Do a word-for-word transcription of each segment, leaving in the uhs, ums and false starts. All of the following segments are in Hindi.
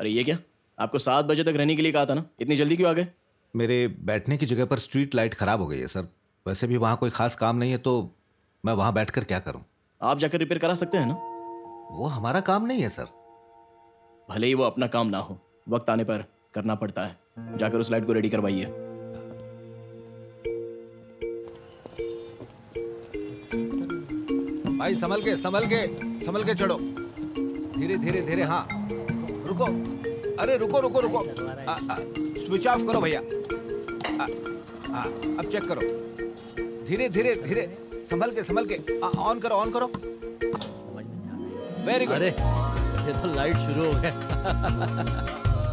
अरे ये क्या, आपको सात बजे तक रहने के लिए कहा था ना, इतनी जल्दी क्यों आ गए? मेरे बैठने की जगह पर स्ट्रीट लाइट खराब हो गई है सर। वैसे भी वहाँ कोई खास काम नहीं है, तो मैं वहाँ बैठकर क्या करूँ? आप जाकर रिपेयर करा सकते हैं ना। वो हमारा काम नहीं है सर। भले ही वो अपना काम ना हो, वक्त आने पर करना पड़ता है। जाकर उस लाइट को रेडी करवाइए। भाई संभल के संभल के संभल के चढ़ो, धीरे धीरे धीरे। हाँ रुको, अरे रुको रुको रुको, आ, आ, स्विच ऑफ करो भैया। हाँ अब चेक करो, धीरे धीरे धीरे, संभल के संभल के। आ, ऑन करो ऑन करो। Very good. अरे ये तो लाइट शुरू हो गया।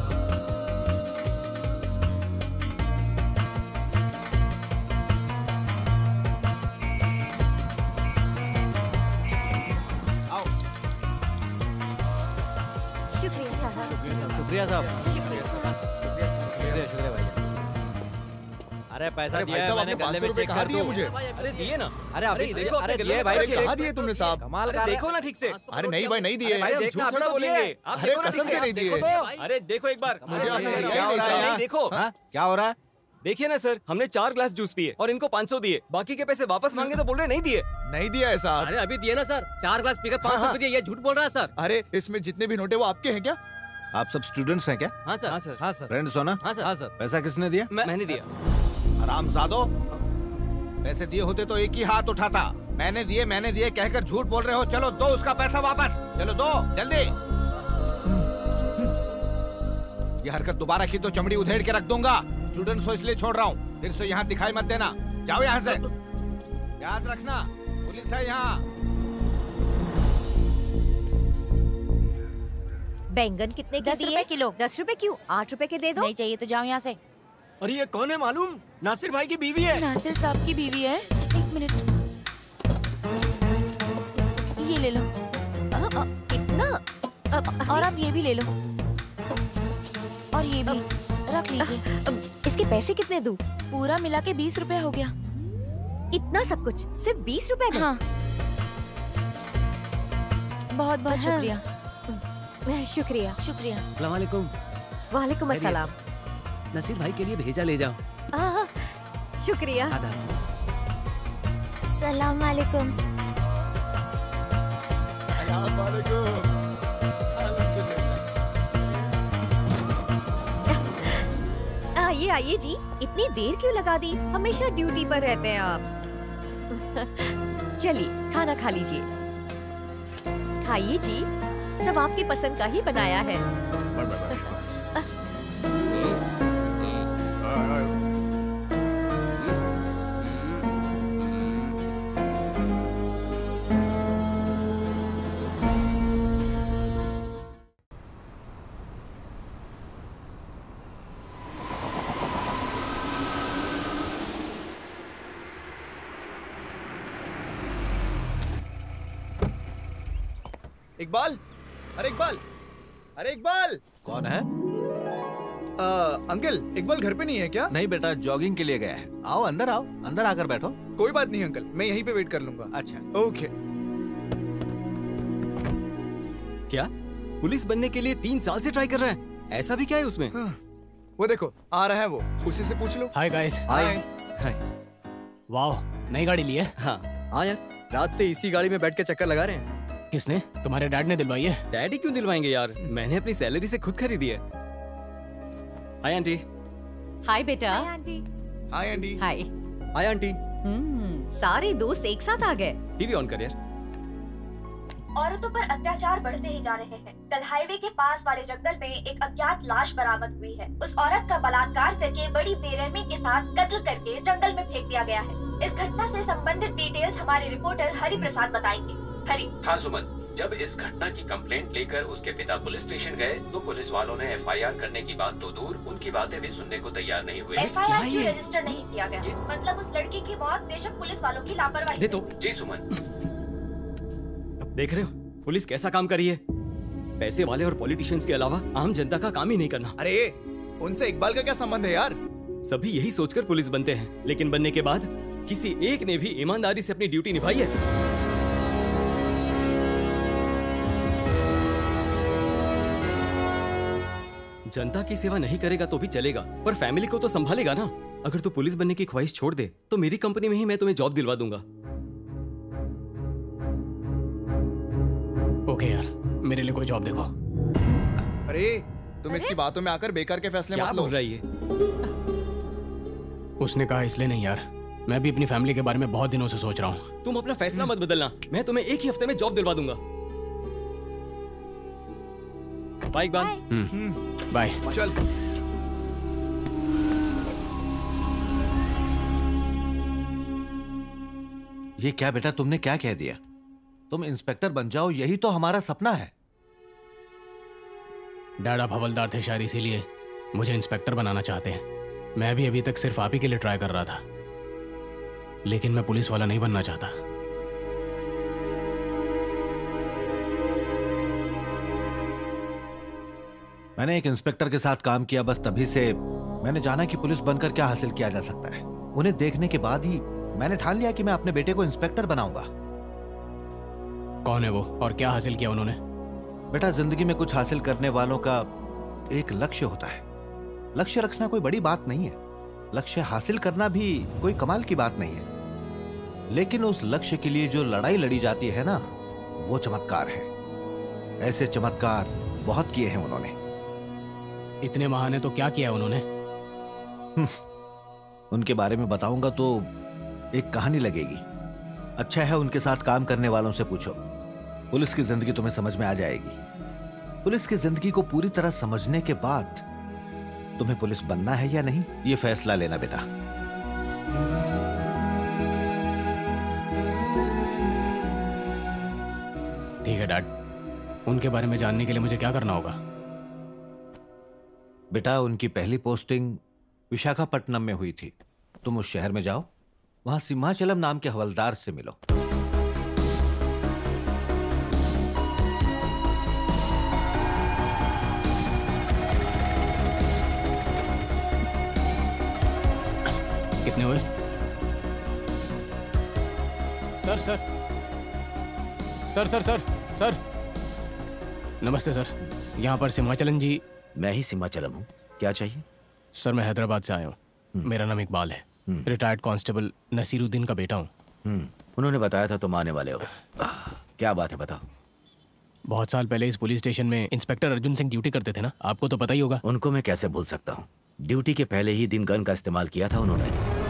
शुक्रिया साहब, शुक्रिया शुक्रिया शुक्रिया भाई। अरे पैसा अरे दिया है मैंने, गले में चेक कर दिए मुझे। अरे दिए ना। अरे अभी देखो, अरे अपने दिए गले भाई, में कहाँ दिए तुमने साहब? कमाल अरे कर रहे देखो ना ठीक से। अरे नहीं भाई नहीं दिए। भाई हम देखना, झूठ अभी थोड़ा तो बोलेंगे। दिए। आप अरे देखो ना कसम ठीक से से। नहीं दिए। देखो तो। अरे देखो एक बार। मुझे अरे अच्छा क्या लगा, हो नहीं रहा है? था। नहीं, देखो। हाँ क्या हो रहा है? देखिए ना सर, हमने चार ग्लास जूस पिए और इनको पाँच सौ दिए। बाकी के पैसे वापस मांगे तो बोल रहे नहीं दिए। नहीं दिया है साहब। अरे अभी दिए ना सर, चार ग्लास पीकर पाँच सौ रुपए दिए, ये झूठ बोल रहा है सर। अरे इसमें जितने भी नोट है वो आपके हैं क्या? आप सब स्टूडेंट्स हैं क्या? हाँ सर, हाँ सर। हाँ सर, फ्रेंड्स हो ना? हाँ सर, हाँ सर। पैसा किसने दिया? मैंने दिया। हरामजादो, पैसे दिए होते तो एक ही हाथ उठाता। मैंने दिए मैंने दिए कहकर झूठ बोल रहे हो। चलो दो उसका पैसा वापस, चलो दो जल्दी। ये हरकत दोबारा की तो चमड़ी उधेड़ के रख दूंगा। स्टूडेंट्स को इसलिए छोड़ रहा हूँ, फिर से यहाँ दिखाई मत देना। जाओ यहाँ से, याद रखना पुलिस है यहाँ। बैंगन कितने के दस दिए? रुपए किलो। दस रुपए क्यों? आठ रुपए के दे दो। नहीं चाहिए तो जाओ यहाँ से। अरे ये कौन है मालूम? नासिर भाई की बीवी है। नासिर साहब की बीवी है। एक मिनट, ये ले लो। आ, आ, इतना आ, और आप ये भी ले लो, और ये भी रख लीजिए। आ, इसके पैसे कितने दूं? पूरा मिला के बीस रुपए हो गया। इतना सब कुछ सिर्फ बीस रुपए में? हाँ, बहुत बहुत हाँ। शुक्रिया। शुक्रिया। शुक्रिया। अस्सलाम वालेकुम। वालेकुम अस्सलाम। नसीर भाई के लिए भेजा ले जाओ। आ, शुक्रिया। आदाब। सलाम वालेकुम। आइए आइए जी, इतनी देर क्यों लगा दी? हमेशा ड्यूटी पर रहते हैं आप। चलिए खाना खा लीजिए। खाइए जी, सब आपकी पसंद का ही बनाया है। इकबाल, अरे इकबाल, अरे इकबाल। कौन है? आ, अंकल इकबाल घर पे नहीं है क्या? नहीं बेटा, जॉगिंग के लिए गया है। आओ अंदर आओ, अंदर आकर बैठो। कोई बात नहीं अंकल, मैं यहीं पे वेट कर लूंगा। अच्छा ओके। क्या पुलिस बनने के लिए तीन साल से ट्राई कर रहे हैं? ऐसा भी क्या है उसमें? हाँ, वो देखो आ रहा है वो, उसी से पूछ लो। Hi guys. हाय। हाय। वाह, नई गाड़ी ली है? हाँ हाँ यार, रात से इसी गाड़ी में बैठ के चक्कर लगा रहे हैं। किसने? तुम्हारे डैड ने दिलवाई है? डैडी क्यों दिलवाएंगे यार, मैंने अपनी सैलरी से खुद खरीदी है। Hi aunty. हाय बेटा। Hi aunty. हाय। Hi aunty. हम्म, सारे दोस्त एक साथ आ गए। टीवी ऑन कर यार। औरतों पर अत्याचार बढ़ते ही जा रहे हैं। कल हाईवे के पास वाले जंगल में एक अज्ञात लाश बरामद हुई है। उस औरत का बलात्कार करके बड़ी बेरहमी के साथ कत्ल करके जंगल में फेंक दिया गया है। इस घटना से संबंधित डिटेल्स हमारे रिपोर्टर हरि प्रसाद बताएंगे। हरि। हाँ सुमन, जब इस घटना की कंप्लेंट लेकर उसके पिता पुलिस स्टेशन गए तो पुलिस वालों ने एफ आई आर करने की बात तो दूर, उनकी बातें भी सुनने को तैयार नहीं हुए। एफ आई आर क्यों रजिस्टर नहीं किया गया? मतलब उस लड़की की मौत बेशक पुलिस वालों की लापरवाही। दे तो। जी सुमन। देख रहे हो पुलिस कैसा काम कर रही है? पैसे वाले और पॉलिटिशियंस के अलावा आम जनता का काम ही नहीं करना। अरे उनसे इकबाल का क्या संबंध है यार? सभी यही सोचकर पुलिस बनते हैं, लेकिन बनने के बाद किसी एक ने भी ईमानदारी से अपनी ड्यूटी निभाई है? जनता की सेवा नहीं करेगा तो भी चलेगा, पर फैमिली को तो संभालेगा ना। अगर तू पुलिस बनने की ख्वाहिश छोड़ दे तो मेरी कंपनी में ही मैं तुम्हें जॉब दिलवा दूंगा। ओके यार, मेरे लिए कोई जॉब देखो। अरे तुम इसकी बातों में आकर बेकार के फैसले क्या मत लो। बोल रही है? उसने कहा इसलिए नहीं यार, मैं भी अपनी फैमिली के बारे में बहुत दिनों से सोच रहा हूँ। तुम अपना फैसला मत बदलना, मैं तुम्हें एक ही हफ्ते में जॉब दिलवा दूंगा। बाइक बांध। बाय। चल। ये क्या बेटा, तुमने क्या कह दिया? तुम इंस्पेक्टर बन जाओ, यही तो हमारा सपना है। डैड आप हवलदार थे, शायद इसीलिए मुझे इंस्पेक्टर बनाना चाहते हैं। मैं भी अभी तक सिर्फ आप ही के लिए ट्राई कर रहा था, लेकिन मैं पुलिस वाला नहीं बनना चाहता। मैंने एक इंस्पेक्टर के साथ काम किया, बस तभी से मैंने जाना कि पुलिस बनकर क्या हासिल किया जा सकता है। उन्हें देखने के बाद ही मैंने ठान लिया कि मैं अपने बेटे को इंस्पेक्टर बनाऊंगा। कौन है वो और क्या हासिल किया उन्होंने? बेटा, जिंदगी में कुछ हासिल करने वालों का एक लक्ष्य होता है। लक्ष्य रखना कोई बड़ी बात नहीं है, लक्ष्य हासिल करना भी कोई कमाल की बात नहीं है, लेकिन उस लक्ष्य के लिए जो लड़ाई लड़ी जाती है ना, वो चमत्कार है। ऐसे चमत्कार बहुत किए हैं उन्होंने। इतने महान है तो क्या किया उन्होंने? उनके बारे में बताऊंगा तो एक कहानी लगेगी। अच्छा है उनके साथ काम करने वालों से पूछो, पुलिस की जिंदगी तुम्हें समझ में आ जाएगी। पुलिस की जिंदगी को पूरी तरह समझने के बाद तुम्हें पुलिस बनना है या नहीं, ये फैसला लेना बेटा। ठीक है डैड, उनके बारे में जानने के लिए मुझे क्या करना होगा? बेटा, उनकी पहली पोस्टिंग विशाखापट्टनम में हुई थी। तुम उस शहर में जाओ, वहां सिम्हाचलम नाम के हवलदार से मिलो। कितने हुए? Sir sir sir sir sir sir नमस्ते सर, यहाँ पर सिम्हाचलन जी। मैं ही सिम्हाचलम हूँ, क्या चाहिए? सर मैं हैदराबाद से आया हूँ, मेरा नाम इकबाल है, रिटायर्ड कांस्टेबल नसीरुद्दीन का बेटा हूँ। उन्होंने बताया था तुम आने वाले हो। क्या बात है, बताओ। बहुत साल पहले इस पुलिस स्टेशन में इंस्पेक्टर अर्जुन सिंह ड्यूटी करते थे ना, आपको तो पता ही होगा। उनको मैं कैसे भूल सकता हूँ, ड्यूटी के पहले ही दिन गन का इस्तेमाल किया था उन्होंने।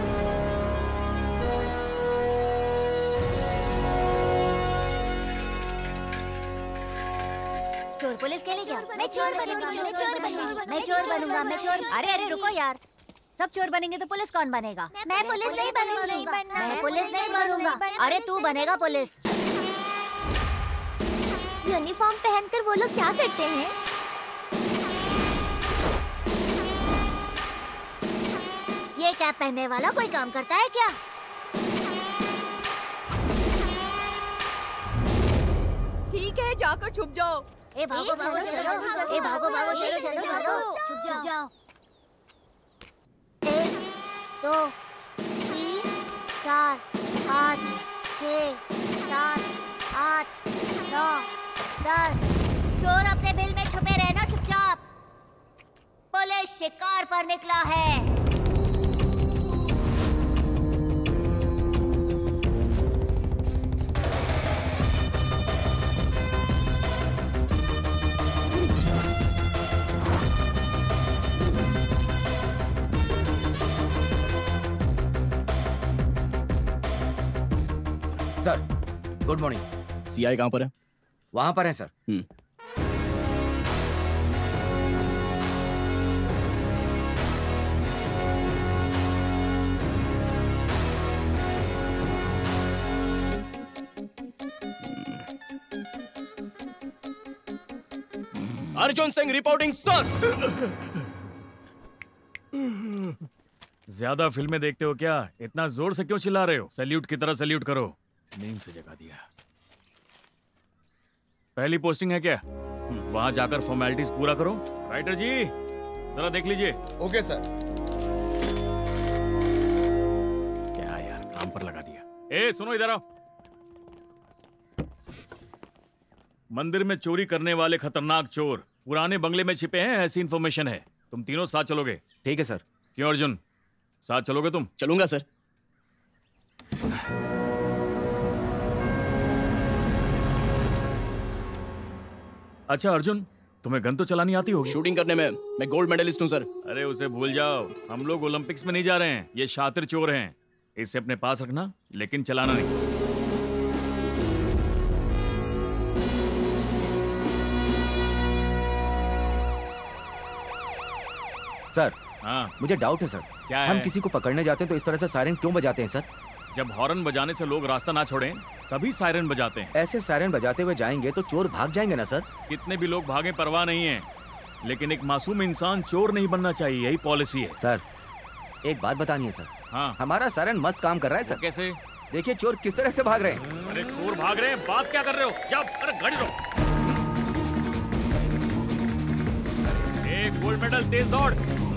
चोर पुलिस के लिए क्या? मैं चोर बनूंगा, मैं चोर बनूंगा, मैं चोर बनूंगा, मैं चोर। अरे अरे रुको यार, सब चोर बनेंगे तो पुलिस कौन बनेगा? मैं पुलिस नहीं बनूंगा, मैं पुलिस नहीं बनूंगा। अरे तू बनेगा पुलिस। यूनिफॉर्म पहनकर वो लोग क्या करते हैं? ये कैप पहनने वाला कोई काम करता है क्या? ठीक है, जाकर छुप जाओ। ए भागो भागो चलो, ए भागो भागो चलो चलो चलो, छुप जाओ। एक, दो, तीन, चार, पाँच, छः, सात, आठ, नौ, दस। चोर अपने बिल में छुपे रहना चुपचाप। पुलिस शिकार पर निकला है। Sir good morning. सीआई कहाँ पर है? वहां पर है सर। हम्म। Arjun Singh reporting sir. ज्यादा फिल्में देखते हो क्या? इतना जोर से क्यों चिल्ला रहे हो? सैल्यूट की तरह सैल्यूट करो। नींद से जगा दिया। पहली पोस्टिंग है क्या? वहां जाकर फॉर्मेलिटीज पूरा करो। राइटर जी जरा देख लीजिए। Okay sir. क्या यार, काम पर लगा दिया। ए सुनो इधर आओ। मंदिर में चोरी करने वाले खतरनाक चोर पुराने बंगले में छिपे हैं, ऐसी इन्फॉर्मेशन है। तुम तीनों साथ चलोगे? ठीक है सर। क्यों अर्जुन, साथ चलोगे तुम? चलूंगा सर। अच्छा अर्जुन, तुम्हें गन तो चलानी आती होगी? शूटिंग करने में मैं गोल्ड मेडलिस्ट हूँ सर। अरे उसे भूल जाओ, हम लोग ओलंपिक्स में नहीं जा रहे हैं। ये शातिर चोर हैं, इसे अपने पास रखना, लेकिन चलाना नहीं। सर हाँ मुझे डाउट है सर। क्या है? हम किसी को पकड़ने जाते हैं तो इस तरह से सायरन क्यों बजाते हैं सर? जब हॉर्न बजाने से लोग रास्ता ना छोड़ें तभी सायरन बजाते हैं। ऐसे सायरन बजाते हुए जाएंगे तो चोर भाग जाएंगे ना सर? कितने भी लोग भागे परवाह नहीं है, लेकिन एक मासूम इंसान चोर नहीं बनना चाहिए, यही पॉलिसी है। सर एक बात बतानी है सर। हाँ हमारा सायरन मस्त काम कर रहा है सर। कैसे? देखिए चोर किस तरह से भाग रहे हैं। अरे चोर भाग रहे हैं, बात क्या कर रहे हो? जाओ, अरे गाड़ी रोक। एक गोल्ड मेडल, तेज दौड़।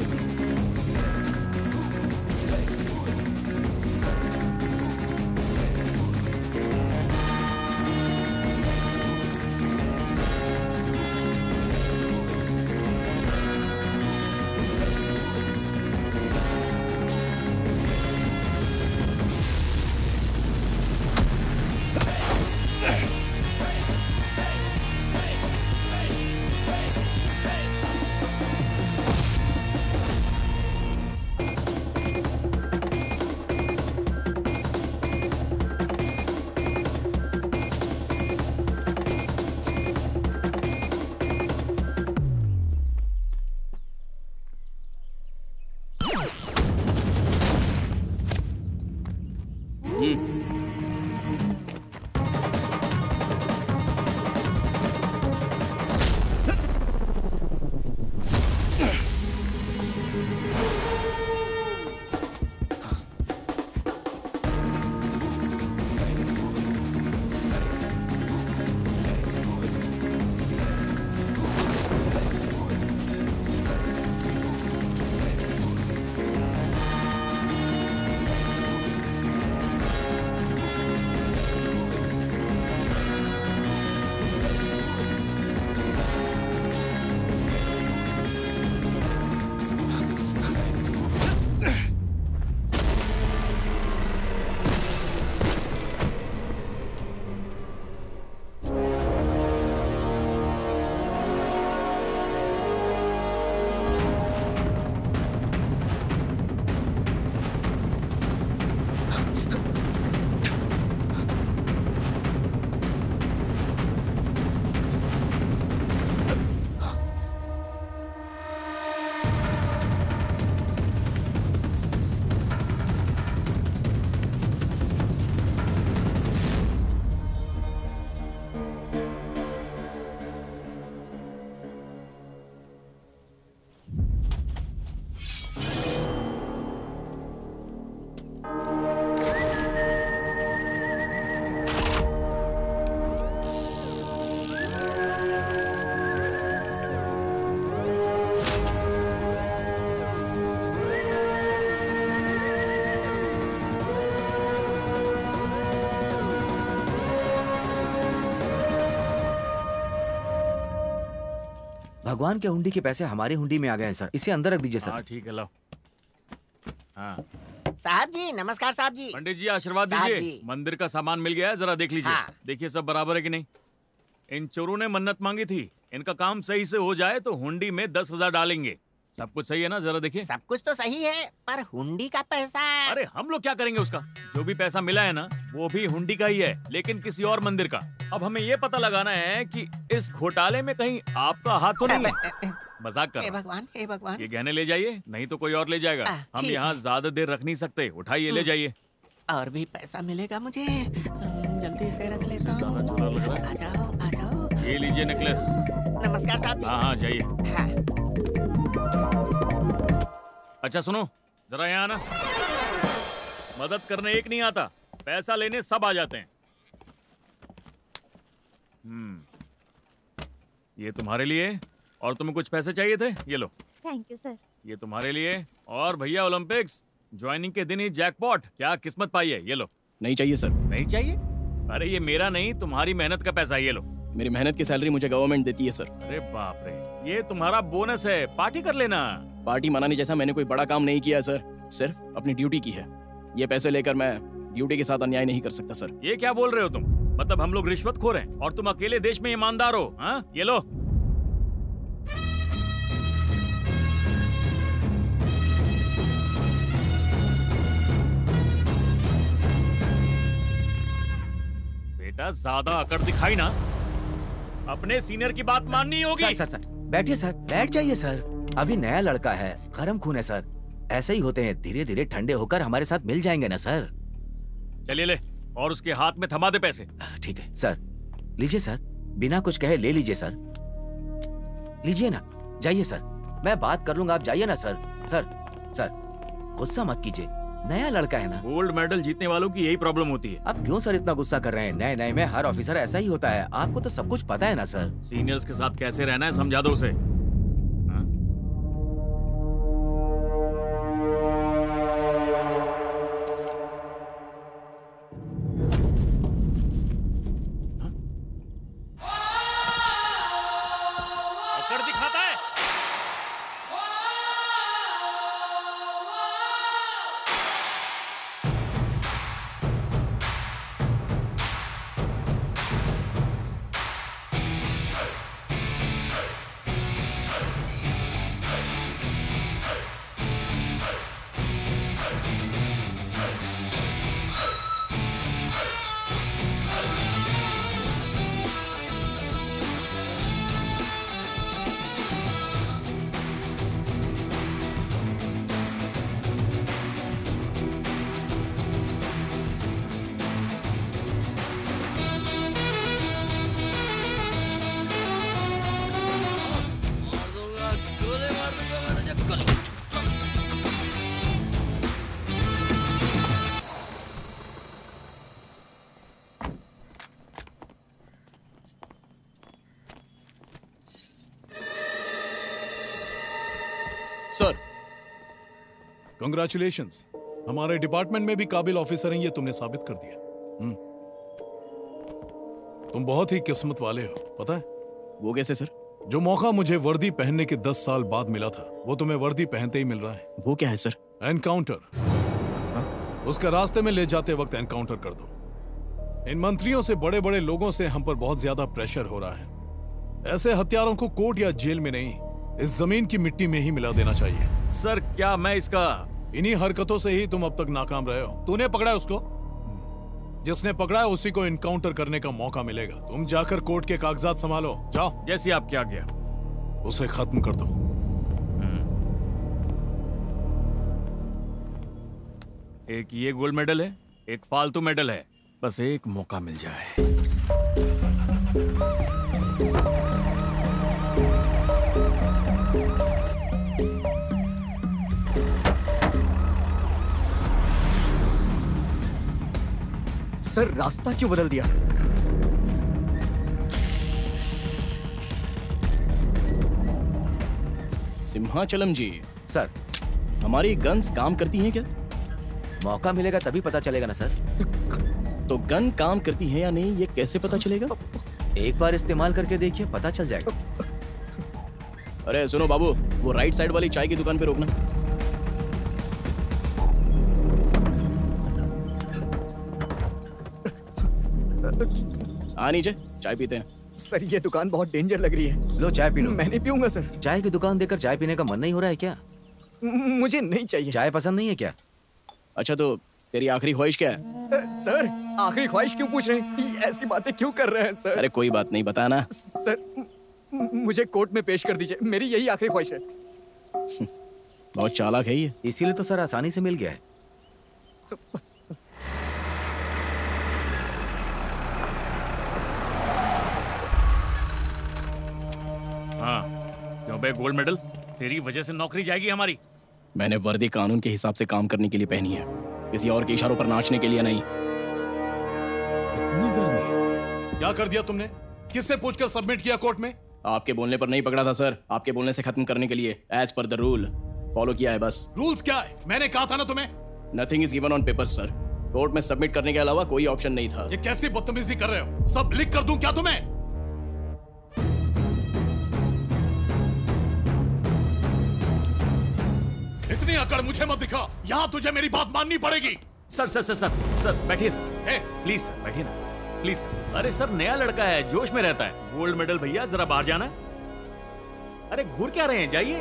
भगवान के हुंडी के पैसे हमारी हुंडी में आ गए हैं सर। इसे अंदर रख दीजिए सर। हाँ ठीक है, लो। हाँ साहब जी नमस्कार। साहब जी पंडित जी आशीर्वाद साहब दीजिए। जी। मंदिर का सामान मिल गया है, जरा देख लीजिए। हाँ। देखिए सब बराबर है कि नहीं। इन चोरों ने मन्नत मांगी थी, इनका काम सही से हो जाए तो हुंडी में दस हजार डालेंगे। सब कुछ सही है ना? जरा देखिए। सब कुछ तो सही है, पर हुंडी का पैसा। अरे हम लोग क्या करेंगे उसका? जो भी पैसा मिला है ना वो भी हुंडी का ही है, लेकिन किसी और मंदिर का। अब हमें ये पता लगाना है कि इस घोटाले में कहीं आपका हाथ तो नहीं है। मजाक कर हे रहा। भगवान, हे भगवान। ये गहने ले जाइए, नहीं तो कोई और ले जाएगा। हम ठीक यहाँ है। ज्यादा देर रख नहीं सकते। उठाइए, ले जाइए। और भी पैसा मिलेगा मुझे, जल्दी से रख लेता हूँ। ज्यादा चोरा लग रहा है। आ जाओ, आ जाओ। ये लीजिए नेकलेस। नमस्कार साहब जी। हाँ हाँ जाइए। हाँ। अच्छा सुनो, जरा यहाँ आना। मदद करने एक नहीं आता, पैसा लेने सब आ जाते हैं। हम्म, ये तुम्हारे लिए। और तुम्हें कुछ पैसे चाहिए थे? ये लो। Thank you sir. ये तुम्हारे लिए। और भैया ओलंपिक्स ज्वाइनिंग के दिन ही जैकपॉट। क्या किस्मत पाई है? ये लो। नहीं चाहिए सर। नहीं चाहिए? अरे ये मेरा नहीं, तुम्हारी मेहनत का पैसा। ये लो। मेरी मेहनत की सैलरी मुझे गवर्नमेंट देती है सर। अरे बाप रे, ये तुम्हारा बोनस है, पार्टी कर लेना। पार्टी मनाने जैसा मैंने कोई बड़ा काम नहीं किया सर, सिर्फ अपनी ड्यूटी की है। ये पैसे लेकर मैं ड्यूटी के साथ अन्याय नहीं कर सकता सर। ये क्या बोल रहे हो तुम? मतलब हम लोग रिश्वतखोर हैं और तुम अकेले देश में ईमानदार हो? हाँ, ये लो। बेटा ज्यादा अकड़ दिखाई ना, अपने सीनियर की बात माननी होगी। सर सर सर बैठिए सर, बैठ जाइए सर। अभी नया लड़का है, गरम खून है सर, ऐसे ही होते हैं, धीरे धीरे ठंडे होकर हमारे साथ मिल जाएंगे ना सर। चलिए ले, और उसके हाथ में थमा दे पैसे। ठीक है सर, लीजिए सर, बिना कुछ कहे ले लीजिए सर, लीजिए ना, जाइए सर, मैं बात कर लूंगा, आप जाइए ना सर। सर सर गुस्सा मत कीजिए, नया लड़का है ना। गोल्ड मेडल जीतने वालों की यही प्रॉब्लम होती है। आप क्यों सर इतना गुस्सा कर रहे हैं? नए नए में हर ऑफिसर ऐसा ही होता है, आपको तो सब कुछ पता है ना सर। सीनियर्स के साथ कैसे रहना है समझा दो उसे। सर कंग्रेचुलेशंस, हमारे डिपार्टमेंट में भी काबिल ऑफिसर हैं, ये तुमने साबित कर दिया। हम्म, तुम बहुत ही किस्मत वाले हो, पता है? वो कैसे सर? जो मौका मुझे वर्दी पहनने के दस साल बाद मिला था, वो तुम्हें वर्दी पहनते ही मिल रहा है। वो क्या है सर? एनकाउंटर। उसके रास्ते में ले जाते वक्त एनकाउंटर कर दो। इन मंत्रियों से, बड़े बड़े लोगों से हम पर बहुत ज्यादा प्रेशर हो रहा है। ऐसे हत्यारों को कोर्ट या जेल में नहीं, इस जमीन की मिट्टी में ही मिला देना चाहिए। सर क्या मैं इसका? इन्हीं हरकतों से ही तुम अब तक नाकाम रहे हो। तूने पकड़ा है उसको? जिसने पकड़ा है उसी को इनकाउंटर करने का मौका मिलेगा। तुम जाकर कोर्ट के कागजात संभालो, जाओ। जैसी आपकी आज्ञा। उसे खत्म कर दो। एक ये गोल्ड मेडल है, एक फालतू मेडल है, बस एक मौका मिल जाए। सर रास्ता क्यों बदल दिया? सिंहाचलम जी। सर हमारी गन्स काम करती हैं क्या? मौका मिलेगा तभी पता चलेगा ना सर। तो गन काम करती है या नहीं ये कैसे पता चलेगा? एक बार इस्तेमाल करके देखिए, पता चल जाएगा। अरे सुनो बाबू, वो राइट साइड वाली चाय की दुकान पे रोकना। आ नीचे चाय पीते हैं। सर ये दुकान बहुत डेंजर लग रही है। लो चाय पी लो। मैं नहीं पीऊंगा सर। चाय की दुकान देकर चाय पीने का मन नहीं हो रहा है क्या? मुझे नहीं चाहिए। चाय पसंद नहीं है क्या? अच्छा तो तेरी आखिरी ख्वाहिश क्या है? सर आखिरी ख्वाहिश क्यों पूछ रहे हैं? ऐसी बातें क्यों कर रहे हैं सर? अरे कोई बात नहीं, बताना। सर मुझे कोर्ट में पेश कर दीजिए, मेरी यही आखिरी ख्वाहिश है। बहुत चालाक है ये। इसीलिए तो सर आसानी से मिल गया है। हाँ क्यों बे गोल्ड मेडल, तेरी वजह से नौकरी जाएगी हमारी। मैंने वर्दी कानून के हिसाब से काम करने के लिए पहनी है, किसी और के इशारों पर नाचने के लिए नहीं। इतनी गर्मी क्या कर दिया तुमने? किससे पूछकर सबमिट किया कोर्ट में? आपके बोलने पर नहीं पकड़ा था सर, आपके बोलने से खत्म करने के लिए as per the rule follow किया है बस। रूल्स क्या है? मैंने कहा था ना तुम्हें। Nothing is given on paper sir, court में सबमिट करने के अलावा कोई ऑप्शन नहीं था। ये कैसी बदतमीजी कर रहे हो? सब लिख कर दूं क्या तुम्हें? इतनी अकड़ मुझे मत दिखा। यहाँ तुझे मेरी बात माननी पड़ेगी। Sir sir sir sir sir बैठिए सर, प्लीज सर बैठिए ना, प्लीज सर। अरे सर नया लड़का है, जोश में रहता है। गोल्ड मेडल भैया, जरा बाहर जाना। अरे घूर क्या रहे हैं, जाइए।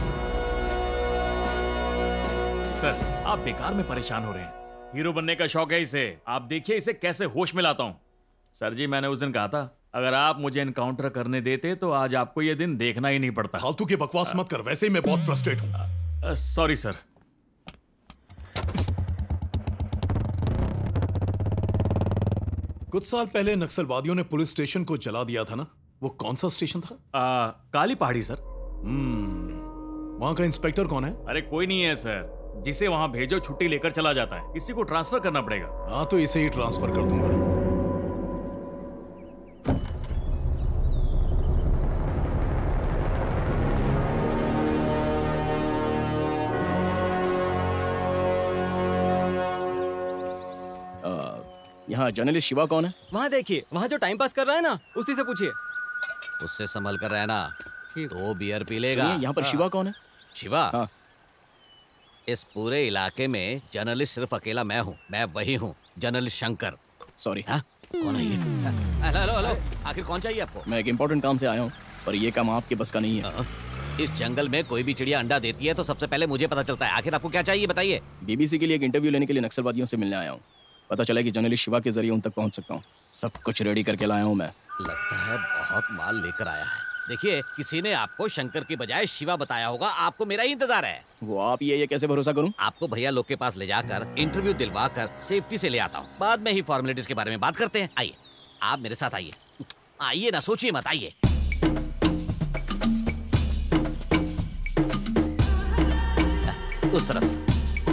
सर आप बेकार में परेशान हो रहे हैं। हीरो बनने का शौक है इसे, आप देखिए इसे कैसे होश में लाता हूं। सर जी मैंने उस दिन कहा था अगर आप मुझे एनकाउंटर करने देते तो आज आपको ये दिन देखना ही नहीं पड़ता। फालतू की बकवास मत कर, वैसे ही मैं बहुत फ्रस्ट्रेट हूं। Sorry sir. कुछ साल पहले नक्सलवादियों ने पुलिस स्टेशन को जला दिया था ना, वो कौन सा स्टेशन था? आ, काली पहाड़ी सर। हम्म, वहां का इंस्पेक्टर कौन है? अरे कोई नहीं है सर, जिसे वहां भेजो छुट्टी लेकर चला जाता है, किसी को ट्रांसफर करना पड़ेगा। हाँ तो इसे ही ट्रांसफर कर दूंगा। यहाँ जर्नलिस्ट शिवा कौन है? वहाँ देखिए, वहाँ जो टाइम पास कर रहा है ना, उसी से पूछिए। उससे संभल कर रहना, तो बियर पी लेगा। यहाँ पर शिवा कौन है? शिवा? हाँ। इस पूरे इलाके में जर्नलिस्ट सिर्फ अकेला मैं हूँ, मैं वही हूँ, जर्नलिस्ट शंकर। सॉरी। हाँ? कौन है ये? हेलो हेलो हेलो, आखिर कौन चाहिए आपको? मैं एक इम्पोर्टेंट काम से आया हूँ, पर ये काम आपके बस का नहीं है। इस जंगल में कोई भी चिड़िया अंडा देती है तो सबसे पहले मुझे पता चलता है। आखिर आपको क्या चाहिए बताइए। बीबीसी के लिए एक इंटरव्यू लेने के लिए नक्सलवादियों से मिलने आया हूँ। पता चला कि जर्नलिस्ट शिवा के जरिए उन तक पहुँच सकता हूँ। सब कुछ रेडी करके लाया हूँ मैं। लगता है बहुत माल लेकर आया है। देखिए, किसी ने आपको शंकर की बजाय शिवा बताया होगा, आपको मेरा ही इंतजार है। वो आप ये ये कैसे भरोसा करूं? आपको भैया लोग के पास ले जाकर इंटरव्यू दिलवा कर सेफ्टी से ले आता हूँ। बाद में ही फॉर्मेलिटीज के बारे में बात करते हैं। आइए, आप मेरे साथ आइए। आइए ना, सोचिए मत, आइए। उस तरफ से।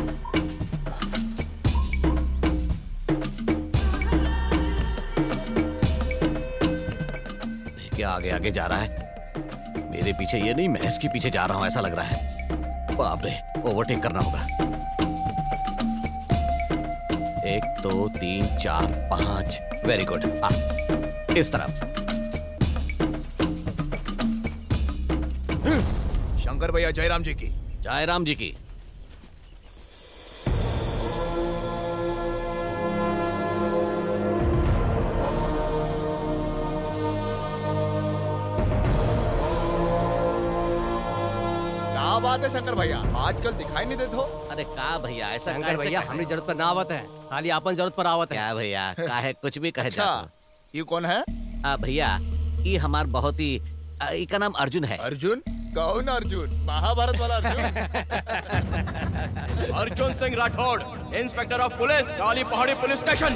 क्या आगे आगे जा रहा है? मेरे पीछे ये नहीं, मैं इसके पीछे जा रहा हूं ऐसा लग रहा है। बाप रे, ओवरटेक करना होगा। एक दो तीन चार पांच, वेरी गुड। आ, इस तरफ। शंकर भैया, जयराम जी की। जयराम जी की। बात है शंकर भैया, आजकल दिखाई नहीं देते हो। अरे का भैया, ऐसा शंकर भैया हमें जरूरत पर ना आवत है, खाली अपन जरूरत पर आवत है। क्या भैया, काहे कुछ भी कहे अच्छा, जाता। ये कौन है? आ, भैया ये हमार बहुत ही, इसका नाम अर्जुन है। अर्जुन? कौन अर्जुन? महाभारत वाला Arjun? Arjun Singh Rathore, inspector of police, Kali Pahadi police station.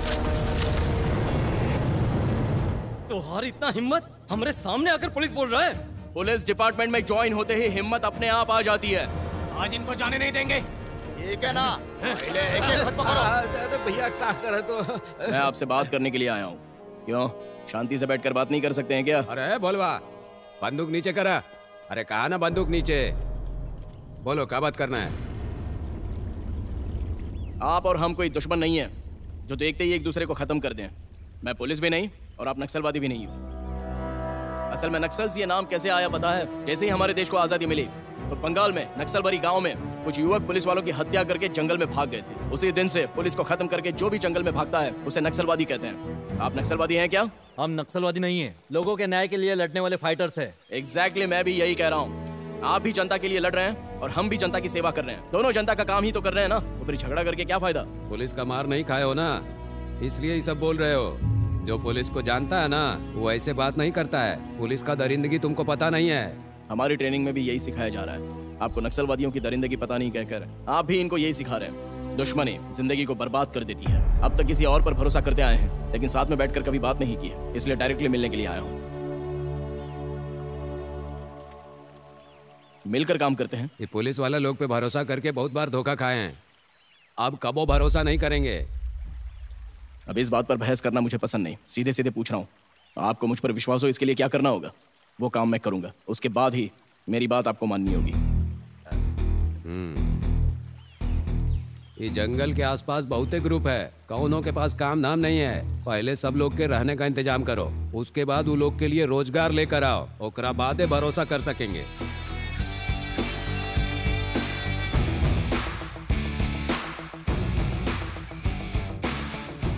तुम्हारी इतना हिम्मत, हमारे सामने आकर पुलिस बोल रहा है? पुलिस डिपार्टमेंट में ज्वाइन होते ही हिम्मत अपने आप आ जाती है। आज इनको जाने नहीं देंगे। ठीक है ना? पहले एक एक हाथ पकड़ो। अरे भैया क्या करे तो। मैं आपसे बात करने के लिए आया हूँ। क्यों, शांति से बैठकर बात नहीं कर सकते हैं क्या? अरे बोलवा, बंदूक नीचे करा। अरे कहा ना बंदूक नीचे। बोलो क्या बात करना है? आप और हम कोई दुश्मन नहीं है जो देखते ही एक दूसरे को खत्म कर दें। मैं पुलिस भी नहीं और आप नक्सलवादी भी नहीं हूँ। असल में नक्सल्स ये नाम कैसे आया पता है? जैसे ही हमारे देश को आजादी मिली तो बंगाल में नक्सलबरी गांव में कुछ युवक पुलिस वालों की हत्या करके जंगल में भाग गए थे। उसी दिन से पुलिस को खत्म करके जो भी जंगल में भागता है उसे नक्सलवादी कहते हैं। आप नक्सलवादी हैं क्या? हम नक्सलवादी नहीं है, लोगों के न्याय के लिए लड़ने वाले फाइटर्स है। एग्जैक्टली, मैं भी यही कह रहा हूँ। आप भी जनता के लिए लड़ रहे हैं और हम भी जनता की सेवा कर रहे हैं। दोनों जनता का काम ही तो कर रहे हैं ना, तो फिर झगड़ा करके क्या फायदा? पुलिस का मार नहीं खाए हो ना, इसलिए ही सब बोल रहे हो। जो पुलिस को जानता है ना, वो ऐसे बात नहीं करता है। पुलिस का दरिंदगी तुमको पता नहीं है। हमारी ट्रेनिंग में भी यही सिखाया जा रहा है। आपको नक्सलवादियों की दरिंदगी पता नहीं कहकर आप भी इनको यही सिखा रहे हैं। दुश्मनी जिंदगी को बर्बाद कर देती है। अब तक किसी और पर भरोसा करते आए हैं, लेकिन साथ में बैठकर कभी बात नहीं की है, इसलिए डायरेक्टली मिलने के लिए आया हूँ। मिलकर काम करते हैं। ये पुलिस वाले लोग पे भरोसा करके बहुत बार धोखा खाए हैं, अब कबो भरोसा नहीं करेंगे। अब इस बात पर बहस करना मुझे पसंद नहीं, सीधे सीधे पूछ रहा हूँ। आपको मुझ पर विश्वास हो, इसके लिए क्या करना होगा? वो काम मैं करूंगा, उसके बाद ही मेरी बात आपको माननी होगी। ये जंगल के आसपास बहुते ग्रुप है, कौनों के पास काम नाम नहीं है। पहले सब लोग के रहने का इंतजाम करो, उसके बाद वो लोग के लिए रोजगार लेकर आओ, ओकरा बादे भरोसा कर सकेंगे।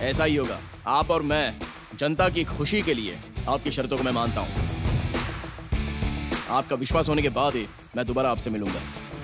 ऐसा ही होगा। आप और मैं जनता की खुशी के लिए आपकी शर्तों को मैं मानता हूं। आपका विश्वास होने के बाद ही मैं दोबारा आपसे मिलूंगा।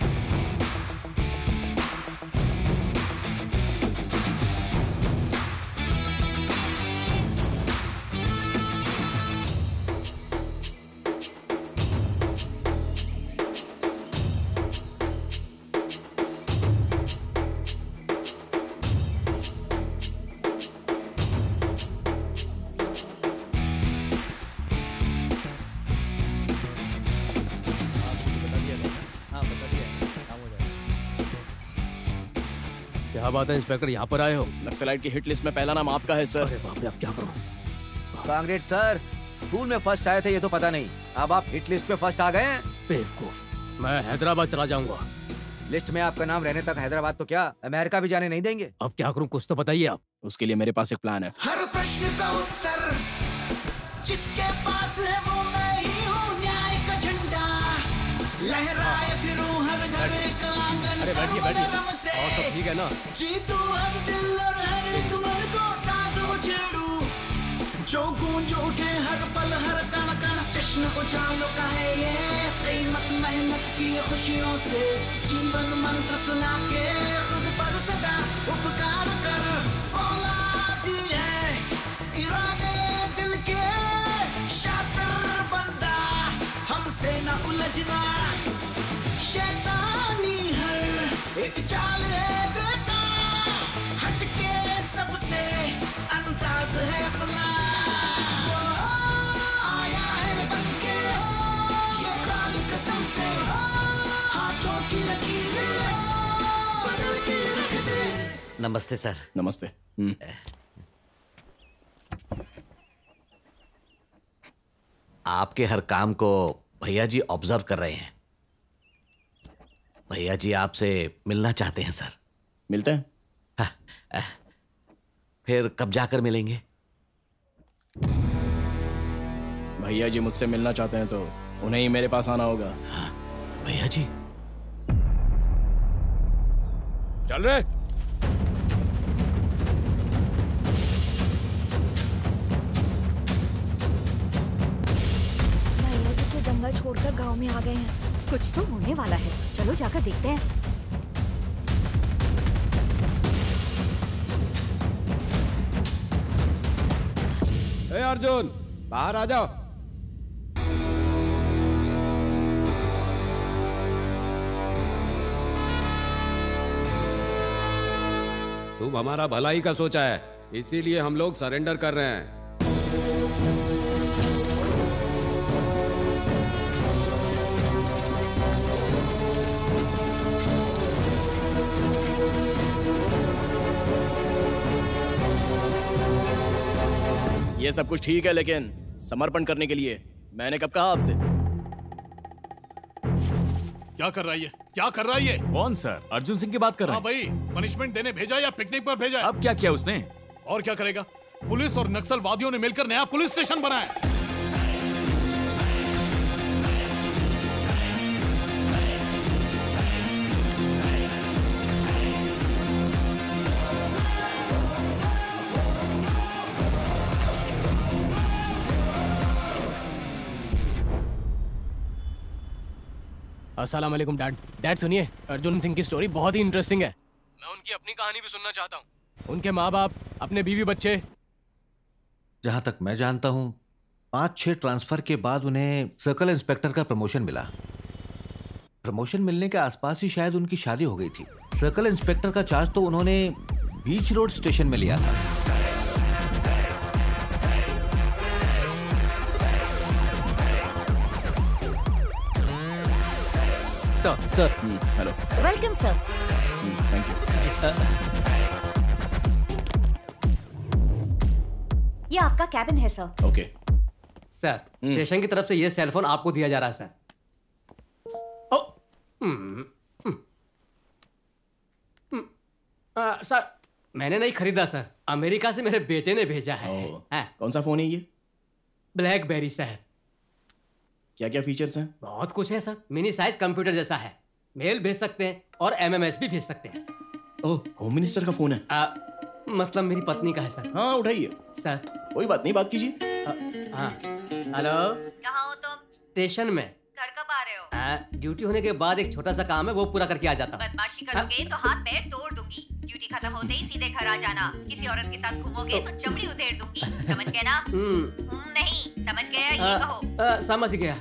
क्या बात है इंस्पेक्टर, यहाँ पर आए हो? नक्सलाइट की हिट लिस्ट में पहला नाम आपका है सर। अरे बाप रे, अब क्या करूं? कांग्रेस सर, स्कूल में फर्स्ट आए थे ये तो पता नहीं, अब आप हिट लिस्ट पे फर्स्ट आ गए हैं। बेवकूफ, मैं हैदराबाद चला जाऊंगा। लिस्ट में आपका नाम रहने तक हैदराबाद तो क्या अमेरिका भी जाने नहीं देंगे। अब क्या करूं, कुछ तो बताइए आप। उसके लिए मेरे पास एक प्लान है। हर प्रश्न का उत्तर जिसके पास है वो मैं ही हूँ, न्याय का झंडा लहराए फिरूं हर घर एक आंगन। अरे बैठिए बैठिए, और सब ठीक है ना? जीतू हर दिल और हर एक मन को साजो छेड़ू, जो गूंज उठे हर पल हर कण कण, जश्न उजालों का है ये कीमत मेहनत की खुशियों से, जीवन मंत्र सुना के खुद पर सदा उपकार कर, फौलादी है इरादे दिल के, शातिर बंदा हमसे न उलझना, शैतानी हर एक चाल है बेटा, हटके सबसे अंदाज है अपना, वो आया है बनके ये काली कसम से, हाथों की लकीरें बदल के रख दे। नमस्ते सर। नमस्ते। आपके हर काम को भैया जी ऑब्जर्व कर रहे हैं। भैया जी आपसे मिलना चाहते हैं सर। मिलते हैं? हाँ, फिर कब जाकर मिलेंगे? भैया जी मुझसे मिलना चाहते हैं तो उन्हें ही मेरे पास आना होगा। हाँ, भैया जी चल रहे। भैया जी तो जंगल छोड़कर गांव में आ गए हैं, कुछ तो होने वाला है। चलो जाकर देखते हैं। ए अर्जुन, बाहर आ जाओ। तुम हमारा भलाई का सोचा है, इसीलिए हम लोग सरेंडर कर रहे हैं। ये सब कुछ ठीक है, लेकिन समर्पण करने के लिए मैंने कब कहा आपसे? क्या कर रहा है ये? क्या कर रहा है ये? कौन सर? अर्जुन सिंह की बात कर रहे हैं? हाँ भाई, पनिशमेंट देने भेजा या पिकनिक पर भेजा? अब क्या किया उसने? और क्या करेगा? पुलिस और नक्सलवादियों ने मिलकर नया पुलिस स्टेशन बनाया। अस्सलाम वालेकुम डैड। डैड सुनिए, अर्जुन सिंह की स्टोरी बहुत ही इंटरेस्टिंग है। मैं उनकी अपनी कहानी भी सुनना चाहता हूँ। उनके माँ बाप, अपने बीवी बच्चे। जहां तक मैं जानता हूं, पांच छह ट्रांसफर के बाद उन्हें सर्कल इंस्पेक्टर का प्रमोशन मिला। प्रमोशन मिलने के आसपास ही शायद उनकी शादी हो गई थी। सर्कल इंस्पेक्टर का चार्ज तो उन्होंने बीच रोड स्टेशन में लिया था। Sir sir hello. Welcome sir. Thank you. ये आपका कैबिन है सर। ओके। सर, स्टेशन की तरफ से ये सेलफोन आपको दिया जा रहा है सर। ओ, हम्म, हम्म, हम्म, आ, सर मैंने नहीं खरीदा सर, अमेरिका से मेरे बेटे ने भेजा है। हाँ। कौन सा फोन है ये? BlackBerry sir. क्या क्या फीचर्स हैं? बहुत कुछ है सर, मिनी साइज कंप्यूटर जैसा है, मेल भेज सकते हैं और एमएमएस भी भेज सकते हैं। ओह, होम मिनिस्टर का फोन है। आ, मतलब मेरी पत्नी का है सर। हाँ उठाइए सर। कोई बात नहीं, बात कीजिए। हाँ हेलो। कहाँ हो तुम? स्टेशन में। घर कब आ रहे हो? आ, ड्यूटी होने के बाद एक छोटा सा काम है, वो पूरा करके आ जाता हूँ। बदमाशी करोगे तो हाथ पैर तोड़ दूंगी। ड्यूटी खत्म होते ही सीधे घर आ जाना। किसी औरत के साथ घूमोगे तो चमड़ी उधेड़ दूंगी। समझ गए ना? हम्म, नहीं समझ गया ये कहो। आ, समझ गया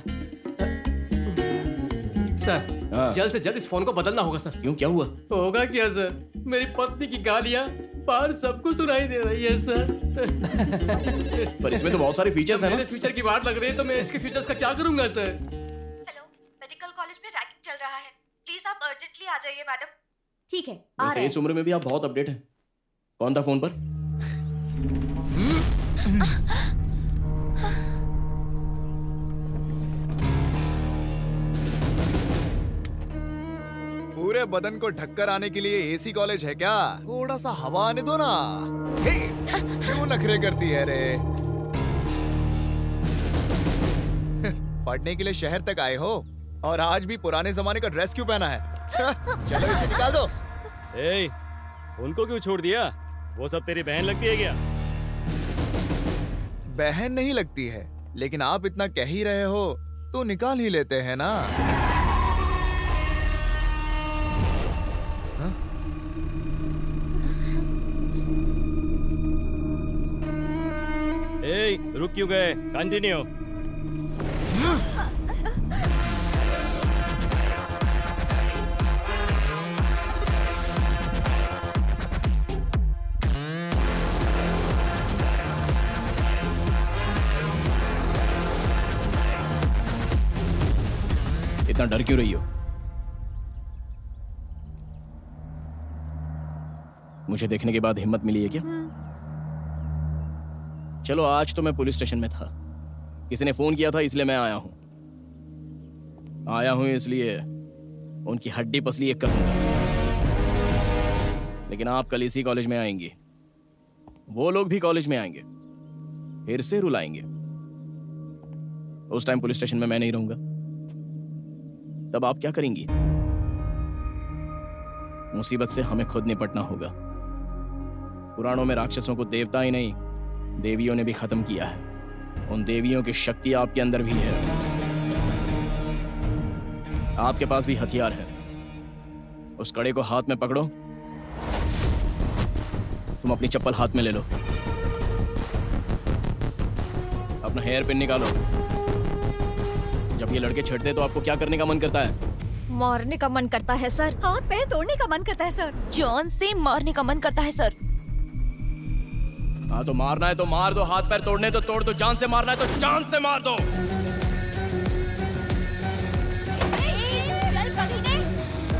सर। जल्द से जल्द इस फोन को बदलना होगा सर। क्यों, क्या हुआ? होगा क्या सर, मेरी पत्नी की गालियाँ बाहर सबको सुनाई दे रही है सर। पर इसमें तो बहुत सारे फीचर्स हैं ना। मेरे फ्यूचर की बात लग रही है तो मैं इसके फीचर्स का क्या करूंगा सर? हेलो, मेडिकल कॉलेज में रैगिंग चल रहा है, प्लीज आप अर्जेंटली आ जाइए मैडम। ठीक है वैसे इस उम्र में भी आप बहुत अपडेट हैं। कौन था फोन पर? पूरे बदन को ढककर आने के लिए एसी कॉलेज है क्या? थोड़ा सा हवा आने दो ना। हे, क्यों नखरे करती है रे? पढ़ने के लिए शहर तक आए हो और आज भी पुराने जमाने का ड्रेस क्यों पहना है? चलो इसे निकाल दो। ए, उनको क्यों छोड़ दिया? वो सब तेरी बहन लगती है क्या? बहन नहीं लगती है, लेकिन आप इतना कह ही रहे हो तो निकाल ही लेते हैं ना। ए, रुक क्यों गए? कंटिन्यू। इतना डर क्यों रही हो? मुझे देखने के बाद हिम्मत मिली है क्या? चलो आज तो मैं पुलिस स्टेशन में था, किसी ने फोन किया था इसलिए मैं आया हूं। आया हूं इसलिए उनकी हड्डी पसली एक कर दूंगा। लेकिन आप कल इसी कॉलेज में आएंगे, वो लोग भी कॉलेज में आएंगे, फिर से रुलाएंगे। उस टाइम पुलिस स्टेशन में मैं नहीं रहूंगा, तब आप क्या करेंगी? मुसीबत से हमें खुद निपटना होगा। पुराणों में राक्षसों को देवता ही नहीं, देवियों ने भी खत्म किया है। उन देवियों की शक्ति आपके अंदर भी है, आपके पास भी हथियार है। उस कड़े को हाथ में पकड़ो। तुम अपनी चप्पल हाथ में ले लो, अपना हेयर पिन निकालो। जब ये लड़के छेड़ते तो आपको क्या करने का मन करता है? मारने का मन करता है सर। हाथ पैर तोड़ने का मन करता है सर। जान से मारने का मन करता है सर। हाँ तो मारना है तो मार दो, हाथ पैर तोड़ने तो तोड़ दो, जान से मारना है तो जान से मार दो। चल कभी नहीं।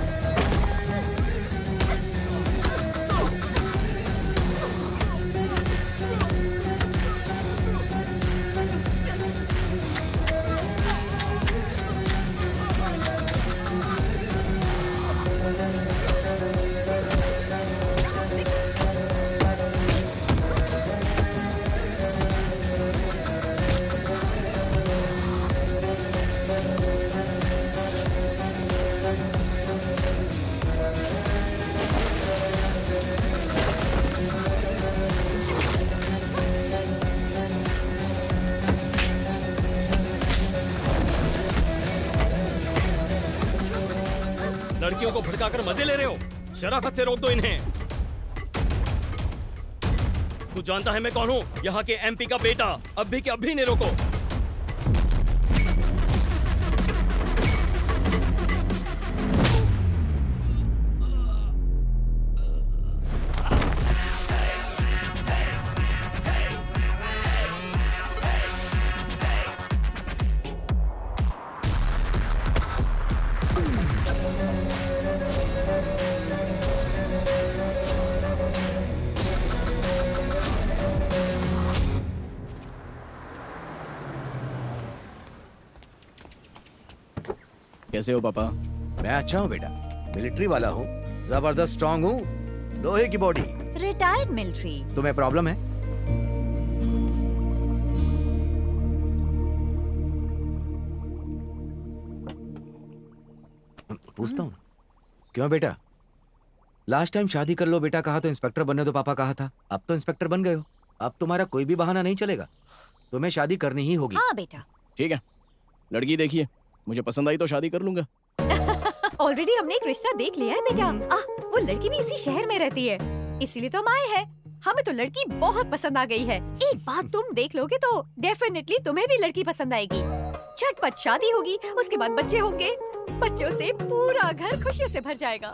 लड़कियों को भड़काकर मजे ले रहे हो? शराफत से रोक दो इन्हें। तू जानता है मैं कौन हूँ? यहाँ के एमपी का बेटा। अब भी के अब भी नहीं रोको। कैसे हो पापा? मैं अच्छा हूँ बेटा, मिलिट्री वाला हूँ, जबरदस्त स्ट्रांग हूँ, लोहे की बॉडी। Retired military. तुम्हें प्रॉब्लम है? पूछता हूँ। क्यों बेटा, लास्ट टाइम शादी कर लो बेटा कहा तो इंस्पेक्टर बनने दो पापा कहा था, अब तो इंस्पेक्टर बन गए हो, अब तुम्हारा कोई भी बहाना नहीं चलेगा, तुम्हें शादी करनी ही होगी। हाँ बेटा। ठीक है, लड़की देखिए, मुझे पसंद आई तो शादी कर लूंगा। ऑलरेडी हमने एक रिश्ता देख लिया है बेटा। आह, वो लड़की भी इसी शहर में रहती है, इसीलिए तो हम आए हैं। हमें तो लड़की बहुत पसंद आ गई है। एक बार तुम देख लोगे तो डेफिनेटली तुम्हें भी लड़की पसंद आएगी। झटपट शादी होगी, उसके बाद बच्चे होंगे, बच्चों से पूरा घर खुशियों से भर जाएगा।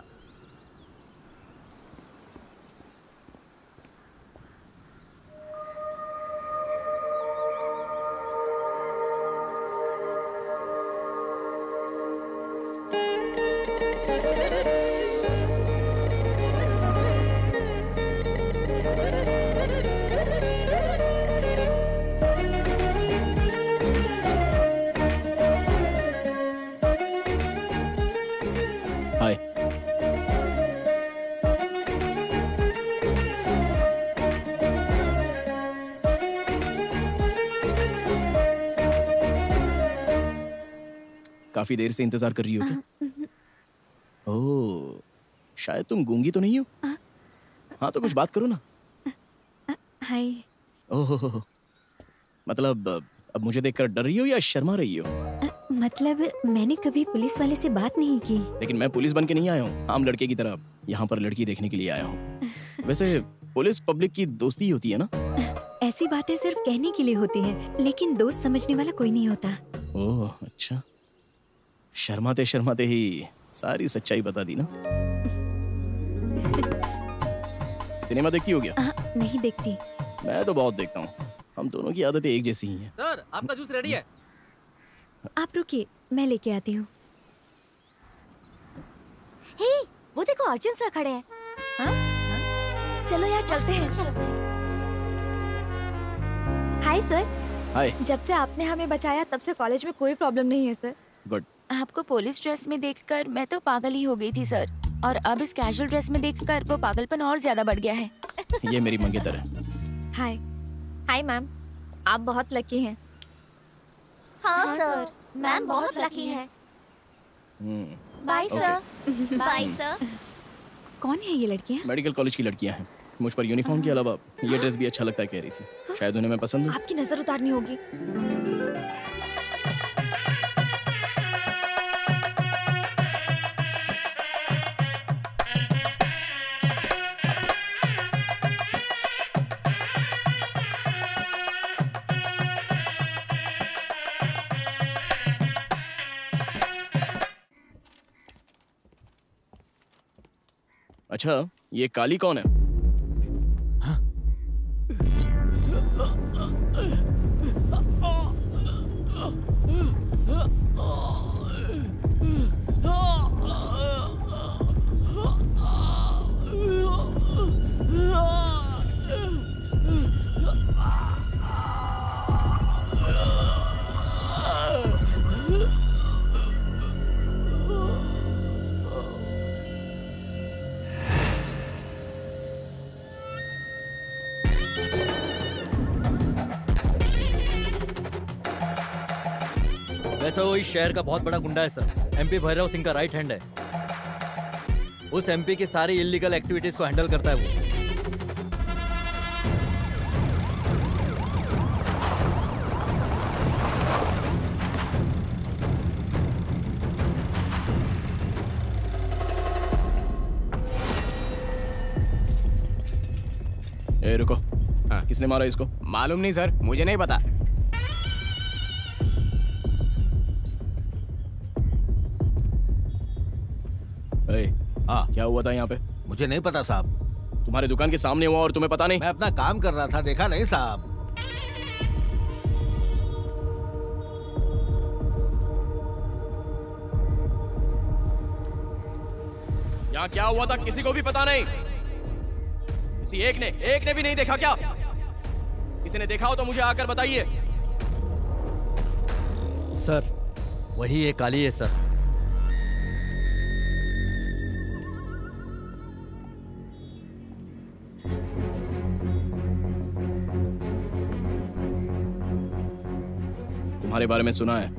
काफी देर से इंतजार कर रही हो क्या? ओह, शायद तुम गूंगी तो नहीं हो? हाँ तो कुछ बात करो ना। हाय। ओह, मतलब अब मुझे देखकर डर रही हो या शर्मा रही हो? मतलब मैंने कभी पुलिस वाले से बात नहीं की। लेकिन मैं पुलिस बन के नहीं आया हूँ, आम लड़के की तरह यहाँ पर लड़की देखने के लिए आया हूँ। वैसे पुलिस पब्लिक की दोस्ती होती है ना? ऐसी बातें सिर्फ कहने के लिए होती हैं, लेकिन दोस्त समझने वाला कोई नहीं होता। ओह अच्छा, शर्माते शर्माते ही सारी सच्चाई बता दी ना। सिनेमा देखती हो क्या? आ, नहीं देखती। मैं तो बहुत देखता हूँ, हम दोनों की आदतें एक जैसी ही हैं। सर, आपका जूस रेडी है। आप रुकिए, मैं लेके आती हूँ। हे, वो देखो अर्जुन सर खड़े हैं। हाँ? चलो यार चलते हैं। Hi sir. हाय। जब से आपने हमें बचाया तब से कॉलेज में कोई प्रॉब्लम नहीं है सर। गुड। आपको पुलिस ड्रेस में देखकर मैं तो पागल ही हो गई थी सर, और अब इस कैजुअल ड्रेस में देखकर वो पागलपन और ज्यादा बढ़ गया है। ये मेरी मंगेतर है। हाय। हाय मैम, आप बहुत लकी हैं। हाँ, हाँ सर, मैम बहुत लकी है। Bye sir. Bye sir. कौन है ये लड़कियाँ? मेडिकल कॉलेज की लड़कियाँ हैं। मुझ पर यूनिफॉर्म के अलावा ये ड्रेस भी अच्छा लगता है कह रही थी, शायद उन्हें मैं पसंद हूँ। आपकी नजर उतारनी होगी। अच्छा, ये काली कौन है? हाँ? वैसे वो इस शहर का बहुत बड़ा गुंडा है सर। एमपी भैरव सिंह का राइट हैंड है। उस एमपी की सारी इलीगल एक्टिविटीज को हैंडल करता है वो। ए रुको, हाँ किसने मारा इसको? मालूम नहीं सर, मुझे नहीं पता। हाँ क्या हुआ था यहाँ पे? मुझे नहीं पता साहब। तुम्हारे दुकान के सामने हुआ और तुम्हें पता नहीं? मैं अपना काम कर रहा था, देखा नहीं साहब। यहाँ क्या हुआ था किसी को भी पता नहीं? किसी एक ने एक ने भी नहीं देखा क्या? किसी ने देखा हो तो मुझे आकर बताइए। सर, वही एक काली है सर। तुम्हारे बारे में सुना है?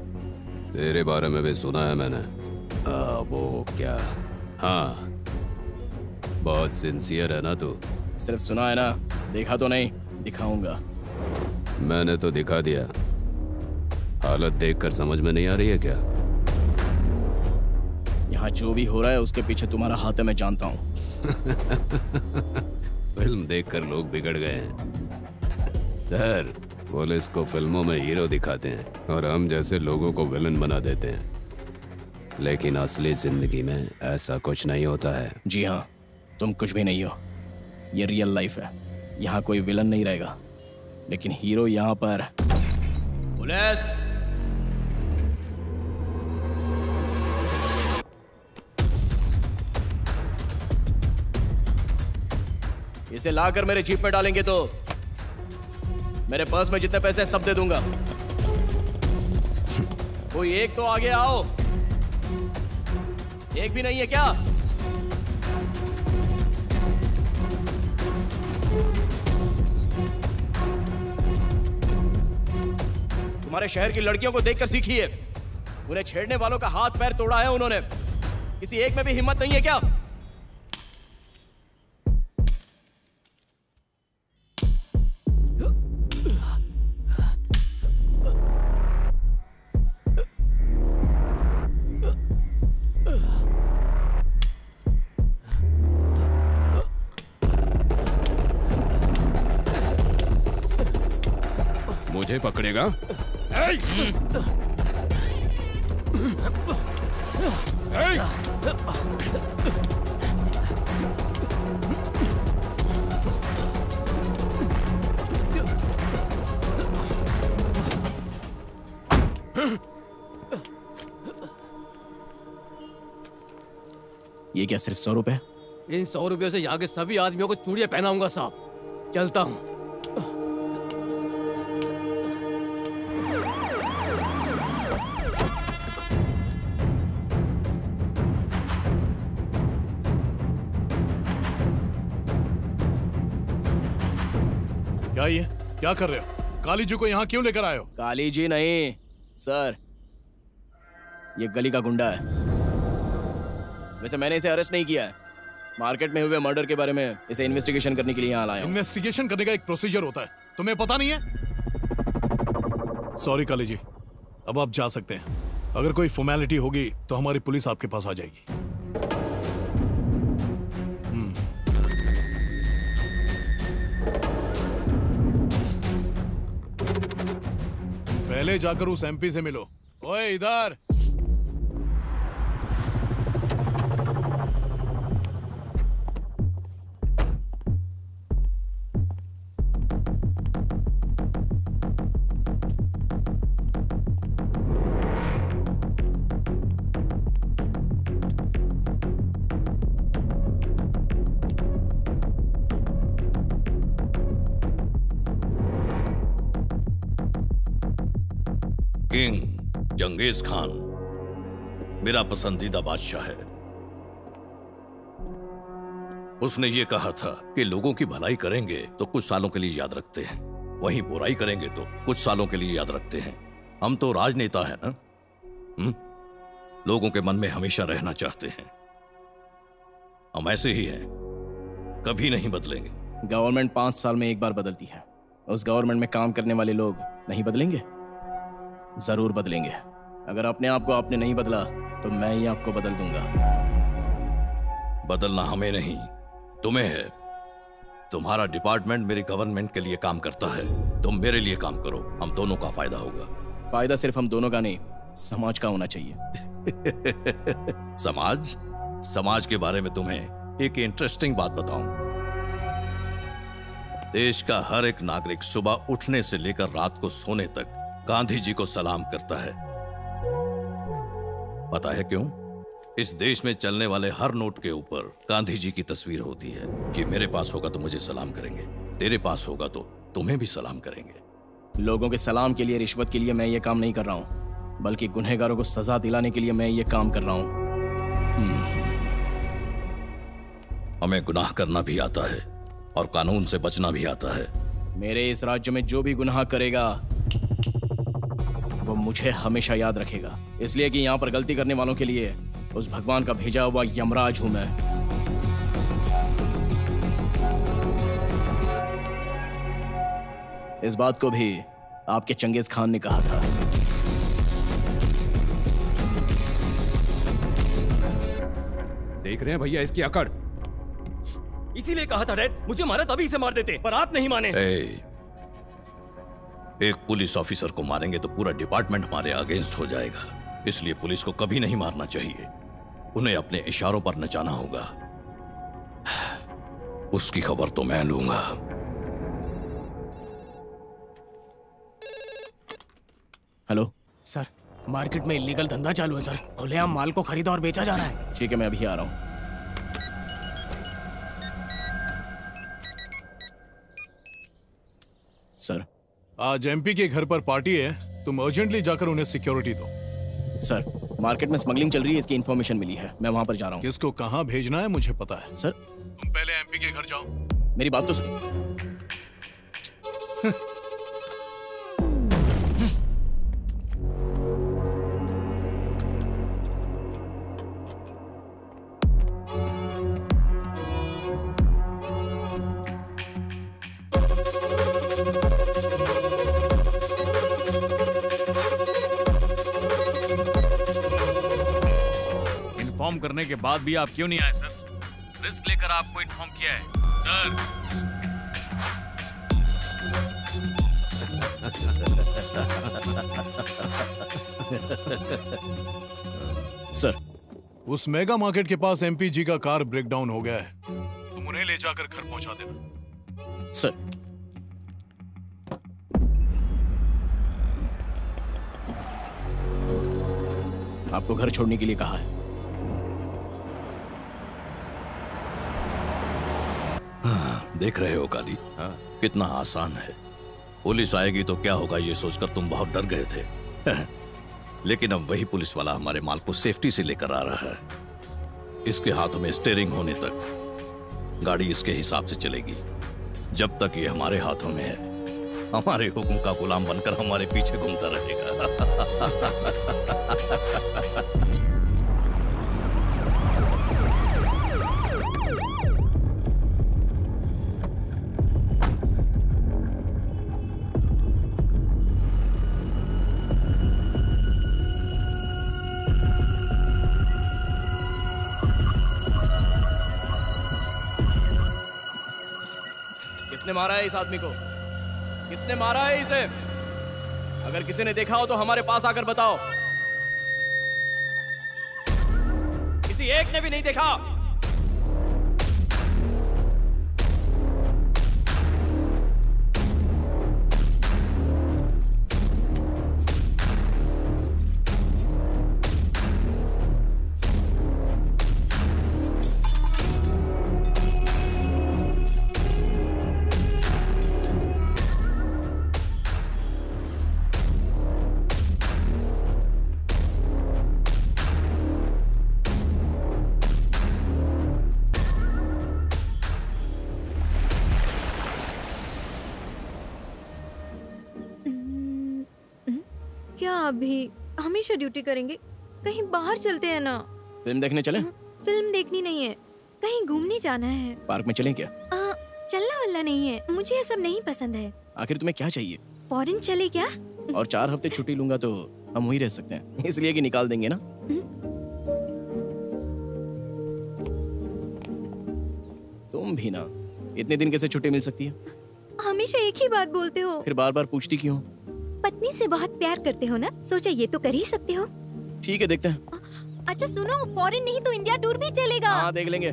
तेरे बारे में भी सुना है मैंने। आ, वो क्या? हाँ, बहुत सिंसियर है ना तू? सिर्फ सुना है ना, देखा तो नहीं, दिखाऊंगा। मैंने तो दिखा दिया। हालत देखकर समझ में नहीं आ रही है क्या? यहाँ जो भी हो रहा है उसके पीछे तुम्हारा हाथ है, मैं जानता हूँ। फिल्म देखकर लोग बिगड़ गए हैं सर। पुलिस को फिल्मों में हीरो दिखाते हैं और हम जैसे लोगों को विलन बना देते हैं, लेकिन असली जिंदगी में ऐसा कुछ नहीं होता है। जी हाँ, तुम कुछ भी नहीं हो। ये रियल लाइफ है। यहाँ कोई विलन नहीं रहेगा, लेकिन हीरो यहाँ पर। पुलिस! इसे लाकर मेरे जीप में डालेंगे तो मेरे पर्स में जितने पैसे सब दे दूंगा। कोई एक तो आगे आओ। एक भी नहीं है क्या? तुम्हारे शहर की लड़कियों को देखकर सीखिए। उन्हें छेड़ने वालों का हाथ पैर तोड़ा है उन्होंने। किसी एक में भी हिम्मत नहीं है क्या? मुझे पकड़ेगा? ये क्या सिर्फ सौ रुपए? इन सौ रुपयों से यहाँ के सभी आदमियों को चूड़ियां पहनाऊंगा साहब। चलता हूँ। क्या ये क्या कर रहे हो? काली जी को यहाँ क्यों लेकर आए हो? काली जी नहीं सर, ये गली का गुंडा है। वैसे मैंने इसे अरेस्ट नहीं किया है। मार्केट में हुए मर्डर के बारे में इसे इन्वेस्टिगेशन करने के लिए यहाँ लाया हूं। इन्वेस्टिगेशन करने का एक प्रोसीजर होता है, तुम्हें पता नहीं है? सॉरी काली जी, अब आप जा सकते हैं। अगर कोई फॉर्मेलिटी होगी तो हमारी पुलिस आपके पास आ जाएगी। पहले जाकर उस एमपी से मिलो। ओए इधर। किंग जंगेज खान मेरा पसंदीदा बादशाह है। उसने ये कहा था कि लोगों की भलाई करेंगे तो कुछ सालों के लिए याद रखते हैं, वहीं बुराई करेंगे तो कुछ सालों के लिए याद रखते हैं। हम तो राजनेता हैं ना, हुँ? लोगों के मन में हमेशा रहना चाहते हैं। हम ऐसे ही हैं, कभी नहीं बदलेंगे। गवर्नमेंट पांच साल में एक बार बदलती है। उस गवर्नमेंट में काम करने वाले लोग नहीं बदलेंगे? जरूर बदलेंगे। अगर अपने आप को आपने नहीं बदला तो मैं ही आपको बदल दूंगा। बदलना हमें नहीं, तुम्हें है। तुम्हारा डिपार्टमेंट मेरी गवर्नमेंट के लिए काम करता है, तुम मेरे लिए काम करो, हम दोनों का फायदा होगा। फायदा सिर्फ हम दोनों का नहीं, समाज का होना चाहिए। समाज? समाज के बारे में तुम्हें एक इंटरेस्टिंग बात बताऊं। देश का हर एक नागरिक सुबह उठने से लेकर रात को सोने तक गांधी जी को सलाम करता है। पता है क्यों? इस देश में चलने वाले हर नोट के ऊपर गांधी जी की तस्वीर होती है कि मेरे पास होगा तो मुझे सलाम करेंगे, तेरे पास होगा तो तुम्हें भी सलाम करेंगे। लोगों के सलाम के लिए, रिश्वत के लिए मैं ये काम नहीं कर रहा हूं, बल्कि गुनहगारों को सजा दिलाने के लिए मैं ये काम कर रहा हूं। हमें गुनाह करना भी आता है और कानून से बचना भी आता है। मेरे इस राज्य में जो भी गुनाह करेगा वो मुझे हमेशा याद रखेगा, इसलिए कि यहाँ पर गलती करने वालों के लिए उस भगवान का भेजा हुआ यमराज हूं मैं। इस बात को भी आपके चंगेज खान ने कहा था। देख रहे हैं भैया इसकी अकड़। इसीलिए कहा था डैड, मुझे मारा तभी इसे मार देते, पर आप नहीं माने। ए, एक पुलिस ऑफिसर को मारेंगे तो पूरा डिपार्टमेंट हमारे अगेंस्ट हो जाएगा, इसलिए पुलिस को कभी नहीं मारना चाहिए। उन्हें अपने इशारों पर नचाना होगा। उसकी खबर तो मैं लूंगा। हेलो सर, मार्केट में इलीगल धंधा चालू है सर। खुलेआम माल को खरीदा और बेचा जा रहा है। ठीक है, मैं अभी आ रहा हूं। सर, आज एमपी के घर पर पार्टी है, तुम अर्जेंटली जाकर उन्हें सिक्योरिटी दो। सर, मार्केट में स्मगलिंग चल रही है, इसकी इन्फॉर्मेशन मिली है, मैं वहां पर जा रहा हूं। किसको कहां भेजना है मुझे पता है। सर, तुम पहले एमपी के घर जाओ। मेरी बात तो सुनो। इन्फॉर्म करने के बाद भी आप क्यों नहीं आए सर? रिस्क लेकर आपको इन्फॉर्म किया है सर। सर, उस मेगा मार्केट के पास एमपी जी का कार ब्रेकडाउन हो गया है, तुम उन्हें ले जाकर घर पहुंचा देना। सर, आपको घर छोड़ने के लिए कहा है। देख रहे हो काली, हाँ? कितना आसान है। पुलिस आएगी तो क्या होगा ये सोचकर तुम बहुत डर गए थे। लेकिन अब वही पुलिस वाला हमारे माल को सेफ्टी से लेकर आ रहा है। इसके हाथों में स्टीयरिंग होने तक गाड़ी इसके हिसाब से चलेगी। जब तक ये हमारे हाथों में है, हमारे हुक्म का गुलाम बनकर हमारे पीछे घूमता रहेगा। किसने मारा है इस आदमी को? किसने मारा है इसे? अगर किसी ने देखा हो तो हमारे पास आकर बताओ। किसी एक ने भी नहीं देखा? अभी हमेशा ड्यूटी करेंगे, कहीं बाहर चलते हैं ना। फिल्म देखने चलें? फिल्म देखनी नहीं है, कहीं घूमने जाना है। पार्क में चलें क्या? आ, चलना वाला नहीं है, मुझे ये सब नहीं पसंद है। आखिर तुम्हें क्या चाहिए? फॉरेन चले क्या? और चार हफ्ते छुट्टी लूंगा तो हम वहीं रह सकते हैं, इसलिए कि निकाल देंगे ना। तुम भी ना, इतने दिन कैसे छुट्टी मिल सकती है? हमेशा एक ही बात बोलते हो। फिर बार बार पूछती क्यों? पत्नी से बहुत प्यार करते हो ना, सोचा ये तो कर ही सकते हो। ठीक है, देखते हैं। अच्छा सुनो, फॉरेन नहीं तो इंडिया टूर भी चलेगा। हाँ, देख लेंगे।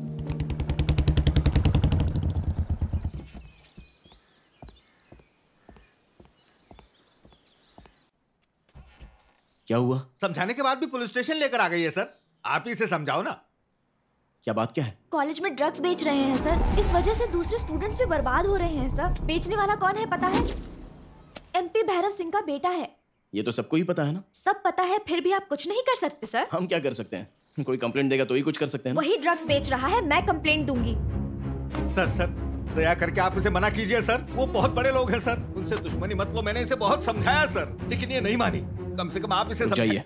क्या हुआ? समझाने के बाद भी पुलिस स्टेशन लेकर आ गई है सर। आप ही से समझाओ ना। क्या बात क्या है? कॉलेज में ड्रग्स बेच रहे हैं सर, इस वजह से दूसरे स्टूडेंट्स भी बर्बाद हो रहे हैं सर। बेचने वाला कौन है पता है? एमपी भैरव सिंह का बेटा है। ये तो सबको ही पता है ना। सब पता है, फिर भी आप कुछ नहीं कर सकते सर। हम क्या कर सकते हैं? कोई कंप्लेंट देगा तो ही कुछ कर सकते हैं ना? वही ड्रग्स बेच रहा है, मैं कंप्लेंट दूंगी। सर सर दया करके आप इसे मना कीजिए सर, वो बहुत बड़े लोग हैं सर, उनसे दुश्मनी मत लो। मैंने इसे बहुत समझाया सर, लेकिन ये नहीं मानी। कम से कम आप इसे समझाइए।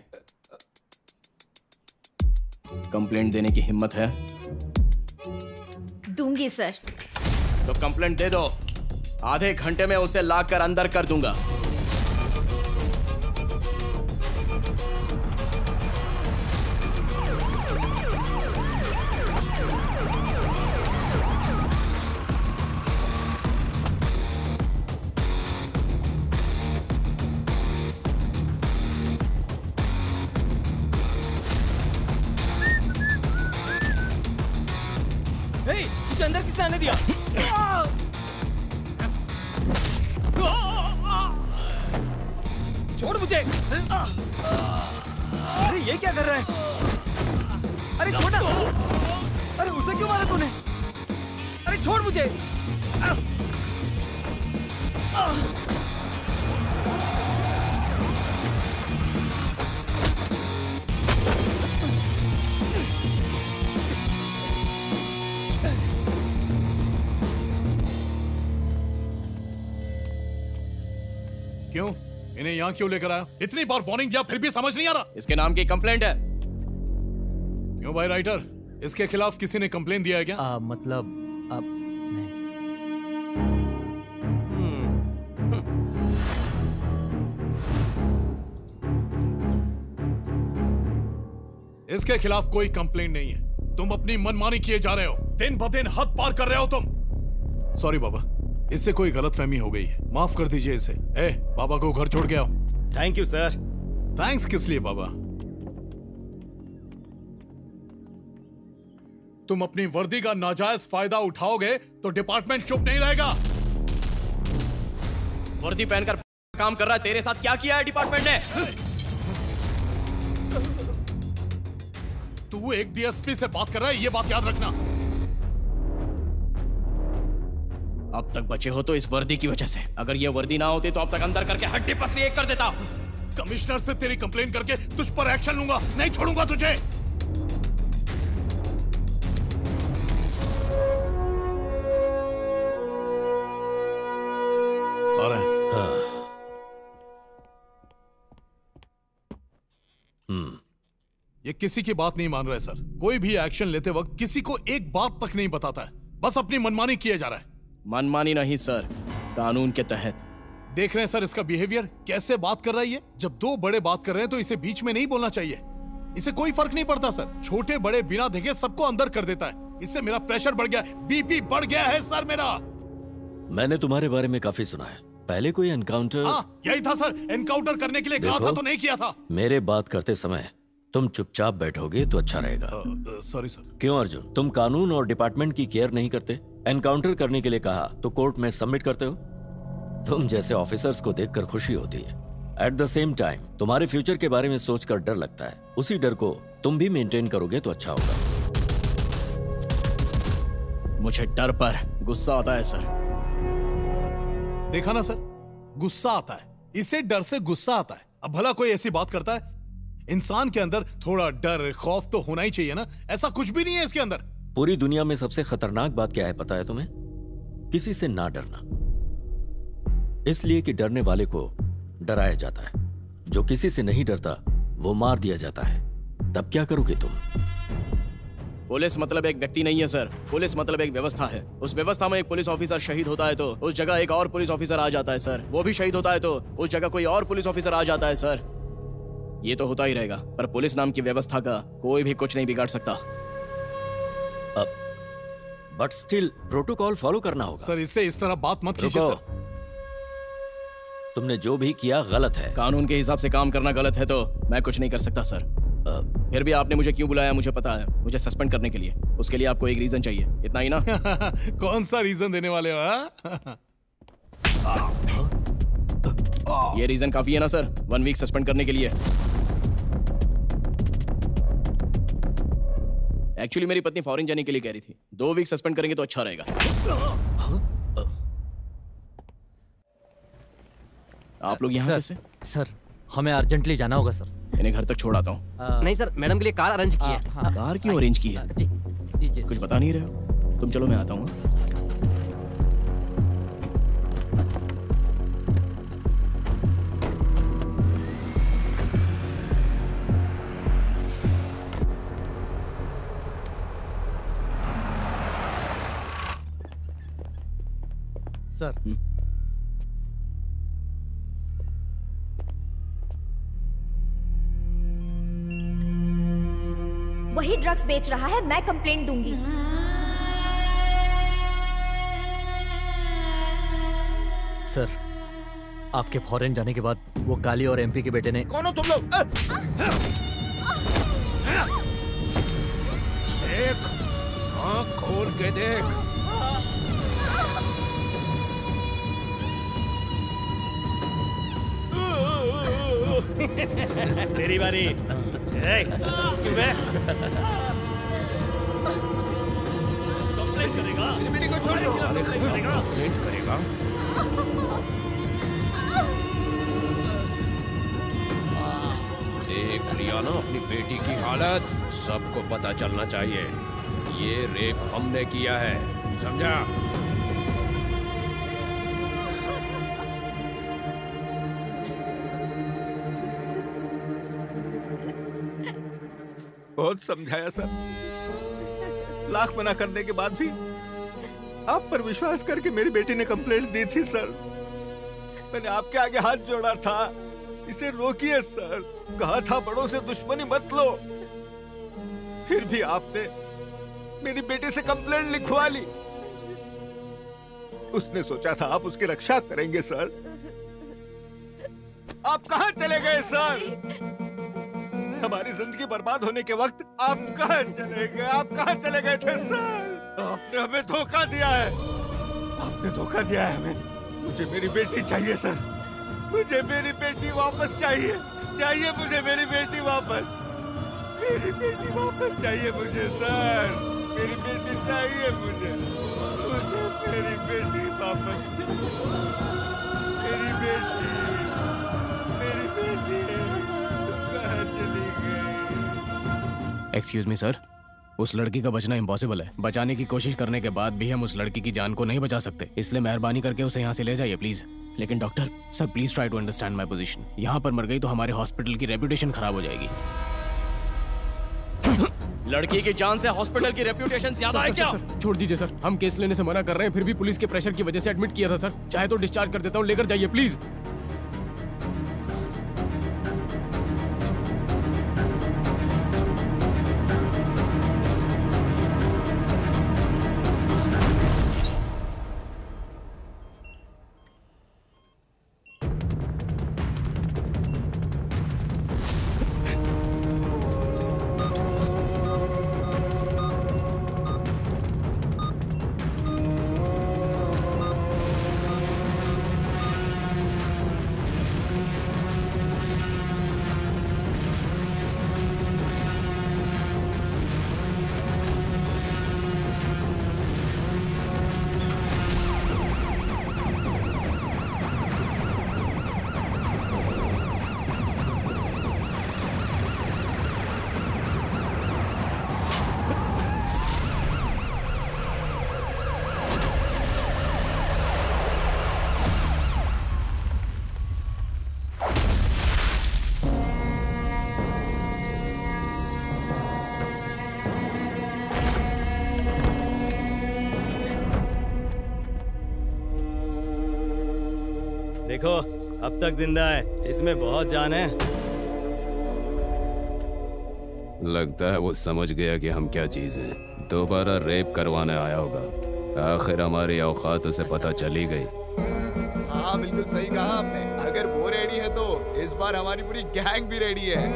कंप्लेंट देने की हिम्मत है? दूंगी सर। तो कंप्लेंट दे दो। आधे घंटे में उसे लाकर अंदर कर दूंगा। तुझे अंदर किसने आने दिया? छोड़ मुझे। अरे ये क्या कर रहा है? अरे छोड़। अरे उसे क्यों मारा तूने? अरे छोड़ मुझे। क्यों? इन्हें यहाँ क्यों लेकर आया? इतनी बार वार्निंग दिया फिर भी समझ नहीं आ रहा। इसके नाम की कंप्लेंट है। क्यों भाई राइटर, इसके खिलाफ किसी ने कंप्लेंट दिया है क्या? आ, मतलब अब इसके खिलाफ कोई कंप्लेंट नहीं है। तुम अपनी मनमानी किए जा रहे हो, दिन ब दिन हद पार कर रहे हो तुम। सॉरी बाबा, इससे कोई गलतफहमी हो गई है, माफ कर दीजिए इसे। ए, बाबा को घर छोड़ के आओ। Thank you sir. थैंक्स किस लिए बाबा? तुम अपनी वर्दी का नाजायज फायदा उठाओगे तो डिपार्टमेंट चुप नहीं रहेगा। वर्दी पहनकर काम कर रहा है, तेरे साथ क्या किया है डिपार्टमेंट ने? तू एक डीएसपी से बात कर रहा है, ये बात याद रखना। अब तक बचे हो तो इस वर्दी की वजह से। अगर ये वर्दी ना होती तो अब तक अंदर करके हड्डी पसली एक कर देता। कमिश्नर से तेरी कंप्लेन करके तुझ पर एक्शन लूंगा, नहीं छोड़ूंगा तुझे। आ रहे हैं। हाँ। हम्म ये किसी की बात नहीं मान रहा है सर। कोई भी एक्शन लेते वक्त किसी को एक बात तक नहीं बताता है, बस अपनी मनमानी किए जा रहा है। मनमानी नहीं सर, कानून के तहत। देख रहे हैं सर इसका बिहेवियर, कैसे बात कर रहा है ये। जब दो बड़े बात कर रहे हैं तो इसे बीच में नहीं बोलना चाहिए। इसे कोई फर्क नहीं पड़ता सर, छोटे बड़े बिना देखे सबको अंदर कर देता है। इससे मेरा प्रेशर बढ़ गया, बीपी बढ़ गया है सर मेरा। मैंने तुम्हारे बारे में काफी सुना है। पहले कोई एनकाउंटर? हाँ, यही था सर, एनकाउंटर करने के लिए कहा था तो नहीं किया था। मेरे बात करते समय तुम चुपचाप बैठोगे तो अच्छा रहेगा। Sorry sir. क्यों अर्जुन, तुम कानून और डिपार्टमेंट की केयर नहीं करते? एनकाउंटर करने के लिए कहा तो कोर्ट में सबमिट करते हो। तुम जैसे ऑफिसर्स को देखकर खुशी होती है, एट द सेम टाइम तुम्हारे फ्यूचर के बारे में सोचकर डर लगता है। उसी डर को तुम भी मेंटेन करोगे तो अच्छा होगा। मुझे डर पर गुस्सा आता है सर। देखा ना सर, गुस्सा आता है, इसे डर से गुस्सा आता है। अब भला कोई ऐसी बात करता है? इंसान के अंदर थोड़ा डर खौफ तो होना ही चाहिए ना। ऐसा कुछ भी नहीं है इसके अंदर। पूरी दुनिया में सबसे खतरनाक बात क्या है पता है तुम्हें? किसी से ना डरना। इसलिए कि डरने वाले को डराया जाता है, जो किसी से नहीं डरता वो मार दिया जाता है। तब क्या करोगे तुम? पुलिस मतलब एक व्यक्ति नहीं है सर, पुलिस मतलब एक व्यवस्था है। उस व्यवस्था में एक पुलिस ऑफिसर शहीद होता है तो उस जगह एक और पुलिस ऑफिसर आ जाता है सर। वो भी शहीद होता है तो उस जगह कोई और पुलिस ऑफिसर आ जाता है सर। ये तो होता ही रहेगा, पर पुलिस नाम की व्यवस्था का कोई भी कुछ नहीं बिगाड़ सकता। बट स्टिल प्रोटोकॉल फॉलो करना होगा। सर इससे इस तरह बात मत कीजिए सर। तुमने जो भी किया गलत है। कानून के हिसाब से काम करना गलत है तो मैं कुछ नहीं कर सकता सर। आ, फिर भी आपने मुझे क्यों बुलाया मुझे पता है, मुझे सस्पेंड करने के लिए। उसके लिए आपको एक रीजन चाहिए, इतना ही ना? कौन सा रीजन देने वाले हो? ये रीजन काफी है ना सर, वन वीक सस्पेंड करने के लिए। एक्चुअली मेरी पत्नी फॉरेन जाने के लिए कह रही थी, दो वीक सस्पेंड करेंगे तो अच्छा रहेगा। आप लोग यहाँ कैसे? सर हमें अर्जेंटली जाना होगा सर। इन्हें घर तक छोड़ आता हूँ। नहीं सर, मैडम के लिए कार अरेंज की है। कार क्यों अरेंज की है? जी दीजिए। कुछ बता नहीं रहे हो तुम, चलो मैं आता हूँ। सर। वही ड्रग्स बेच रहा है, मैं कंप्लेंट दूंगी। सर, आपके फॉरेन जाने के बाद वो काली और एमपी के बेटे ने। कौन हो तुम लोग? देख, आँख खोल के देख। तेरी बारी। ए, चुप है। कंप्लेंट करेगा? मेरी बेटी को छोड़ दो। कंप्लेंट करेगा? कंप्लेंट करेगा? देख लिया ना अपनी बेटी की हालत। सबको पता चलना चाहिए ये रेप हमने किया है, समझा? बहुत समझाया सर, लाख मना करने के बाद भी आप पर विश्वास करके मेरी बेटी ने कंप्लेंट दी थी सर। मैंने आपके आगे हाथ जोड़ा था, इसे रोकिए सर। कहा था बड़ों से दुश्मनी मत लो, फिर भी आपने मेरी बेटी से कंप्लेंट लिखवा ली। उसने सोचा था आप उसकी रक्षा करेंगे सर। आप कहां चले गए सर? हमारी जिंदगी बर्बाद होने के वक्त आप कहां चले गए? आप कहां चले गए थे सर? आपने हमें धोखा दिया है, आपने धोखा दिया है हमें। मुझे मेरी बेटी चाहिए सर, मुझे मेरी बेटी वापस चाहिए, चाहिए मुझे मेरी बेटी वापस, मेरी बेटी वापस चाहिए मुझे सर, मेरी बेटी चाहिए मुझे, मुझे मेरी बेटी वापस चाहिए, मेरी बेटी, मेरी बेटी कहाँ चली गई? एक्सक्यूज मी सर, उस लड़की का बचना इम्पॉसिबल है। बचाने की कोशिश करने के बाद भी हम उस लड़की की जान को नहीं बचा सकते, इसलिए मेहरबानी करके उसे यहाँ से ले जाइए प्लीज। लेकिन doctor sir please try to understand my position. यहाँ पर मर गई तो हमारे हॉस्पिटल की रेपुटेशन खराब हो जाएगी। लड़की की जान से हॉस्पिटल की रेपुटेशन ज्यादा है क्या? सर, छोड़ दीजिए सर, हम केस लेने से मना कर रहे हैं, फिर भी पुलिस के प्रेशर की वजह से एडमिट किया था सर। चाहे तो डिस्चार्ज कर देता हूँ, लेकर जाइए प्लीज। देखो अब तक जिंदा है, इसमें बहुत जान है। लगता है वो समझ गया कि हम क्या चीज हैं। दोबारा रेप करवाने आया होगा। आखिर हमारी औकात उसे पता चली गई। हाँ बिल्कुल सही कहा आपने। अगर वो रेडी है तो इस बार हमारी पूरी गैंग भी रेडी है।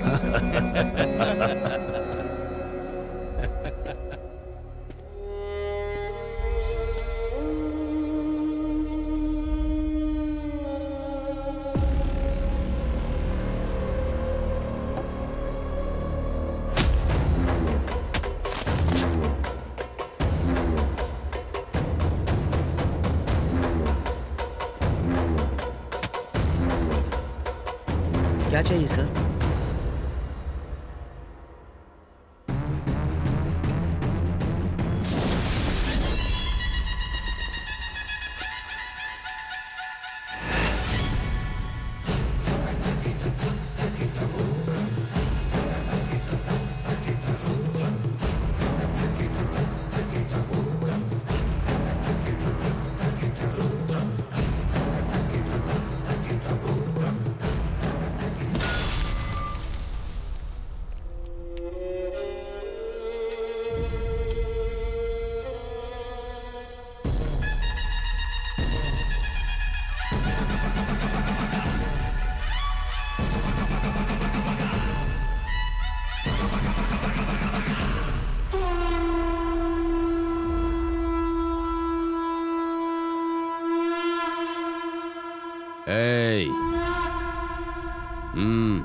क्या चाहिए सर? भाई। हम्म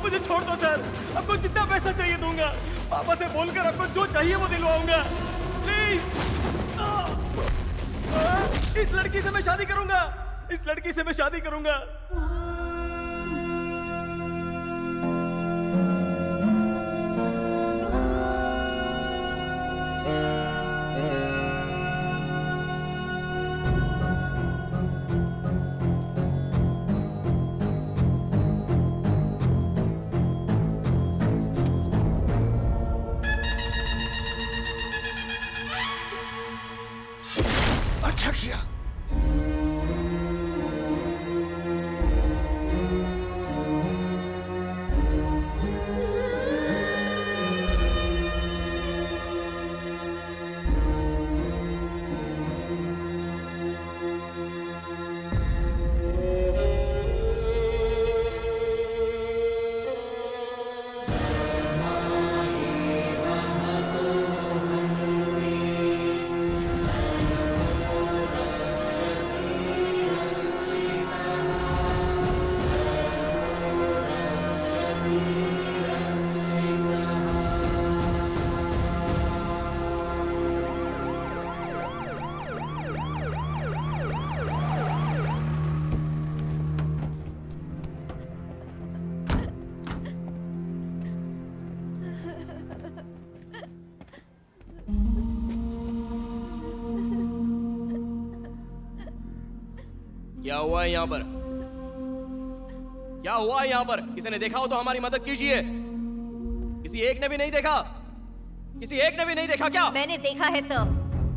मुझे छोड़ दो सर, आपको जितना पैसा चाहिए दूंगा। पापा से बोलकर आपको जो चाहिए वो दिलवाऊंगा, प्लीज। इस लड़की से मैं शादी करूंगा, इस लड़की से मैं शादी करूंगा। अच्छा किया। क्या हुआ है यहाँ पर? क्या हुआ है यहाँ पर? किसी ने देखा हो तो हमारी मदद कीजिए। किसी एक ने भी नहीं देखा? किसी एक ने भी नहीं देखा क्या? मैंने देखा है सर।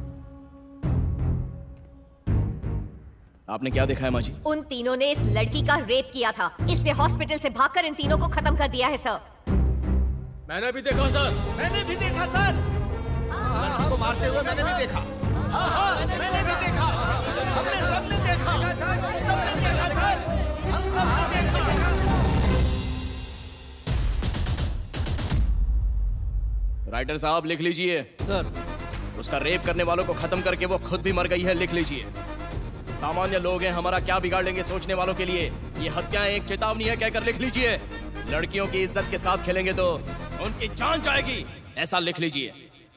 आपने क्या देखा है माँ जी? उन तीनों ने इस लड़की का रेप किया था, इसलिए हॉस्पिटल से भागकर इन तीनों को खत्म कर दिया है सर। मैंने भी देखा सर। मैंने भी देखा सर। लड़की को मारते हुए मैंने भी देखा। हाँ हाँ मैंने भी देखा। हमने सबने देखा। सबने देखा सर। हम सबने देखा। राइटर साहब लिख लीजिए। सर। उसका रेप करने वालों को खत्म करके वो खुद भी मर गई है, लिख लीजिए। सामान्य लोग हैं, हमारा क्या बिगाड़ लेंगे सोचने वालों के लिए ये हत्याएं एक चेतावनी है कहकर लिख लीजिए। लड़कियों की इज्जत के साथ खेलेंगे तो उनकी जान जाएगी, ऐसा लिख लीजिए।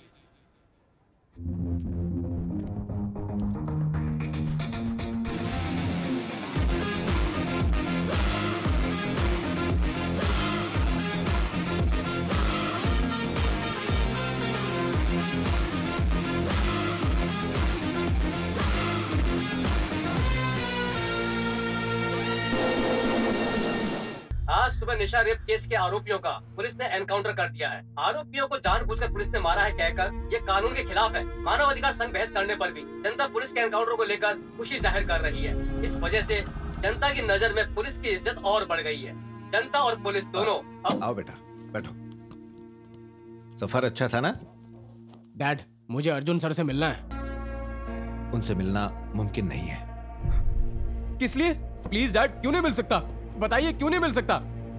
आज सुबह निशा रेप केस के आरोपियों का पुलिस ने एनकाउंटर कर दिया है। आरोपियों को जानबूझकर पुलिस ने मारा है कहकर ये कानून के खिलाफ है। मानव अधिकार संघ बहस करने पर भी जनता पुलिस के एनकाउंटर को लेकर खुशी जाहिर कर रही है। इस वजह से जनता की नजर में पुलिस की इज्जत और बढ़ गई है। जनता और पुलिस दोनों अब... आओ बेटा बैठो। सफर अच्छा था ना? डैड मुझे अर्जुन सर से मिलना है। उनसे मिलना मुमकिन नहीं है। किस लिए? प्लीज डैड, क्यों नहीं मिल सकता? बताइए क्यों नहीं मिल सकता?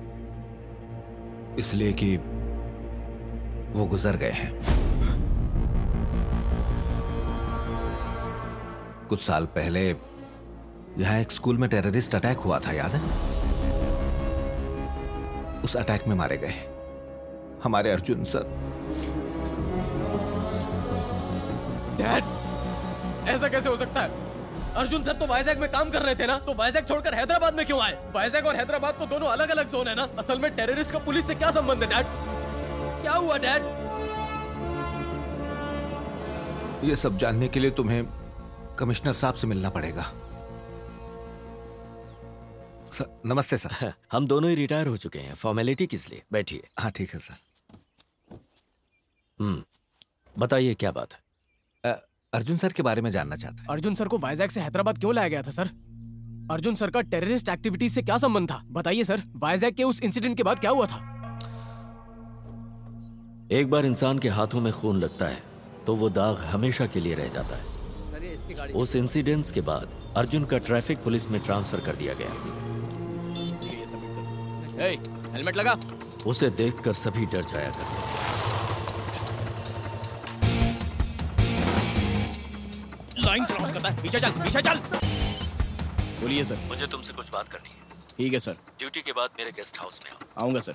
इसलिए कि वो गुजर गए हैं। कुछ साल पहले यहां एक स्कूल में टेररिस्ट अटैक हुआ था, याद है? उस अटैक में मारे गए हमारे अर्जुन सर। डैड ऐसा कैसे हो सकता है? अर्जुन सर तो वाइजैक में काम कर रहे थे ना, तो वाइजैक छोड़कर हैदराबाद में क्यों आए? वाइजैक और हैदराबाद तो दोनों अलग अलग जोन है ना। असल में टेररिस्ट का पुलिस से क्या संबंध है डैड? क्या हुआ डैड? ये सब जानने के लिए तुम्हें कमिश्नर साहब से मिलना पड़ेगा। सर, नमस्ते सर। हम दोनों ही रिटायर हो चुके हैं, फॉर्मेलिटी किस लिए? बैठिए। हाँ ठीक है सर। हम्म बताइए क्या बात है? अर्जुन सर के बारे में जानना चाहता है। अर्जुन सर को वाइजैक से हैदराबाद क्यों लाया गया था सर? अर्जुन सर का टेररिस्ट एक्टिविटीज से क्या संबंध था? बताइए सर। वाइजैक के उस इंसिडेंट के बाद क्या हुआ था? एक बार इंसान के हाथों में खून लगता है तो वो दाग हमेशा के लिए रह जाता है। उस इंसिडेंट्स के बाद अर्जुन का ट्रैफिक पुलिस में ट्रांसफर कर दिया गया। ए, हेलमेट लगा। उसे देखकर सभी डर जाया करते थे। लाइन क्रॉस करता है, पीछे चल, पीछे चल। बोलिए सर। मुझे तुमसे कुछ बात करनी है। ठीक है सर। ड्यूटी के बाद मेरे गेस्ट हाउस में आओ। आऊंगा सर।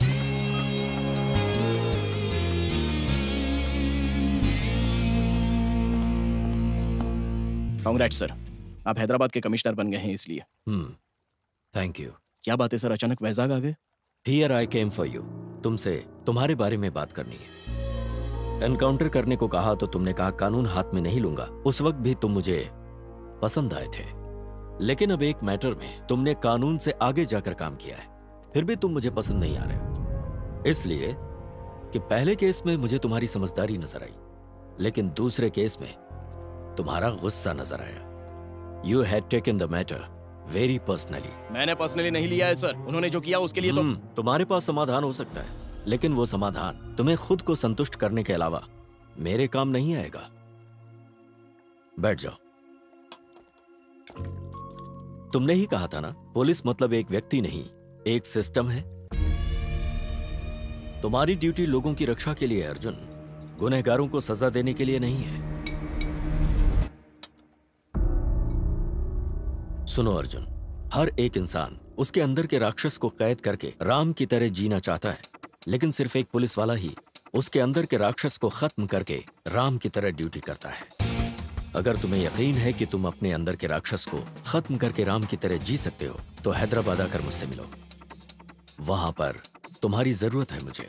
कांग्रेट्स सर, आप हैदराबाद के कमिश्नर बन गए हैं इसलिए। Hmm, thank you. क्या बात है सर, अचानक वैजाग आ गए? Here I came for you. तुमसे तुम्हारे बारे में बात करनी है। एनकाउंटर करने को कहा तो तुमने कहा कानून हाथ में नहीं लूंगा। उस वक्त भी तुम मुझे पसंद आए थे, लेकिन अब एक मैटर में तुमने कानून से आगे जाकर काम किया है, फिर भी तुम मुझे पसंद नहीं आ रहे हो। इसलिए कि पहले केस में मुझे तुम्हारी समझदारी नजर आई, लेकिन दूसरे केस में तुम्हारा गुस्सा नजर आया। You had taken the matter very personally. मैंने पर्सनली नहीं लिया है सर, उन्होंने जो किया उसके लिए तो तुम्हारे पास समाधान हो सकता है, लेकिन वो समाधान तुम्हें खुद को संतुष्ट करने के अलावा मेरे काम नहीं आएगा। बैठ जाओ। तुमने ही कहा था ना, पुलिस मतलब एक व्यक्ति नहीं, एक सिस्टम है। तुम्हारी ड्यूटी लोगों की रक्षा के लिए अर्जुन, गुनहगारों को सजा देने के लिए नहीं है। सुनो अर्जुन, हर एक इंसान उसके अंदर के राक्षस को कैद करके राम की तरह जीना चाहता है, लेकिन सिर्फ एक पुलिस वाला ही उसके अंदर के राक्षस को खत्म करके राम की तरह ड्यूटी करता है। अगर तुम्हें यकीन है कि तुम अपने अंदर के राक्षस को खत्म करके राम की तरह जी सकते हो, तो हैदराबाद आकर मुझसे मिलो। वहां पर तुम्हारी जरूरत है मुझे।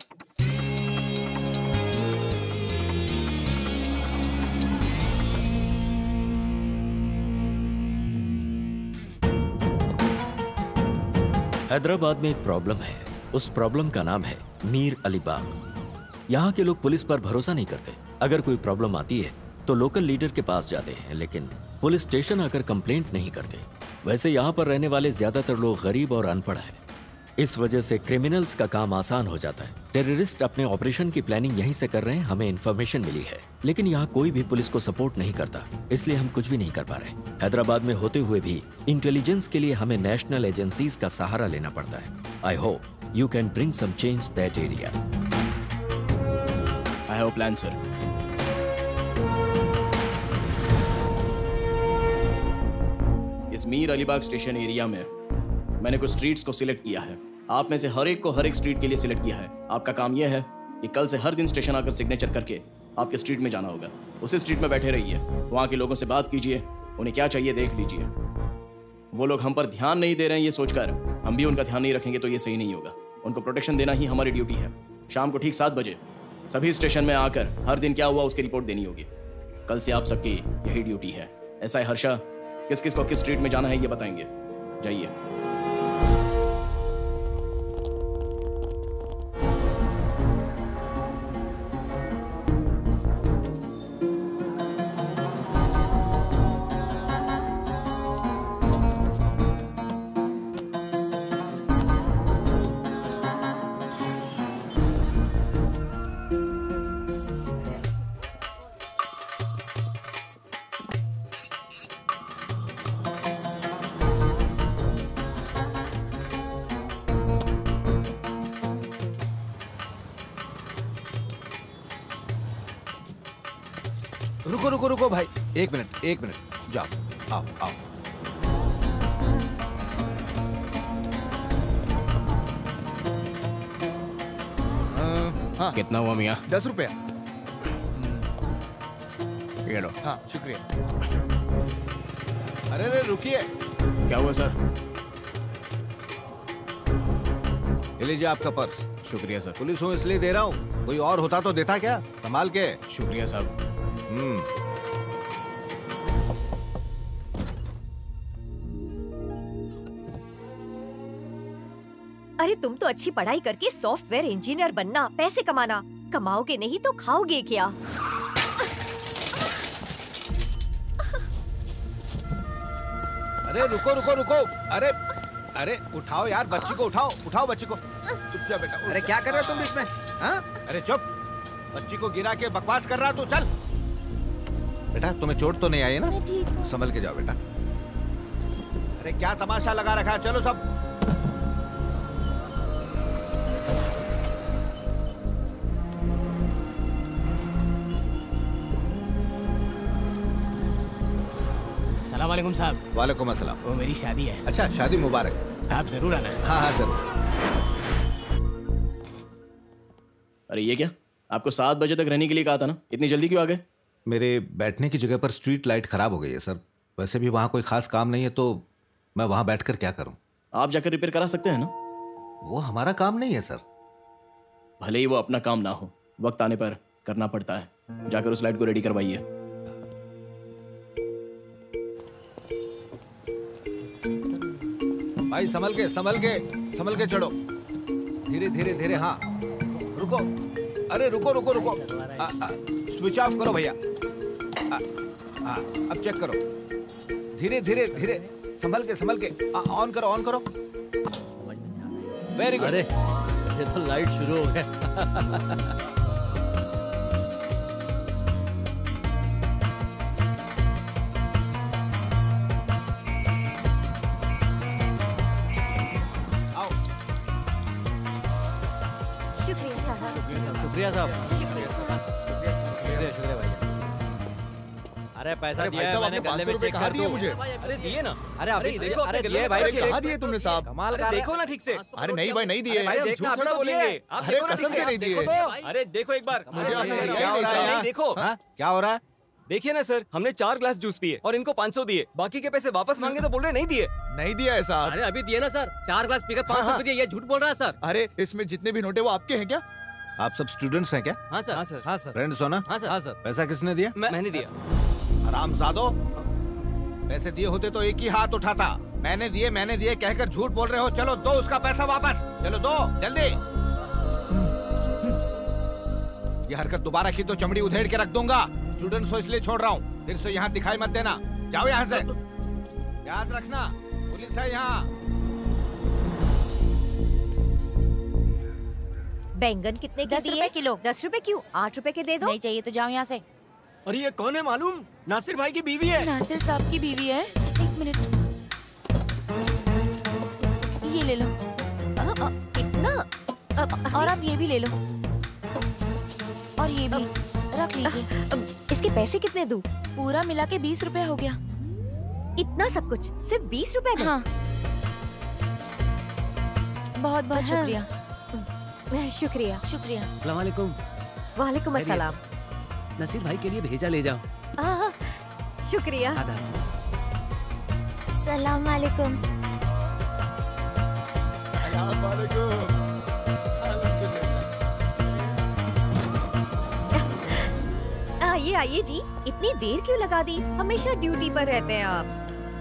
हैदराबाद में एक प्रॉब्लम है। उस प्रॉब्लम का नाम है मीर अली बाग। यहाँ के लोग पुलिस पर भरोसा नहीं करते। अगर कोई प्रॉब्लम आती है तो लोकल लीडर के पास जाते हैं, लेकिन पुलिस स्टेशन आकर कंप्लेंट नहीं करते। वैसे यहाँ पर रहने वाले ज्यादातर लोग गरीब और अनपढ़ हैं। इस वजह से क्रिमिनल्स का काम आसान हो जाता है। टेररिस्ट अपने ऑपरेशन की प्लानिंग यहीं से कर रहे हैं, हमें इन्फॉर्मेशन मिली है, लेकिन यहाँ कोई भी पुलिस को सपोर्ट नहीं करता, इसलिए हम कुछ भी नहीं कर पा रहे। हैदराबाद में होते हुए भी इंटेलिजेंस के लिए हमें नेशनल एजेंसीज का सहारा लेना पड़ता है। I hope you can bring some change that area. I have a plan sir. इस मीर अलीबाग स्टेशन एरिया में मैंने कुछ स्ट्रीट्स को सिलेक्ट किया है। आप में से हर एक को हर एक स्ट्रीट के लिए सिलेक्ट किया है। आपका काम यह है कि कल से हर दिन स्टेशन आकर सिग्नेचर करके आपके स्ट्रीट में जाना होगा। उसी स्ट्रीट में बैठे रहिए, वहाँ के लोगों से बात कीजिए, उन्हें क्या चाहिए देख लीजिए। वो लोग हम पर ध्यान नहीं दे रहे हैं ये सोचकर हम भी उनका ध्यान नहीं रखेंगे तो ये सही नहीं होगा। उनको प्रोटेक्शन देना ही हमारी ड्यूटी है। शाम को ठीक सात बजे सभी स्टेशन में आकर हर दिन क्या हुआ उसकी रिपोर्ट देनी होगी। कल से आप सबकी यही ड्यूटी है। ऐसा है हर्षा, किस किस को किस स्ट्रीट में जाना है ये बताएंगे। जाइए। रुको रुको रुको भाई, एक मिनट एक मिनट, जाओ आओ आओ। हाँ कितना हुआ मियाँ? दस रुपया। ये लो। हाँ शुक्रिया। अरे अरे रुकिए। क्या हुआ सर? ये लीजिए आपका पर्स। शुक्रिया सर। पुलिस हूँ इसलिए दे रहा हूँ, कोई और होता तो देता क्या? संभाल के। शुक्रिया साहब। हम्म। अरे तुम तो अच्छी पढ़ाई करके सॉफ्टवेयर इंजीनियर बनना, पैसे कमाना, कमाओगे नहीं तो खाओगे क्या? अरे रुको रुको रुको, अरे अरे उठाओ यार, बच्ची को उठाओ, उठाओ बच्ची को। उठ जा बेटा। अरे क्या कर रहे हो तुम बीच में? हाँ? अरे चुप, बच्ची को गिरा के बकवास कर रहा तू। चल बेटा, तुम्हें चोट तो नहीं आई ना? संभल के जाओ बेटा। अरे क्या तमाशा लगा रखा है, चलो सब। सलाम वालेकुम साहब। वालेकुम अस्सलाम। वो मेरी शादी है। अच्छा, शादी मुबारक। आप जरूर आना है। हाँ हाँ जरूर। अरे ये क्या, आपको सात बजे तक रहने के लिए कहा था ना, इतनी जल्दी क्यों आ गए? मेरे बैठने की जगह पर स्ट्रीट लाइट खराब हो गई है सर। वैसे भी वहाँ कोई खास काम नहीं है, तो मैं वहाँ बैठकर क्या करूँ? आप जाकर रिपेयर करा सकते हैं ना। वो हमारा काम नहीं है सर। भले ही वो अपना काम ना हो, वक्त आने पर करना पड़ता है। जाकर उस लाइट को रेडी करवाइए। भाई संभल के संभल के संभल के चढ़ो, धीरे धीरे धीरे। हाँ रुको, अरे रुको रुको रुको, स्विच ऑफ करो भैया। हाँ अब चेक करो, धीरे धीरे धीरे, संभल के संभल के, ऑन करो ऑन करो। Very good. अरे ये तो लाइट शुरू हो गया। शुक्रिया साहब, शुक्रिया शुक्रिया शुक्रिया भाई। अरे पैसा अरे दिया भाई है साहब, मैंने, आपने गले पाँच सौ में रुपए चेक कहाँ कर दिए दो। मुझे? अरे दिए ना। अरे अरे अभी देखो, अरे आपने दिए गले भाई, में कहाँ दिए तुमने साहब? कमाल अरे कर रहे देखो हैं। ना ठीक से। अरे नहीं भाई नहीं दिए। अरे भाई हम झूठ थोड़ा बोलेंगे। आप अरे देखो ना कसम ठीक से नहीं दिए। देखो तो। अरे देखो एक बार। मुझे अरे नहीं क्या हो रहा है? नहीं, देखो हाँ? क्या हो रहा है? देखिए ना सर, हमने चार ग्लास जूस पिए और इनको पाँच सौ दिए, बाकी के पैसे वापस मांगे तो बोल रहे नहीं दिए। नहीं दिया है साहब। अरे अभी दिए ना सर, चार ग्लास पीकर पाँच सौ रुपए दिए, ये झूठ बोल रहा है सर। अरे इसमें जितने भी नोट है वो आपके हैं क्या? आप सब स्टूडेंट्स हैं क्या? हाँ सर, हाँ सर, हाँ सर, फ्रेंड्स हो ना? हाँ सर, हाँ सर। पैसा किसने दिया? मैंने दिया। हरामजादो, पैसे दिए होते तो एक ही हाथ उठाता। मैंने दिए मैंने दिए कहकर झूठ बोल रहे हो। चलो दो उसका पैसा वापस, चलो दो जल्दी। ये हरकत दोबारा की तो चमड़ी उधेड़ के रख दूंगा। स्टूडेंट्स हो इसलिए छोड़ रहा हूँ, फिर से यहाँ दिखाई मत देना। जाओ यहाँ से, याद रखना पुलिस है यहाँ। बैंगन कितने के दस दिए? रुपए किलो। दस रुपए क्यों? आठ रुपए के दे दो। नहीं चाहिए तो जाओ यहाँ से। अरे ये कौन है मालूम? नासिर भाई की बीवी है। नासिर साहब की बीवी है। एक मिनट, ये ले लो। कितना? और आप ये भी ले लो, और ये भी रख लीजिए। इसके पैसे कितने दूं? पूरा मिला के बीस रुपए हो गया। इतना सब कुछ सिर्फ बीस रुपए में? हाँ। बहुत बहुत शुक्रिया। शुक्रिया शुक्रिया। अस्सलाम वालेकुम। वालेकुम अस्सलाम। नसीर भाई के लिए भेजा ले जाओ। आ, शुक्रिया। सलाम वालेकुम। आइए आइए जी, इतनी देर क्यों लगा दी? हमेशा ड्यूटी पर रहते हैं आप।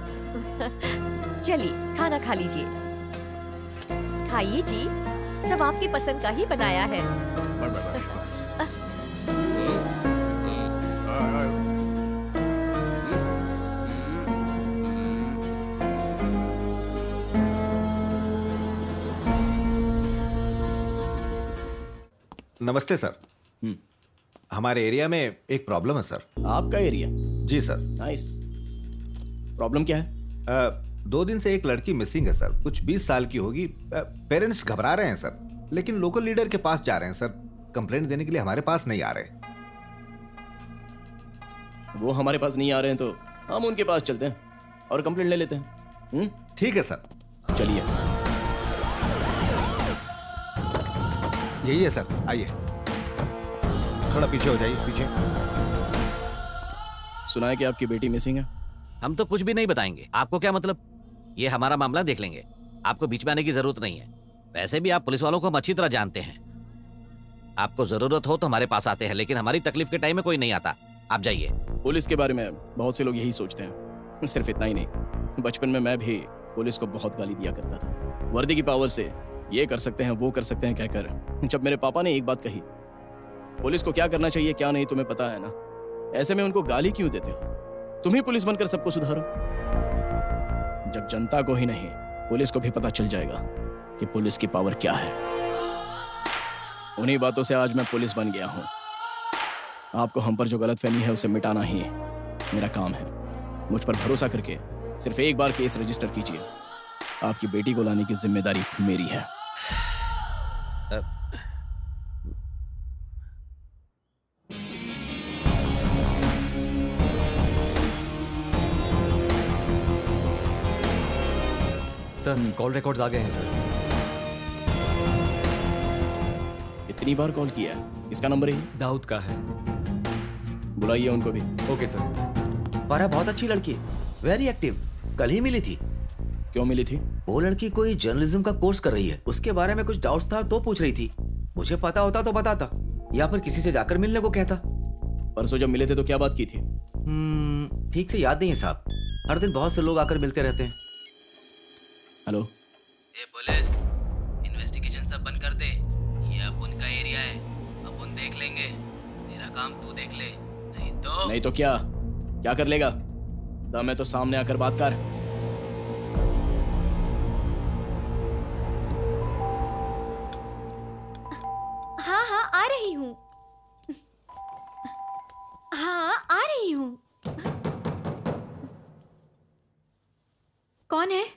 चलिए खाना खा लीजिए। खाइए जी, सब आपकी पसंद का ही बनाया है। नमस्ते सर। हमारे एरिया में एक प्रॉब्लम है सर। आपका एरिया? जी सर। नाइस। प्रॉब्लम क्या है? आ, दो दिन से एक लड़की मिसिंग है सर। कुछ बीस साल की होगी। पेरेंट्स घबरा रहे हैं सर, लेकिन लोकल लीडर के पास जा रहे हैं सर। कंप्लेंट देने के लिए हमारे पास नहीं आ रहे। वो हमारे पास नहीं आ रहे हैं तो हम उनके पास चलते हैं और कंप्लेंट ले लेते हैं। ठीक है सर, चलिए। यही है सर, आइए। थोड़ा पीछे हो जाइए, पीछे। सुना है कि आपकी बेटी मिसिंग है। हम तो कुछ भी नहीं बताएंगे। आपको क्या मतलब? ये हमारा मामला देख लेंगे, आपको बीच में आने की जरूरत नहीं है। वैसे भी आप पुलिस वालों को हम अच्छी तरह जानते हैं। आपको जरूरत हो तो हमारे पास आते हैं, लेकिन हमारी तकलीफ के टाइम में कोई नहीं आता। आप जाइए। पुलिस के बारे में बहुत से लोग यही सोचते हैं। सिर्फ इतना ही नहीं, बचपन में मैं भी पुलिस को बहुत गाली दिया करता था। वर्दी की पावर से ये कर सकते हैं, वो कर सकते हैं कहकर। जब मेरे पापा ने एक बात कही, पुलिस को क्या करना चाहिए क्या नहीं तुम्हें पता है ना, ऐसे में उनको गाली क्यों देते हो? तुम ही पुलिस बनकर सबको सुधारो। जब जनता को ही नहीं पुलिस को भी पता चल जाएगा कि पुलिस की पावर क्या है। उन्हीं बातों से आज मैं पुलिस बन गया हूं। आपको हम पर जो गलतफहमी है उसे मिटाना ही मेरा काम है। मुझ पर भरोसा करके सिर्फ एक बार केस रजिस्टर कीजिए। आपकी बेटी को लाने की जिम्मेदारी मेरी है। सर कॉल रिकॉर्ड्स आ गए हैं सर। इतनी बार कॉल किया है, इसका नंबर है? दाऊद का है। बुलाइए उनको भी। Okay sir. पर बहुत अच्छी लड़की है, वेरी एक्टिव। कल ही मिली थी। क्यों मिली थी? वो लड़की कोई जर्नलिज्म का कोर्स कर रही है, उसके बारे में कुछ डाउट्स था तो पूछ रही थी। मुझे पता होता तो बताता, या फिर किसी से जाकर मिलने को कहता। परसों जब मिले थे तो क्या बात की थी? हम्म, ठीक से याद नहीं है साहब, हर दिन बहुत से लोग आकर मिलते रहते हैं। हेलो ए पुलिस, इन्वेस्टिगेशन सब बंद कर दे, ये अपन का एरिया है, अपन देख लेंगे। तेरा काम तू देख ले, नहीं तो नहीं तो क्या क्या कर लेगा? दम है तो सामने आकर बात कर। हाँ हाँ आ रही हूँ। हाँ आ रही हूँ। कौन है?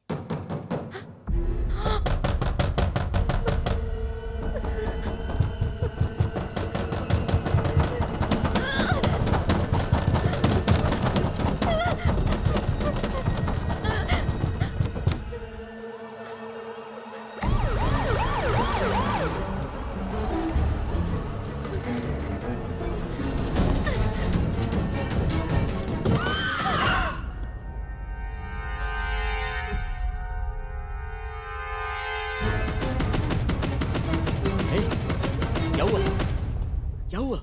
क्या हुआ? क्या हुआ?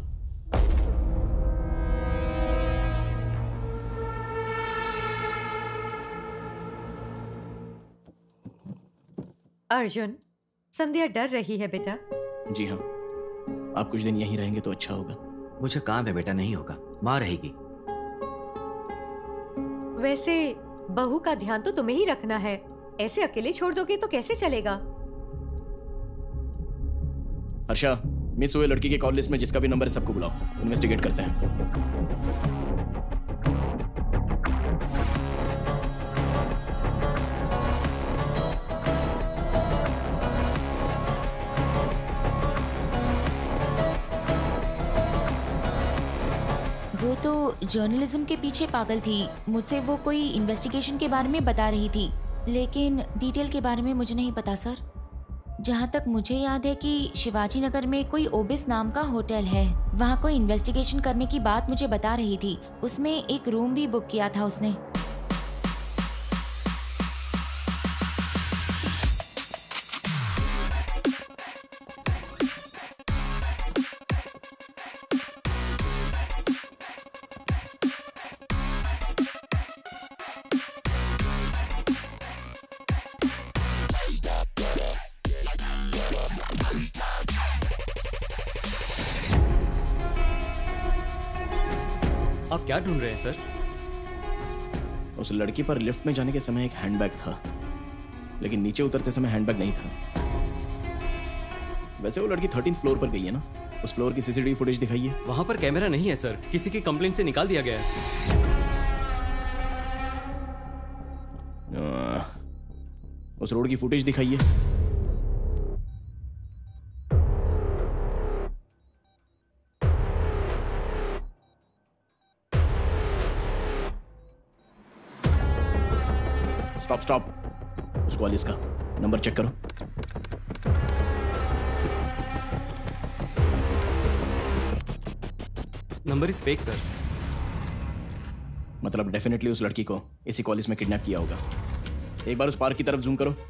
अर्जुन, संध्या डर रही है बेटा। जी हाँ, आप कुछ दिन यहीं रहेंगे तो अच्छा होगा। मुझे काम है बेटा, नहीं होगा, माँ रहेगी। वैसे बहू का ध्यान तो तुम्हें ही रखना है, ऐसे अकेले छोड़ दोगे तो कैसे चलेगा? हर्षा, मिस हुए लड़की के कॉल लिस्ट में जिसका भी नंबर है सबको बुलाओ, इन्वेस्टिगेट करते हैं। वो तो जर्नलिज्म के पीछे पागल थी, मुझसे वो कोई इन्वेस्टिगेशन के बारे में बता रही थी, लेकिन डिटेल के बारे में मुझे नहीं पता सर। जहाँ तक मुझे याद है कि शिवाजी नगर में कोई ओबिस नाम का होटल है, वहाँ कोई इन्वेस्टिगेशन करने की बात मुझे बता रही थी। उसमें एक रूम भी बुक किया था उसने। आप क्या ढूंढ रहे हैं सर? उस लड़की पर लिफ्ट में जाने के समय एक हैंडबैग था, लेकिन नीचे उतरते समय हैंडबैग नहीं था। वैसे वो लड़की थर्टीन फ्लोर पर गई है ना? उस फ्लोर की सीसीटीवी फुटेज दिखाइए। वहां पर कैमरा नहीं है सर, किसी की कंप्लेंट से निकाल दिया गया है। आ, उस रोड की फुटेज दिखाइए। स्टॉप स्टॉप, उसको वाली इसका नंबर चेक करो। Number is fake sir. मतलब डेफिनेटली उस लड़की को इसी कॉलेज में किडनैप किया होगा। एक बार उस पार्क की तरफ जूम करो,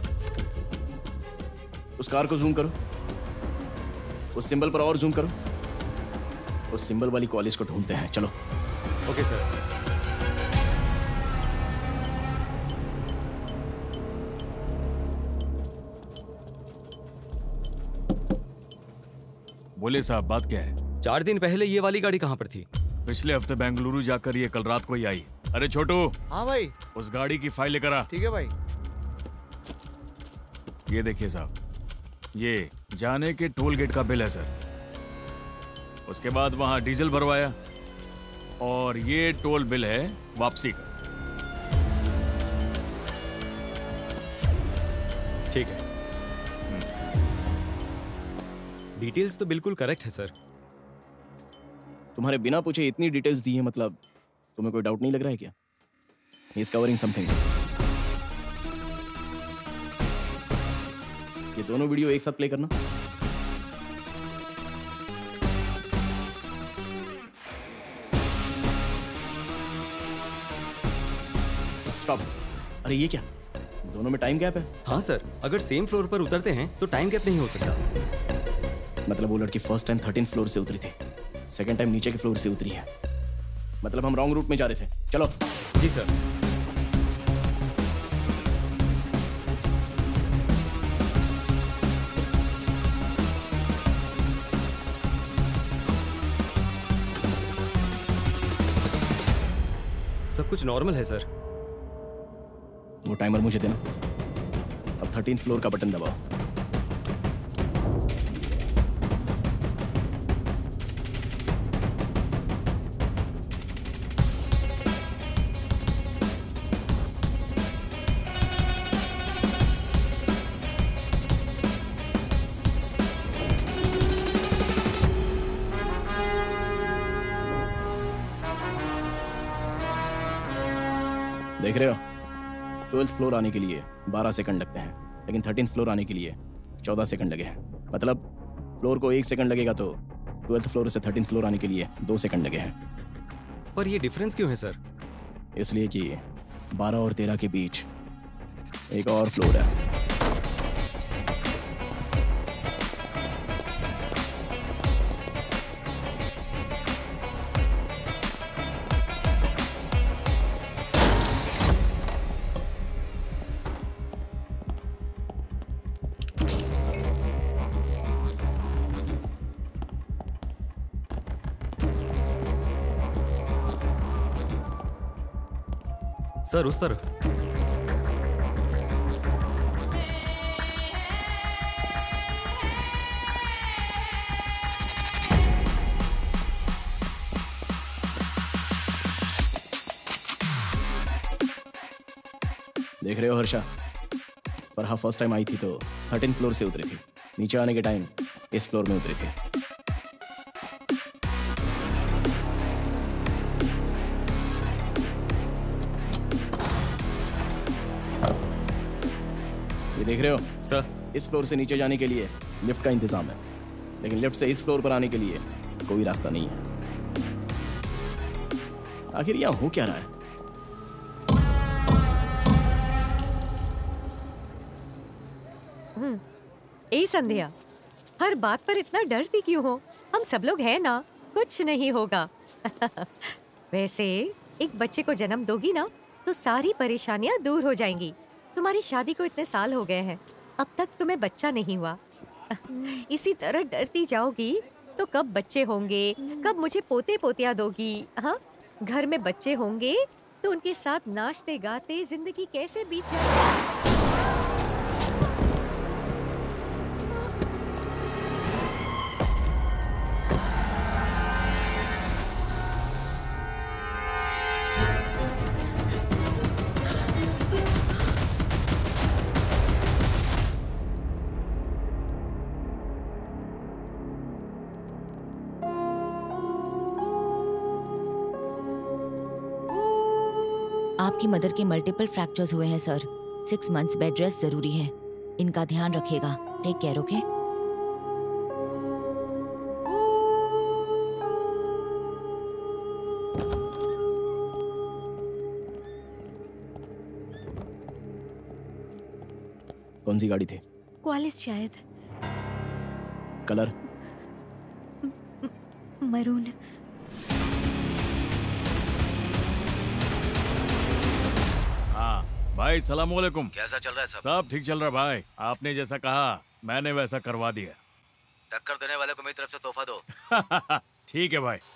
उस कार को जूम करो, उस सिंबल पर और जूम करो। उस सिंबल वाली कॉलेज को ढूंढते हैं, चलो। Okay sir. बोले साहब, बात क्या है? चार दिन पहले ये वाली गाड़ी कहाँ पर थी? पिछले हफ्ते बेंगलुरु जाकर ये कल रात को ही आई। अरे छोटू। हाँ भाई। उस गाड़ी की फाइल लेकर आ। ठीक है भाई। ये देखिए साहब, ये जाने के टोल गेट का बिल है सर। उसके बाद वहां डीजल भरवाया, और ये टोल बिल है वापसी का। ठीक है, डिटेल्स तो बिल्कुल करेक्ट है सर। तुम्हारे बिना पूछे इतनी डिटेल्स दी है, मतलब तुम्हें कोई डाउट नहीं लग रहा है क्या? He is covering something. ये दोनों वीडियो एक साथ प्ले करना। स्टॉप। अरे ये क्या, दोनों में टाइम गैप है? हाँ सर, अगर सेम फ्लोर पर उतरते हैं तो टाइम गैप नहीं हो सकता। मतलब वो लड़की फर्स्ट टाइम थर्टीन फ्लोर से उतरी थी, सेकंड टाइम नीचे के फ्लोर से उतरी है। मतलब हम रॉन्ग रूट में जा रहे थे। चलो। जी सर। सब कुछ नॉर्मल है सर। वो टाइमर मुझे देना। अब थर्टीन फ्लोर का बटन दबाओ। देख रहे हो, ट्वेल्थ फ्लोर आने के लिए बारह सेकंड लगते हैं, लेकिन थर्टीन फ्लोर आने के लिए चौदह सेकंड लगे हैं। मतलब फ्लोर को एक सेकंड लगेगा तो ट्वेल्थ फ्लोर से थर्टीन फ्लोर आने के लिए दो सेकंड लगे हैं। पर ये डिफरेंस क्यों है सर? इसलिए कि बारह और तेरह के बीच एक और फ्लोर है। सर उस तरफ। देख रहे हो हर्षा, फरहा फर्स्ट टाइम आई थी तो थर्टीन फ्लोर से उतरी थी, नीचे आने के टाइम इस फ्लोर में उतरी थी। ये देख रहे हो सर, इस फ्लोर से नीचे जाने के लिए लिफ्ट का इंतजाम है, लेकिन लिफ्ट से इस फ्लोर पर आने के लिए कोई रास्ता नहीं है। आखिर यहां हो क्या रहा है? ए संध्या, हर बात पर इतना डरती क्यों हो? हम सब लोग हैं ना, कुछ नहीं होगा। वैसे एक बच्चे को जन्म दोगी ना तो सारी परेशानियां दूर हो जाएंगी। तुम्हारी शादी को इतने साल हो गए हैं, अब तक तुम्हें बच्चा नहीं हुआ। इसी तरह डरती जाओगी तो कब बच्चे होंगे, कब मुझे पोते पोतियां दोगी? हाँ, घर में बच्चे होंगे तो उनके साथ नाचते गाते जिंदगी कैसे बीत जाएगी? आपकी मदर के मल्टीपल फ्रैक्चर्स हुए हैं sir. Six months bed rest जरूरी है। इनका ध्यान रखिएगा। Take care, okay? कौन सी गाड़ी थी? क्वालिस शायद। कलर? मरून। भाई सलाम वालेकुम। कैसा चल रहा है सब? सब ठीक चल रहा है भाई, आपने जैसा कहा मैंने वैसा करवा दिया। टक्कर देने वाले को मेरी तरफ से तोहफा दो। ठीक है भाई।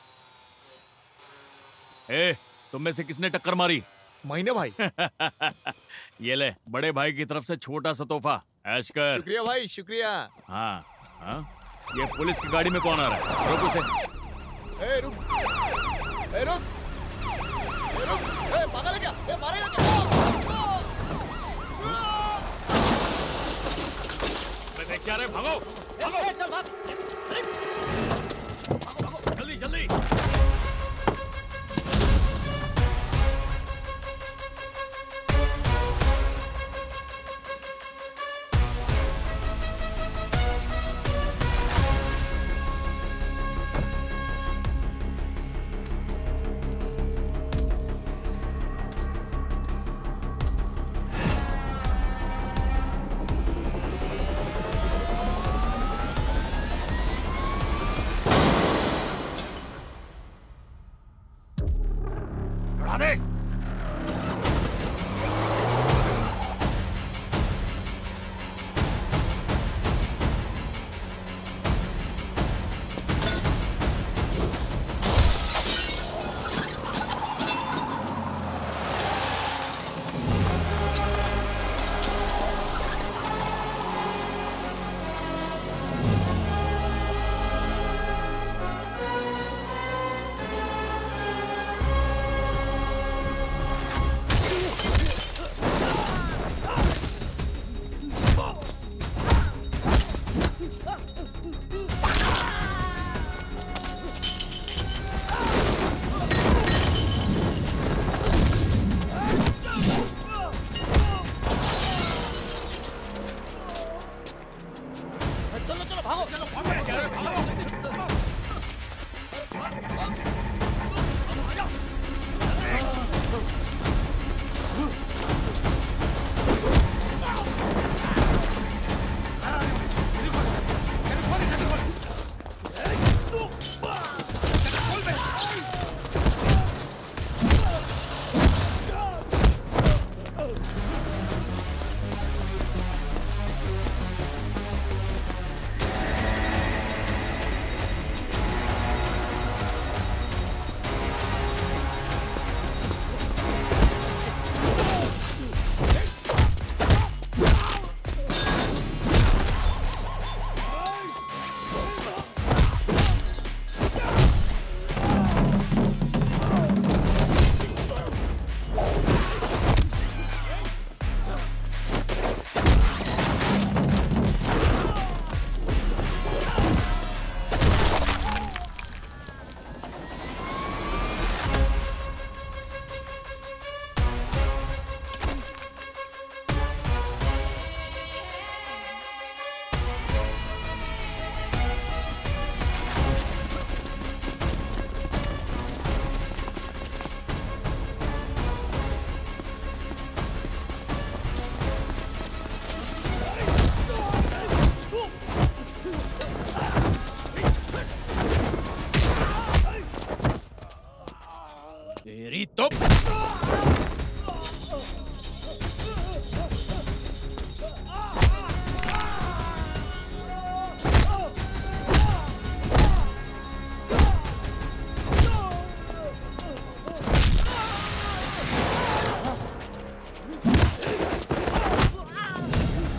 ए, तुम में से किसने टक्कर मारी? महीने भाई। ये ले, बड़े भाई की तरफ से छोटा सा तोहफा। ऐश कर। शुक्रिया भाई, शुक्रिया। हाँ हाँ, ये पुलिस की गाड़ी में कौन आ रहा है? रुक उसे। ए रुक, ए रुक, ए रुक, ए पागल है क्या? ए मारेगा क्या? देख क्या रहे, भागो भागो चल भाग, भागो जल्दी जल्दी।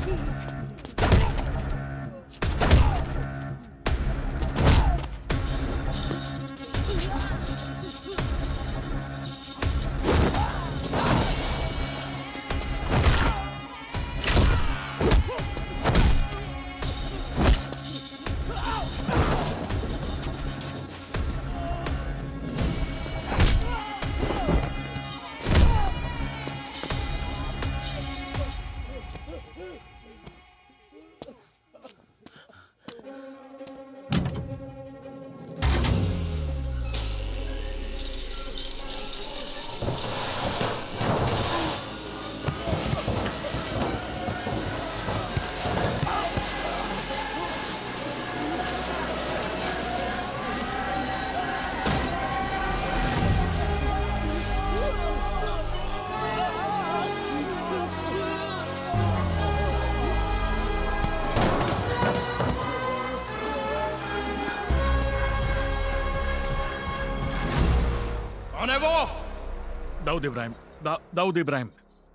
कौन है वो? दाऊद इब्राहिम। दा, दाऊद इब्राहिम।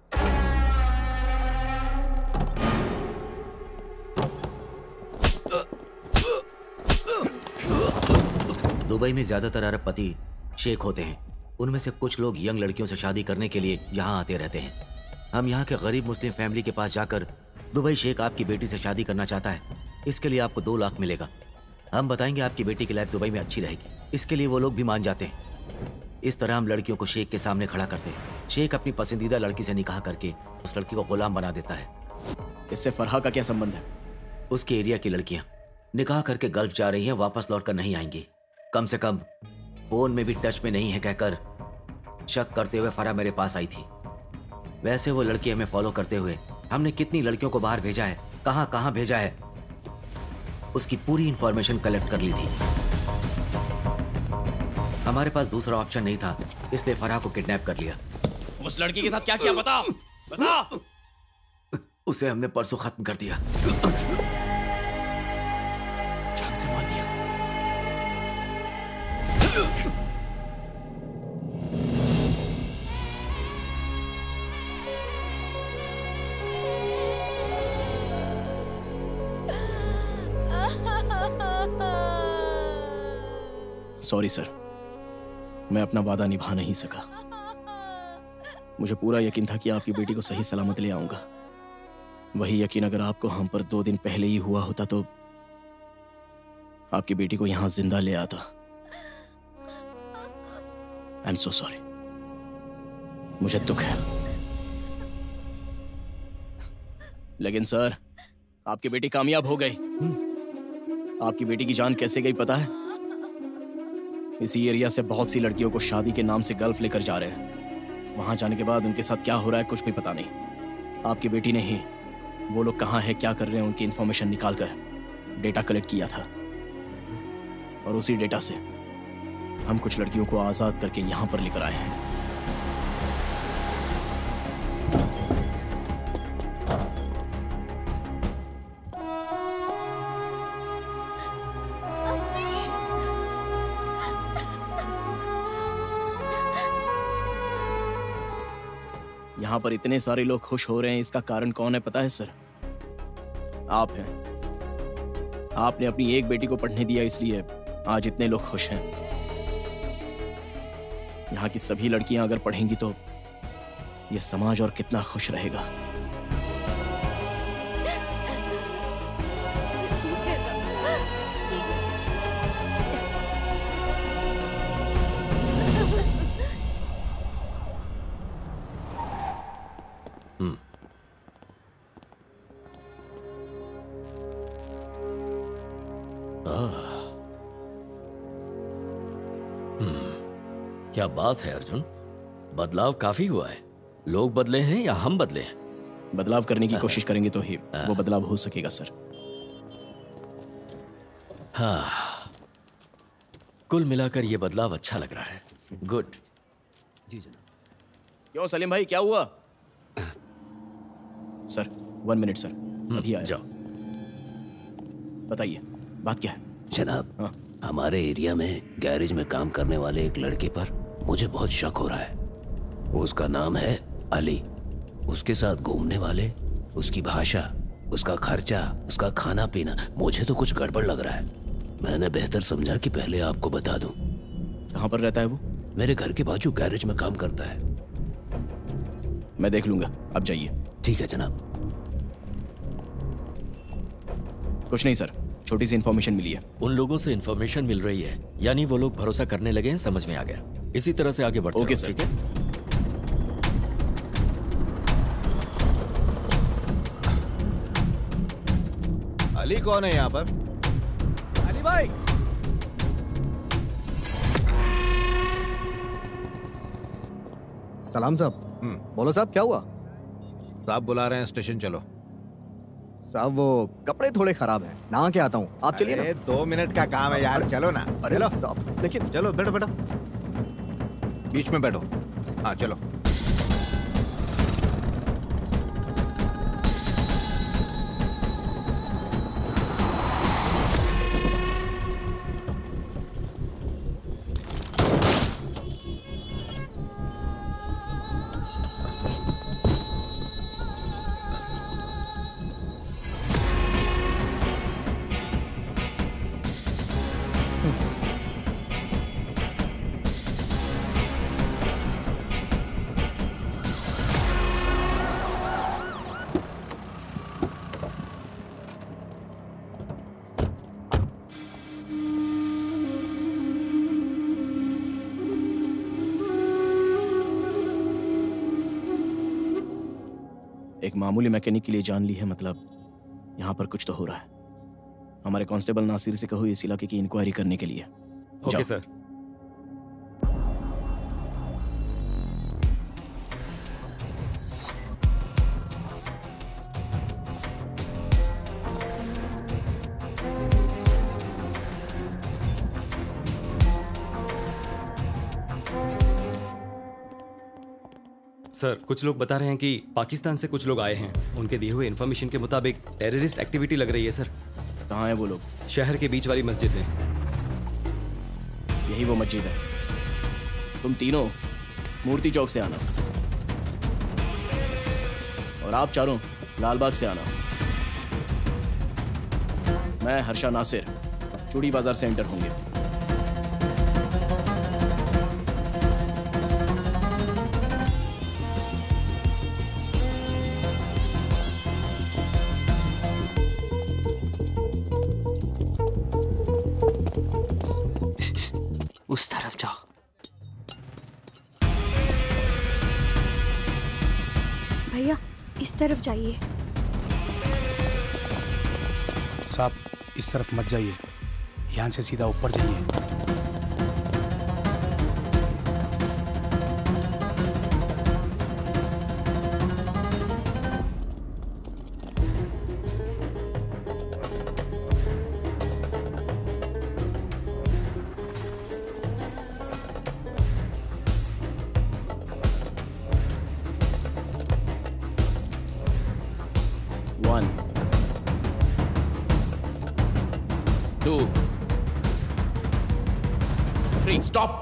दुबई में ज्यादातर अरबपति शेख होते हैं। उनमें से कुछ लोग यंग लड़कियों से शादी करने के लिए यहाँ आते रहते हैं। हम यहाँ के गरीब मुस्लिम फैमिली के पास जाकर दुबई शेख आपकी बेटी से शादी करना चाहता है, इसके लिए आपको दो लाख मिलेगा। हम बताएंगे आपकी बेटी की लाइफ दुबई में अच्छी रहेगी, इसके लिए वो लोग भी मान जाते हैं। इस तरह हम लड़कियों को शेख के सामने खड़ा करते हैं। शेख अपनी पसंदीदा लड़की से निकाह करके उस लड़की को गुलाम बना देता है। इससे फरहा का क्या संबंध है? उसके एरिया की लड़कियां निकाह करके गल्फ जा रही हैं, वापस लौट कर नहीं आएंगी। कम से कम फोन में भी टच में नहीं है कहकर शक करते हुए फरहा मेरे पास आई थी। वैसे वो लड़की हमें फॉलो करते हुए हमने कितनी लड़कियों को बाहर भेजा है, कहां कहां भेजा है, उसकी पूरी इंफॉर्मेशन कलेक्ट कर ली थी। हमारे पास दूसरा ऑप्शन नहीं था, इसलिए फरहा को किडनैप कर लिया। उस लड़की के साथ क्या किया बता, बता। उसे हमने परसों खत्म कर दिया। जान से मार दिया। सॉरी सर, मैं अपना वादा निभा नहीं सका। मुझे पूरा यकीन था कि आपकी बेटी को सही सलामत ले आऊंगा। वही यकीन अगर आपको हम पर दो दिन पहले ही हुआ होता तो आपकी बेटी को यहां जिंदा ले आता। आई एम सो सॉरी, मुझे दुख है। लेकिन सर, आपकी बेटी कामयाब हो गई। आपकी बेटी की जान कैसे गई पता है? इसी एरिया से बहुत सी लड़कियों को शादी के नाम से गल्फ लेकर जा रहे हैं। वहां जाने के बाद उनके साथ क्या हो रहा है कुछ भी पता नहीं। आपकी बेटी ने ही वो लोग कहां हैं, क्या कर रहे हैं, उनकी इंफॉर्मेशन निकालकर डेटा कलेक्ट किया था, और उसी डेटा से हम कुछ लड़कियों को आजाद करके यहां पर लेकर आए हैं। यहां पर इतने सारे लोग खुश हो रहे हैं, इसका कारण कौन है पता है सर? आप हैं। आपने अपनी एक बेटी को पढ़ने दिया, इसलिए आज इतने लोग खुश हैं। यहाँ की सभी लड़कियां अगर पढ़ेंगी तो ये समाज और कितना खुश रहेगा। क्या बात है अर्जुन, बदलाव काफी हुआ है। लोग बदले हैं या हम बदले हैं? बदलाव करने की कोशिश करेंगे तो ही वो बदलाव हो सकेगा सर। हाँ, कुल मिलाकर ये बदलाव अच्छा लग रहा है। गुड। जी जनाब। क्यों सलीम भाई, क्या हुआ? सर वन मिनट सर, अभी आया। जाओ। बताइए बात क्या है? जनाब, हाँ? हमारे एरिया में गैरेज में काम करने वाले एक लड़के पर मुझे बहुत शक हो रहा है। उसका नाम है अली। उसके साथ घूमने वाले, उसकी भाषा उसका खर्चा, उसका खाना पीना, मुझे तो कुछ गड़बड़ लग रहा है। मैंने बेहतर समझा कि पहले आपको बता दूं। कहाँ पर रहता है वो? मेरे घर के बाजू गैरेज में काम करता है। मैं देख लूंगा, आप जाइए। ठीक है जनाब। कुछ नहीं सर, छोटी सी इन्फॉर्मेशन मिली है। उन लोगों से इन्फॉर्मेशन मिल रही है, यानी वो लोग भरोसा करने लगे हैं, समझ में आ गया। इसी तरह से आगे बढ़ते ओके रहो, सर। ठीक है? अली कौन है यहाँ पर? अली भाई। सलाम साहब। बोलो साहब, क्या हुआ? साहब बुला रहे हैं, स्टेशन चलो। साहब वो कपड़े थोड़े खराब हैं, नहा के आता हूँ, आप चलिए ना। अरे दो मिनट का काम है यार, चलो ना। अरे चलो साहब, लेकिन चलो बैठो बैठो, बीच में बैठो। हाँ चलो। एक मामूली मैकेनिक के लिए जान ली है, मतलब यहाँ पर कुछ तो हो रहा है। हमारे कांस्टेबल नासिर से कहो इस इलाके की इंक्वायरी करने के लिए। Okay sir. सर कुछ लोग बता रहे हैं कि पाकिस्तान से कुछ लोग आए हैं। उनके दिए हुए इन्फॉर्मेशन के मुताबिक टेररिस्ट एक्टिविटी लग रही है सर। कहाँ है वो लोग? शहर के बीच वाली मस्जिद में। यही वो मस्जिद है। तुम तीनों मूर्ति चौक से आना और आप चारों लालबाग से आना। मैं हर्षा नासिर चूड़ी बाजार से एंटर होंगे। उस तरफ जाओ। भैया इस तरफ जाइए। साहब इस तरफ मत जाइए, यहाँ से सीधा ऊपर जाइए। One, two, three. Stop.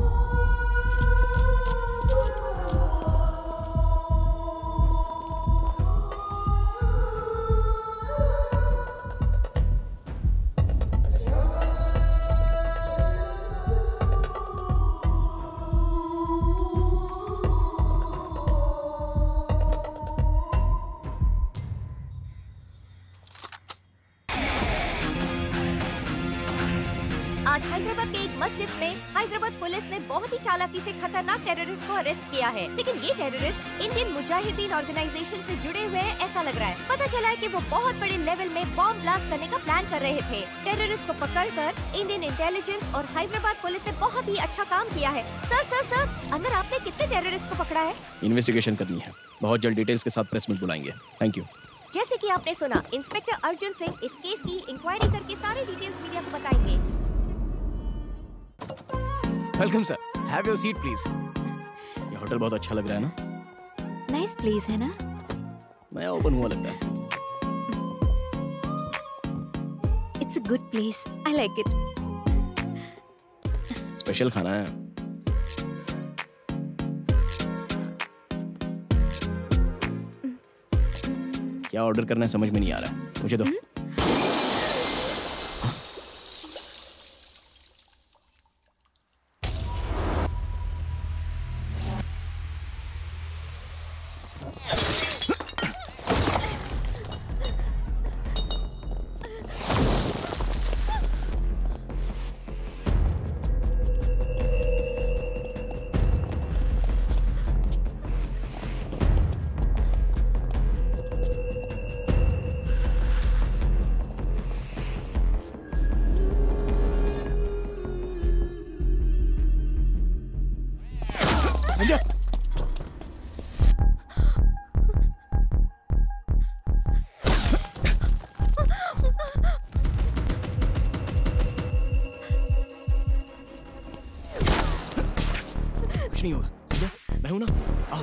आज हैदराबाद के एक मस्जिद में हैदराबाद पुलिस ने बहुत ही चालाकी से खतरनाक टेररिस्ट को अरेस्ट किया है। लेकिन ये टेररिस्ट इंडियन मुजाहिदीन ऑर्गेनाइजेशन से जुड़े हुए हैं ऐसा लग रहा है। पता चला है कि वो बहुत बड़े लेवल में बॉम्ब ब्लास्ट करने का प्लान कर रहे थे। टेररिस्ट को पकड़कर इंडियन इंटेलिजेंस और हैदराबाद पुलिस ने बहुत ही अच्छा काम किया है। सर सर सर अंदर आपने कितने टेररिस्ट को पकड़ा है? इन्वेस्टिगेशन करनी है, बहुत जल्द डिटेल्स के साथ प्रेस मीट बुलाएंगे। Thank you. जैसे कि आपने सुना, इंस्पेक्टर अर्जुन सिंह इस केस की इंक्वायरी करके सारे डिटेल्स मीडिया को बताएंगे। Welcome sir, have your seat please. ये होटल बहुत अच्छा लग रहा है ना? नाइस प्लेस है ना? नया ओपन हुआ लगता है। It's a good place, I like it. Special खाना है। क्या ऑर्डर करना है समझ में नहीं आ रहा है, मुझे दो। संध्या, कुछ नहीं होगा। संध्या, मैं हूं ना, आओ।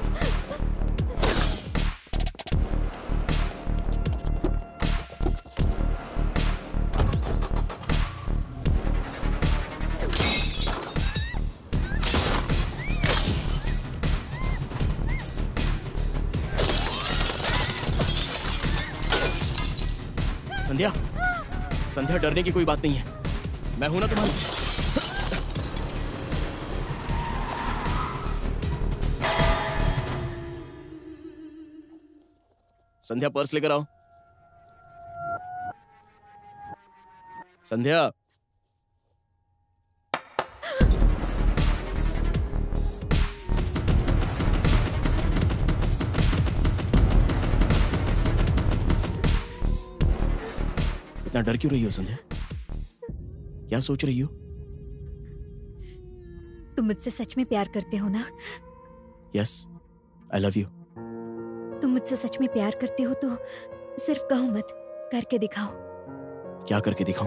संध्या, संध्या डरने की कोई बात नहीं है, मैं हूं ना तुम्हारे साथ। संध्या पर्स लेकर आओ। संध्या, इतना डर क्यों रही हो संध्या? क्या सोच रही हो? तुम मुझसे सच में प्यार करते हो ना? Yes, I love you. तुम मुझसे सच में प्यार करते हो तो सिर्फ कहो मत, करके दिखाओ। क्या करके दिखाऊं?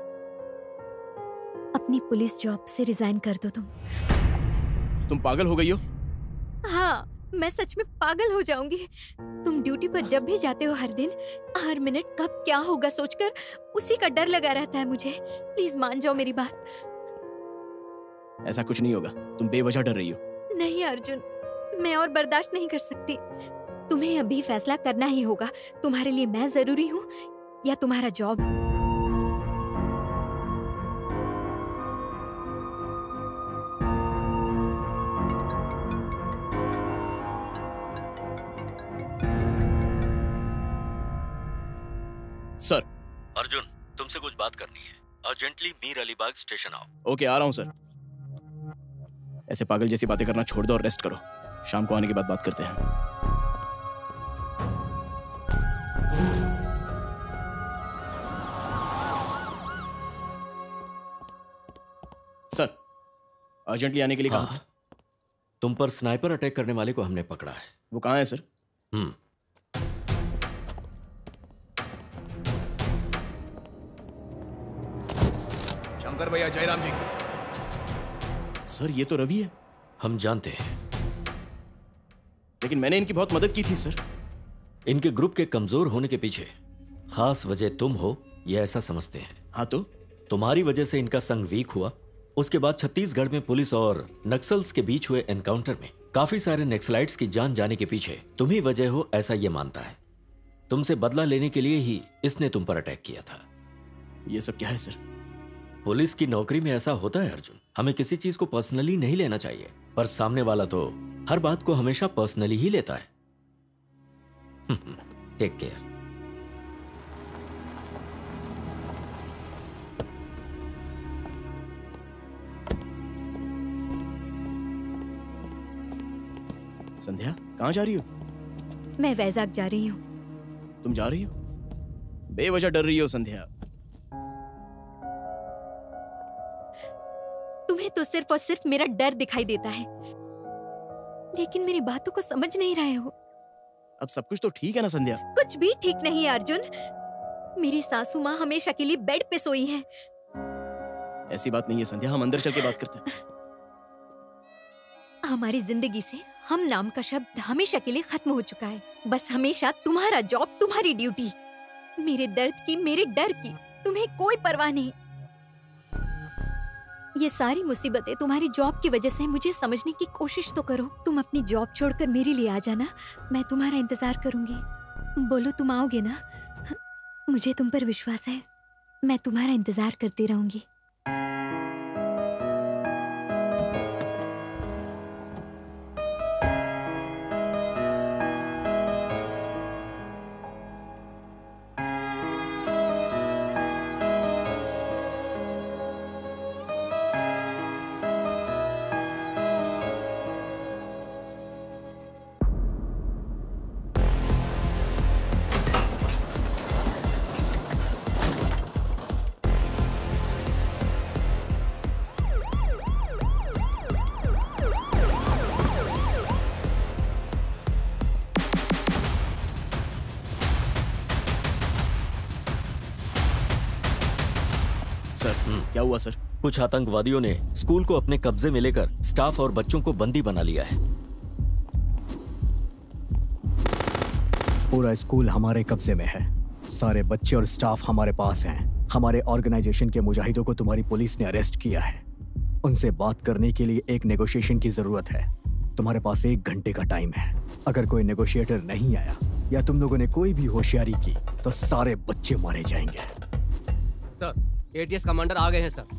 अपनी पुलिस जॉब से रिजाइन कर दो तुम। तुम पागल हो गई हो? हाँ, मैं सच में पागल हो जाऊंगी। तुम ड्यूटी पर जब भी जाते हो हर दिन, हर मिनट कब क्या होगा सोचकर उसी का डर लगा रहता है मुझे। प्लीज मान जाओ मेरी बात। ऐसा कुछ नहीं होगा, तुम बेवजह डर रही हो। नहीं अर्जुन, मैं और बर्दाश्त नहीं कर सकती। तुम्हें अभी फैसला करना ही होगा, तुम्हारे लिए मैं जरूरी हूँ या तुम्हारा जॉब। सर। अर्जुन, तुमसे कुछ बात करनी है। अर्जेंटली मीर अलीबाग स्टेशन आओ। ओके, आ रहा हूँ सर। ऐसे पागल जैसी बातें करना छोड़ दो और रेस्ट करो। शाम को आने के बाद बात करते हैं। सर, अर्जेंटली आने के लिए हाँ, कहा था। तुम पर स्नाइपर अटैक करने वाले को हमने पकड़ा है। वो कहाँ है सर? हम्म शंकर भैया, जयराम जी की। सर, ये तो रवि है। हम जानते हैं, लेकिन मैंने इनकी बहुत मदद की थी सर। इनके ग्रुप के कमजोर होने के पीछे खास वजह तुम हो, ये ऐसा समझते हैं। हाँ तो? तुम्हारी वजह से इनका संग वीक हुआ। उसके बाद छत्तीसगढ़ में पुलिस और नक्सल्स के बीच हुए एनकाउंटर में काफी सारे नक्सलाइट्स की जान जाने के पीछे तुम ही वजह हो, ऐसा ये मानता है। तुमसे बदला लेने के लिए ही इसने तुम पर अटैक किया था। ये सब क्या है सर? पुलिस की नौकरी में ऐसा होता है अर्जुन, हमें किसी चीज को पर्सनली नहीं लेना चाहिए, पर सामने वाला तो हर बात को हमेशा पर्सनली ही लेता है। Take care. संध्या, कहाँ जा रही हो? मैं वैजाग जा रही हूँ। तुम जा रही हो? बेवजह डर रही हो संध्या। तुम्हें तो सिर्फ और सिर्फ मेरा डर दिखाई देता है, लेकिन मेरी बातों को समझ नहीं रहे हो। अब सब कुछ तो ठीक है ना संध्या? कुछ भी ठीक नहीं है अर्जुन। मेरी सासू माँ हमेशा के लिए बेड पे सोई है। ऐसी बात नहीं है संध्या, हम अंदर चल के बात करते हैं। हमारी जिंदगी से हम नाम का शब्द हमेशा के लिए खत्म हो चुका है। बस हमेशा तुम्हारा जॉब, तुम्हारी ड्यूटी। मेरे दर्द की, मेरे डर की तुम्हें कोई परवाह नहीं। ये सारी मुसीबतें तुम्हारी जॉब की वजह से। मुझे समझने की कोशिश तो करो। तुम अपनी जॉब छोड़कर मेरे लिए आ जाना, मैं तुम्हारा इंतजार करूंगी। बोलो तुम आओगे ना? मुझे तुम पर विश्वास है, मैं तुम्हारा इंतजार करती रहूंगी। क्या हुआ सर? कुछ आतंकवादियों ने स्कूल को अपने कब्जे में लेकर स्टाफ और बच्चों को बंदी बना लिया है। पूरा स्कूल हमारे कब्जे में है, सारे बच्चे और स्टाफ हमारे पास हैं। हमारे ऑर्गेनाइजेशन के मुजाहिदों को तुम्हारी पुलिस ने अरेस्ट किया है। उनसे बात करने के लिए एक नेगोशिएशन की जरूरत है। तुम्हारे पास एक घंटे का टाइम है। अगर कोई नेगोशिएटर नहीं आया या तुम लोगों ने कोई भी होशियारी की तो सारे बच्चे मारे जाएंगे। सर, एटीएस कमांडर आ गए हैं sir.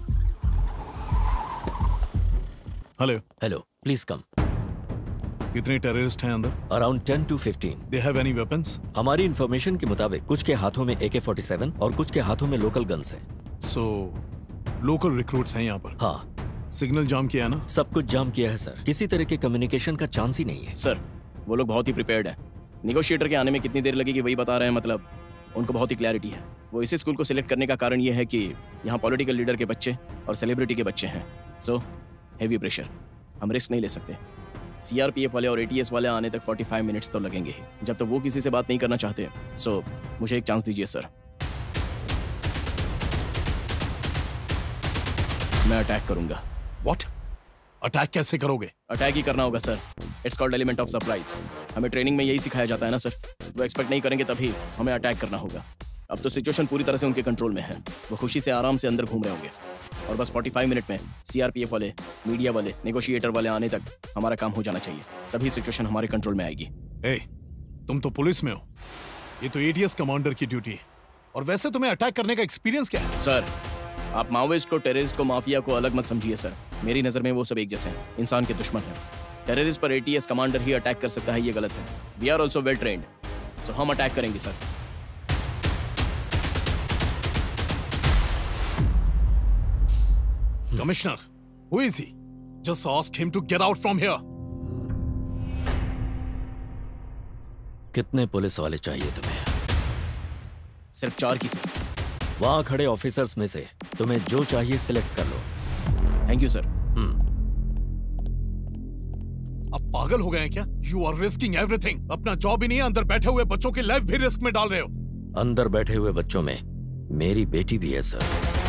Hello hello, please come. कितने टेररिस्ट हैं अंदर? Around ten to fifteen. They have any weapons? हमारी इंफॉर्मेशन के मुताबिक कुछ के हाथों में ए के फोर्टी सेवन और कुछ के हाथों में लोकल गन्स हैं। सो लोकल रिक्रूट्स हैं यहाँ पर? हाँ। सिग्नल जाम किया ना? सब कुछ जाम किया है सर, किसी तरह के कम्युनिकेशन का चांस ही नहीं है। सर, वो लोग बहुत ही प्रिपेयर्ड है। नेगोशिएटर के आने में कितनी देर लगेगी वही बता रहे हैं, मतलब उनको बहुत ही क्लैरिटी है। वो इसी स्कूल को सिलेक्ट करने का कारण ये है कि यहाँ पॉलिटिकल लीडर के बच्चे और सेलिब्रिटी के बच्चे हैं। सो हेवी प्रेशर, हम रिस्क नहीं ले सकते। सीआरपीएफ वाले और एटीएस वाले आने तक पैंतालीस मिनट्स तो लगेंगे ही, जब तक वो किसी से बात नहीं करना चाहते। सो मुझे एक चांस दीजिए सर, मैं अटैक करूंगा। व्हाट? अटैक कैसे करोगे? अटैक ही करना होगा sir. It's called element of surprise. हमें ट्रेनिंग में यही सिखाया जाता है ना सर। वो एक्सपेक्ट नहीं करेंगे तभी हमें अटैक करना होगा। अब तो सिचुएशन पूरी तरह से उनके कंट्रोल में है। वो खुशी से आराम से अंदर घूम रहे होंगे और बस पैंतालीस मिनट में सीआरपीएफ वाले, मीडिया वाले, नेगोशिएटर वाले आने तक हमारा काम हो जाना चाहिए। तभी सिचुएशन हमारे कंट्रोल में आएगी। ए, तुम तो पुलिस में हो, ये तो एटीएस कमांडर की ड्यूटी है। और वैसे तुम्हें अटैक करने का एक्सपीरियंस क्या है? सर, आप माओइस्ट को, टेररिस्ट को, माफिया को अलग मत समझिए सर। मेरी नजर में वो सब एक जैसे हैं, इंसान के दुश्मन हैं। टेररिस्ट पर एटीएस कमांडर ही अटैक कर सकता है, ये गलत है। We are also well trained, so हम अटैक करेंगे sir. Commissioner, who is he? Just ask him to get out from here. कितने पुलिस वाले चाहिए तुम्हें? सिर्फ चार की सर। वहां खड़े ऑफिसर्स में से तुम्हें जो चाहिए सिलेक्ट कर लो। Thank you sir. अब पागल हो गए हैं क्या? You are risking everything. अपना जॉब ही नहीं, अंदर बैठे हुए बच्चों की लाइफ भी रिस्क में डाल रहे हो। अंदर बैठे हुए बच्चों में मेरी बेटी भी है सर।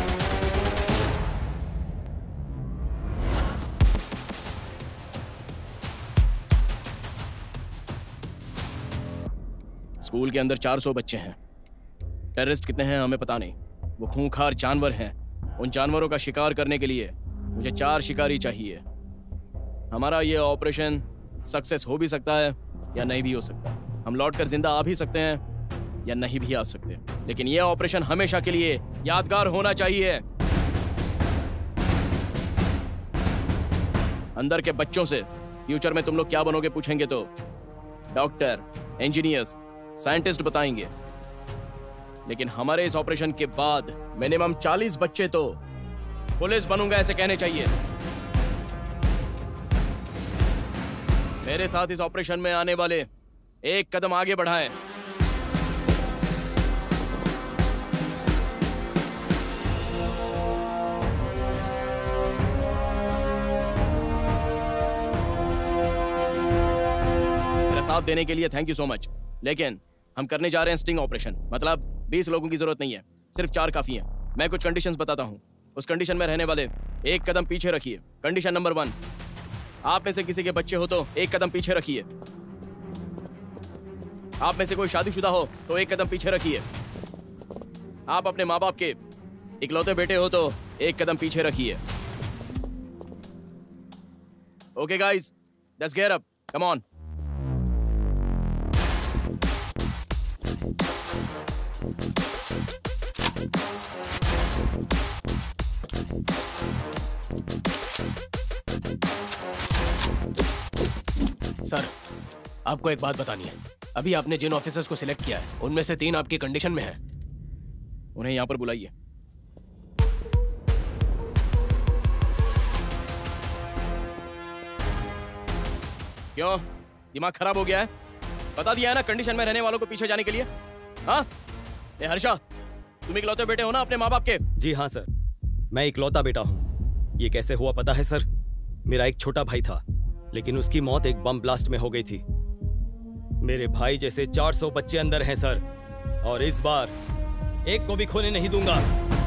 स्कूल के अंदर चार सौ बच्चे हैं। टेररिस्ट कितने हैं हमें पता नहीं। वो खूंखार जानवर हैं। उन जानवरों का शिकार करने के लिए मुझे चार शिकारी चाहिए। हमारा ये ऑपरेशन सक्सेस हो भी सकता है या नहीं भी हो सकता। हम लौटकर जिंदा आ भी सकते हैं या नहीं भी आ सकते, लेकिन ये ऑपरेशन हमेशा के लिए यादगार होना चाहिए। अंदर के बच्चों से फ्यूचर में तुम लोग क्या बनोगे पूछेंगे तो डॉक्टर, इंजीनियर्स, साइंटिस्ट बताएंगे। लेकिन हमारे इस ऑपरेशन के बाद मिनिमम चालीस बच्चे तो पुलिस बनूंगा ऐसे कहने चाहिए। मेरे साथ इस ऑपरेशन में आने वाले एक कदम आगे बढ़ाएं। मेरा साथ देने के लिए थैंक यू सो मच। लेकिन हम करने जा रहे हैं स्टिंग ऑपरेशन, मतलब बीस लोगों की जरूरत नहीं है, सिर्फ चार काफी हैं। मैं कुछ कंडीशंस बताता हूं, उस कंडीशन में रहने वाले एक कदम पीछे रखिए। कंडीशन नंबर वन, आप में से किसी के बच्चे हो तो एक कदम पीछे रखिए। आप में से कोई शादीशुदा हो तो एक कदम पीछे रखिए। आप अपने माँ बाप के इकलौते बेटे हो तो एक कदम पीछे रखिए। Okay guys, let's get up, come on. Sir, आपको एक बात बतानी है। अभी आपने जिन ऑफिसर्स को सिलेक्ट किया है उनमें से तीन आपकी कंडीशन में हैं। उन्हें यहां पर बुलाइए। क्यों, दिमाग खराब हो गया है? बता दिया है ना कंडीशन में रहने वालों को पीछे जाने के लिए। हाँ ए हर्षा, तुम इकलौते बेटे हो ना अपने माँ बाप के? जी हाँ सर, मैं इकलौता बेटा हूँ। ये कैसे हुआ पता है सर? मेरा एक छोटा भाई था, लेकिन उसकी मौत एक बम ब्लास्ट में हो गई थी। मेरे भाई जैसे चार सौ बच्चे अंदर हैं सर, और इस बार एक को भी खोने नहीं दूंगा।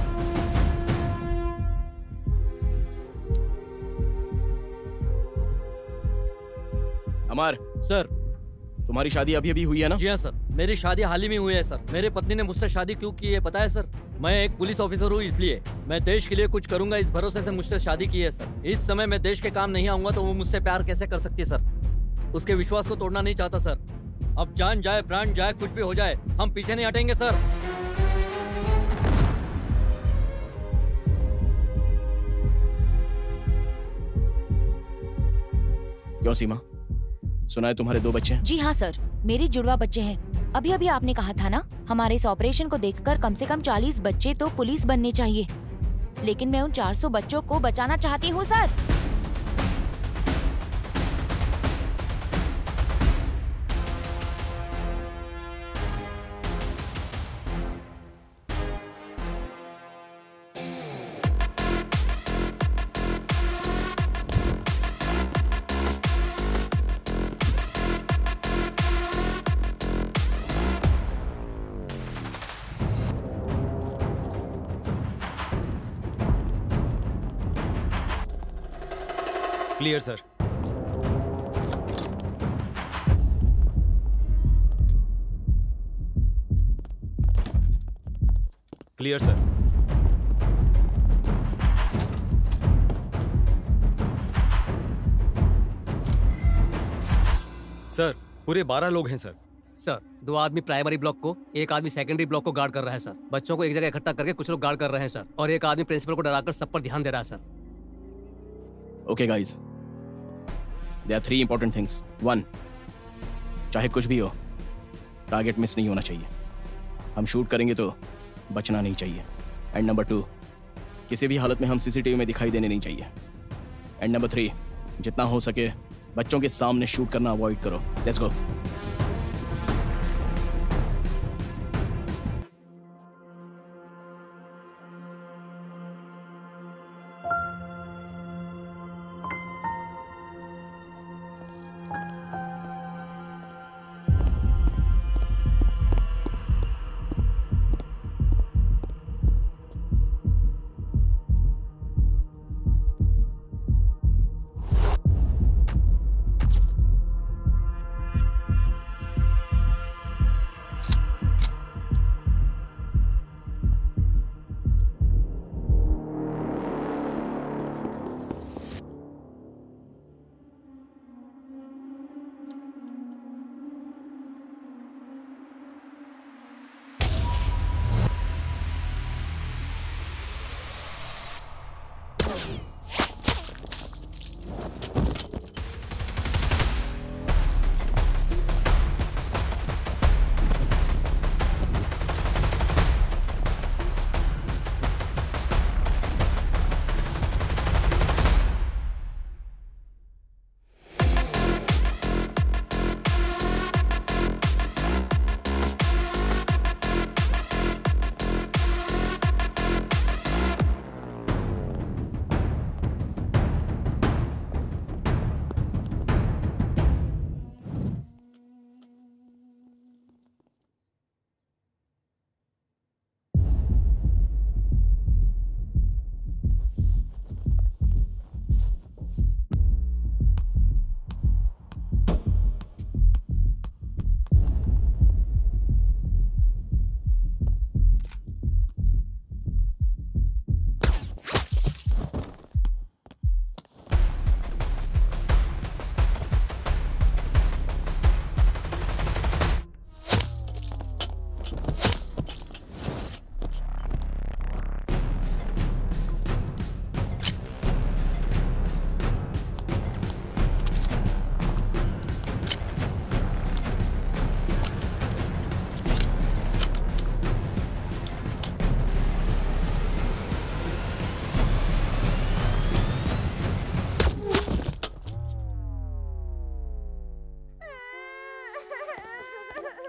अमर सर, तुम्हारी शादी अभी अभी हुई है ना? जी हाँ सर, मेरी शादी हाल ही में हुई है सर। मेरे पत्नी ने मुझसे शादी क्यों की है पता है सर? मैं एक पुलिस ऑफिसर हूँ, इसलिए मैं देश के लिए कुछ करूंगा इस भरोसे से मुझसे शादी की है सर। इस समय मैं देश के काम नहीं आऊंगा तो वो मुझसे प्यार कैसे कर सकती है सर? उसके विश्वास को तोड़ना नहीं चाहता सर। अब जान जाए प्राण जाए कुछ भी हो जाए, हम पीछे नहीं हटेंगे सर। क्यों सीमा, सुना है तुम्हारे दो बच्चे हैं? जी हाँ सर, मेरे जुड़वा बच्चे हैं। अभी अभी आपने कहा था ना, हमारे इस ऑपरेशन को देखकर कम से कम चालीस बच्चे तो पुलिस बनने चाहिए, लेकिन मैं उन चार सौ बच्चों को बचाना चाहती हूँ sir. Clear sir. Clear sir. Sir, पूरे बारह लोग हैं सर। सर, दो आदमी प्राइमरी ब्लॉक को, एक आदमी सेकेंडरी ब्लॉक को गार्ड कर रहा है सर। बच्चों को एक जगह इकट्ठा करके कुछ लोग गार्ड कर रहे हैं सर, और एक आदमी प्रिंसिपल को डराकर सब पर ध्यान दे रहा है sir. Okay guys, there are three important things. One, चाहे कुछ भी हो, टारगेट मिस नहीं होना चाहिए। हम शूट करेंगे तो बचना नहीं चाहिए। एंड नंबर टू, किसी भी हालत में हम सीसीटीवी में दिखाई देने नहीं चाहिए। एंड नंबर थ्री, जितना हो सके बच्चों के सामने शूट करना अवॉइड करो। Let's go.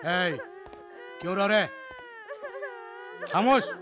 ए, क्यों रो रहे? खामोश।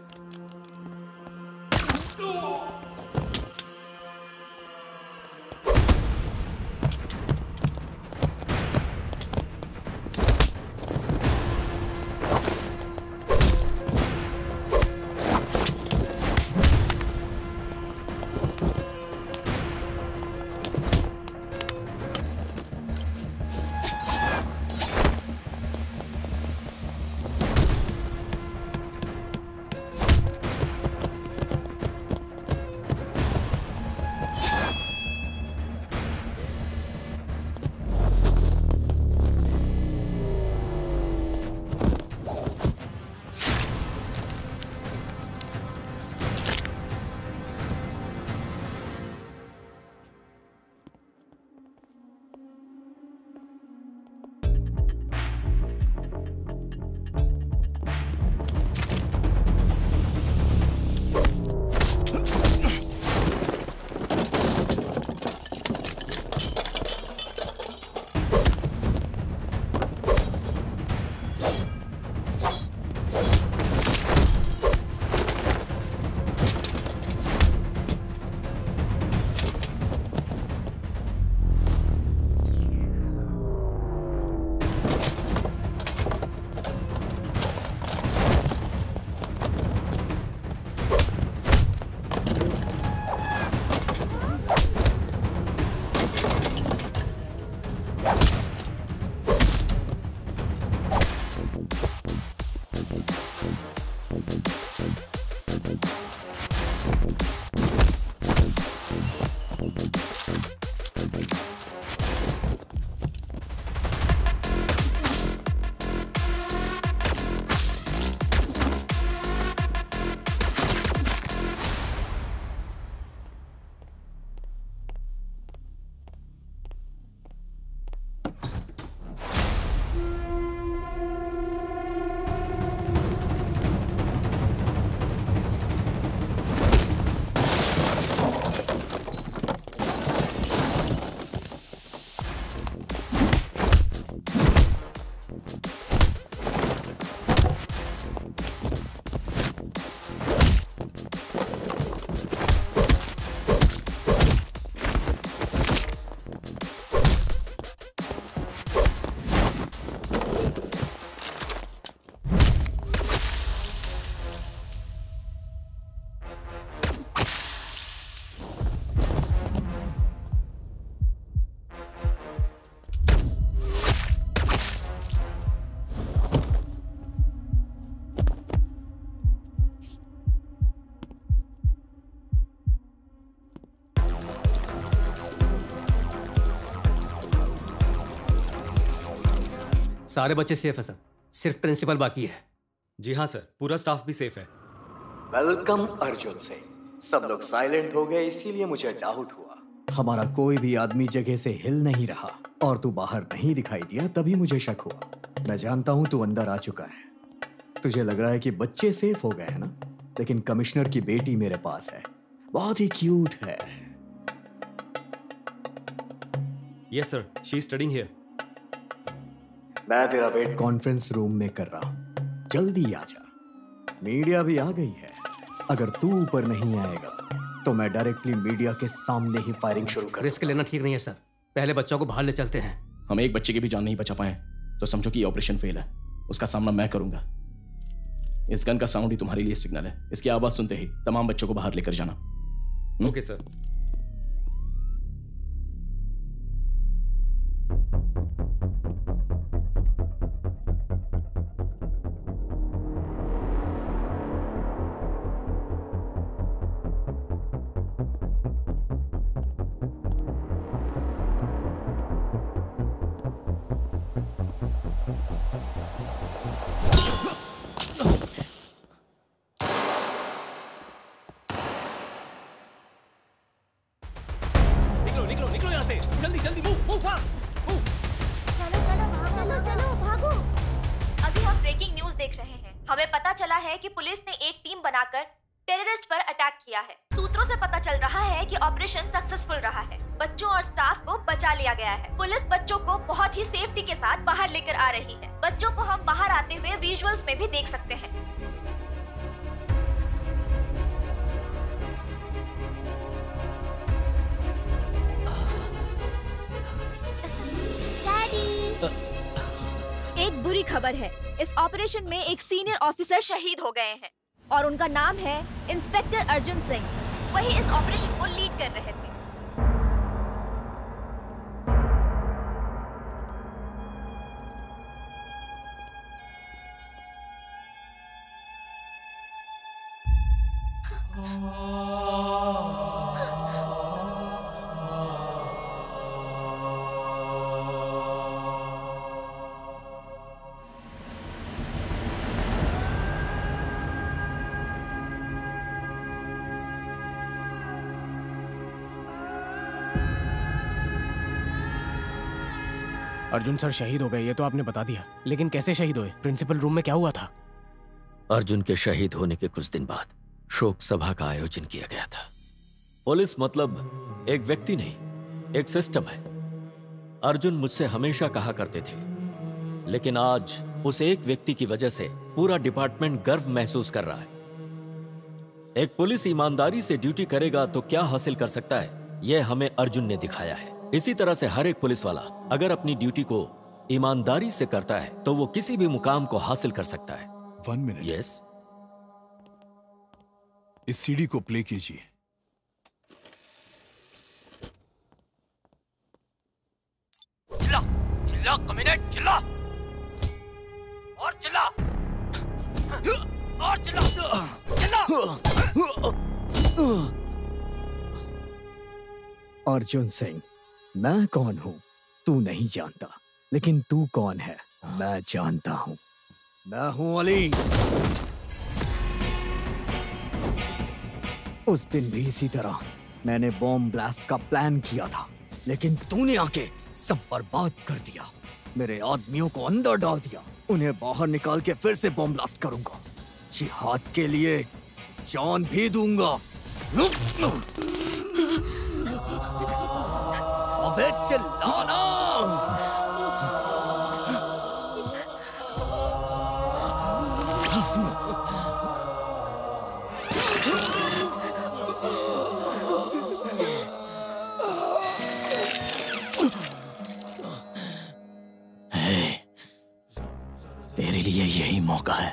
सारे बच्चे सेफ है सर, सिर्फ प्रिंसिपल बाकी है। जी हाँ सर, पूरा स्टाफ भी सेफ है। वेलकम अर्जुन से। सब लोग साइलेंट हो गए इसीलिए मुझे डाउट हुआ। हमारा कोई भी आदमी जगह से हिल नहीं रहा और तू बाहर नहीं दिखाई दिया, तभी मुझे शक हुआ। मैं जानता हूँ तू अंदर आ चुका है। तुझे लग रहा है कि बच्चे सेफ हो गए हैं ना, लेकिन कमिश्नर की बेटी मेरे पास है, बहुत ही क्यूट है। Yes sir, she is studying here. मैं तेरा वेट कॉन्फ्रेंस रूम में कर रहा हूँ, जल्दी आ जा। मीडिया भी आ गई है। अगर तू ऊपर नहीं आएगा तो मैं डायरेक्टली मीडिया के सामने ही फायरिंग शुरू कर। रिस्क लेना ठीक नहीं है सर, पहले बच्चों को बाहर ले चलते हैं। हम एक बच्चे की भी जान नहीं बचा पाए तो समझो कि ये ऑपरेशन फेल है। उसका सामना मैं करूंगा। इस गन का साउंड ही तुम्हारे लिए सिग्नल है। इसकी आवाज सुनते ही तमाम बच्चों को बाहर लेकर जाना। Okay sir. कि पुलिस ने एक टीम बनाकर टेररिस्ट पर अटैक किया है। सूत्रों से पता चल रहा है कि ऑपरेशन सक्सेसफुल रहा है। बच्चों और स्टाफ को बचा लिया गया है। पुलिस बच्चों को बहुत ही सेफ्टी के साथ बाहर लेकर आ रही है। बच्चों को हम बाहर आते हुए विजुअल्स में भी देख सकते हैं। एक बुरी खबर है, इस ऑपरेशन में एक सीनियर ऑफिसर शहीद हो गए हैं और उनका नाम है इंस्पेक्टर अर्जुन सिंह। वही इस ऑपरेशन को लीड कर रहे थे। अर्जुन सर शहीद हो गए ये तो आपने बता दिया, लेकिन कैसे शहीद हुए? प्रिंसिपल रूम में क्या हुआ था? अर्जुन के शहीद होने के कुछ दिन बाद शोक सभा का आयोजन किया गया था। पुलिस मतलब एक व्यक्ति नहीं, एक सिस्टम है। अर्जुन मुझसे हमेशा कहा करते थे, लेकिन आज उस एक व्यक्ति की वजह से पूरा डिपार्टमेंट गर्व महसूस कर रहा है। एक पुलिस ईमानदारी से ड्यूटी करेगा तो क्या हासिल कर सकता है, यह हमें अर्जुन ने दिखाया है। इसी तरह से हर एक पुलिस वाला अगर अपनी ड्यूटी को ईमानदारी से करता है तो वो किसी भी मुकाम को हासिल कर सकता है। One minute. यस। इस सीडी को प्ले कीजिए। चिल्ला, चिल्ला कमीने, चिल्ला और चिल्ला और चिल्ला, चिल्ला। अर्जुन सिंह, मैं कौन हूं तू नहीं जानता, लेकिन तू कौन है मैं जानता हूं। मैं हूं अली। उस दिन भी इसी तरह मैंने बॉम्ब ब्लास्ट का प्लान किया था, लेकिन तूने आके सब बर्बाद कर दिया। मेरे आदमियों को अंदर डाल दिया, उन्हें बाहर निकाल के फिर से बॉम्ब ब्लास्ट करूंगा। जिहाद के लिए जान भी दूंगा। अबे चिल्लाना। तेरे लिए यही मौका है।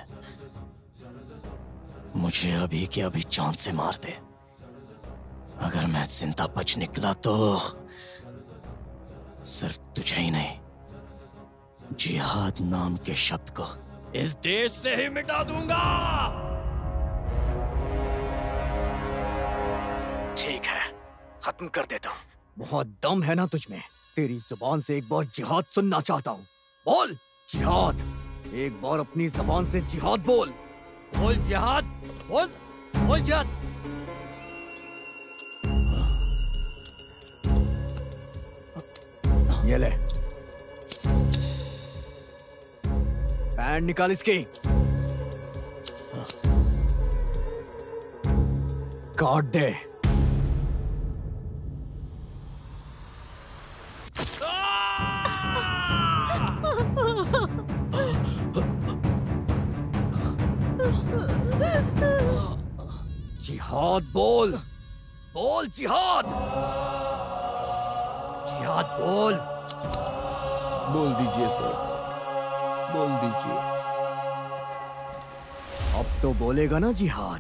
मुझे अभी के अभी चांद से मार दे। अगर मैं जिंदा बच निकला तो सिर्फ तुझे ही नहीं, जिहाद नाम के शब्द को इस देश से ही मिटा दूंगा। ठीक है, खत्म कर देता हूं। बहुत दम है ना तुझ में। तेरी जुबान से एक बार जिहाद सुनना चाहता हूं। बोल जिहाद। एक बार अपनी जुबान से जिहाद बोल। बोल जिहाद, बोल बोल जिहाद। ये ले, पैंट निकाल इसकी। काट दे। जिहाद बोल, बोल जिहाद, जिहाद बोल। बोल दीजिए सर, बोल दीजिए। अब तो बोलेगा ना जिहाद।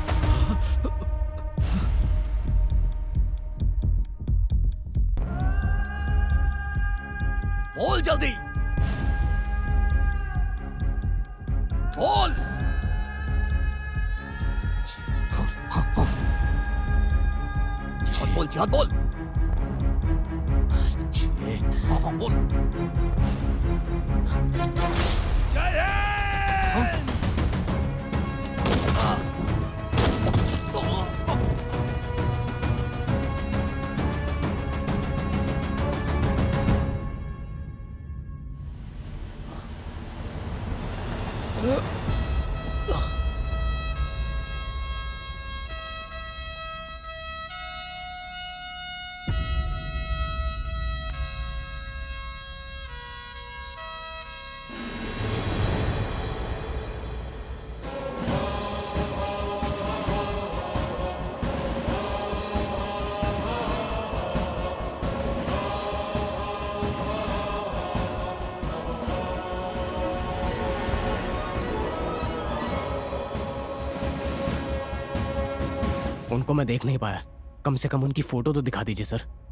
बोल जल्दी, बोल। जिहाद बोल, जिहाद बोल। हाँ हाँ बोल। जय हिंद। उनको मैं देख नहीं पाया, कम से कम उनकी फोटो तो दिखा दीजिए सर।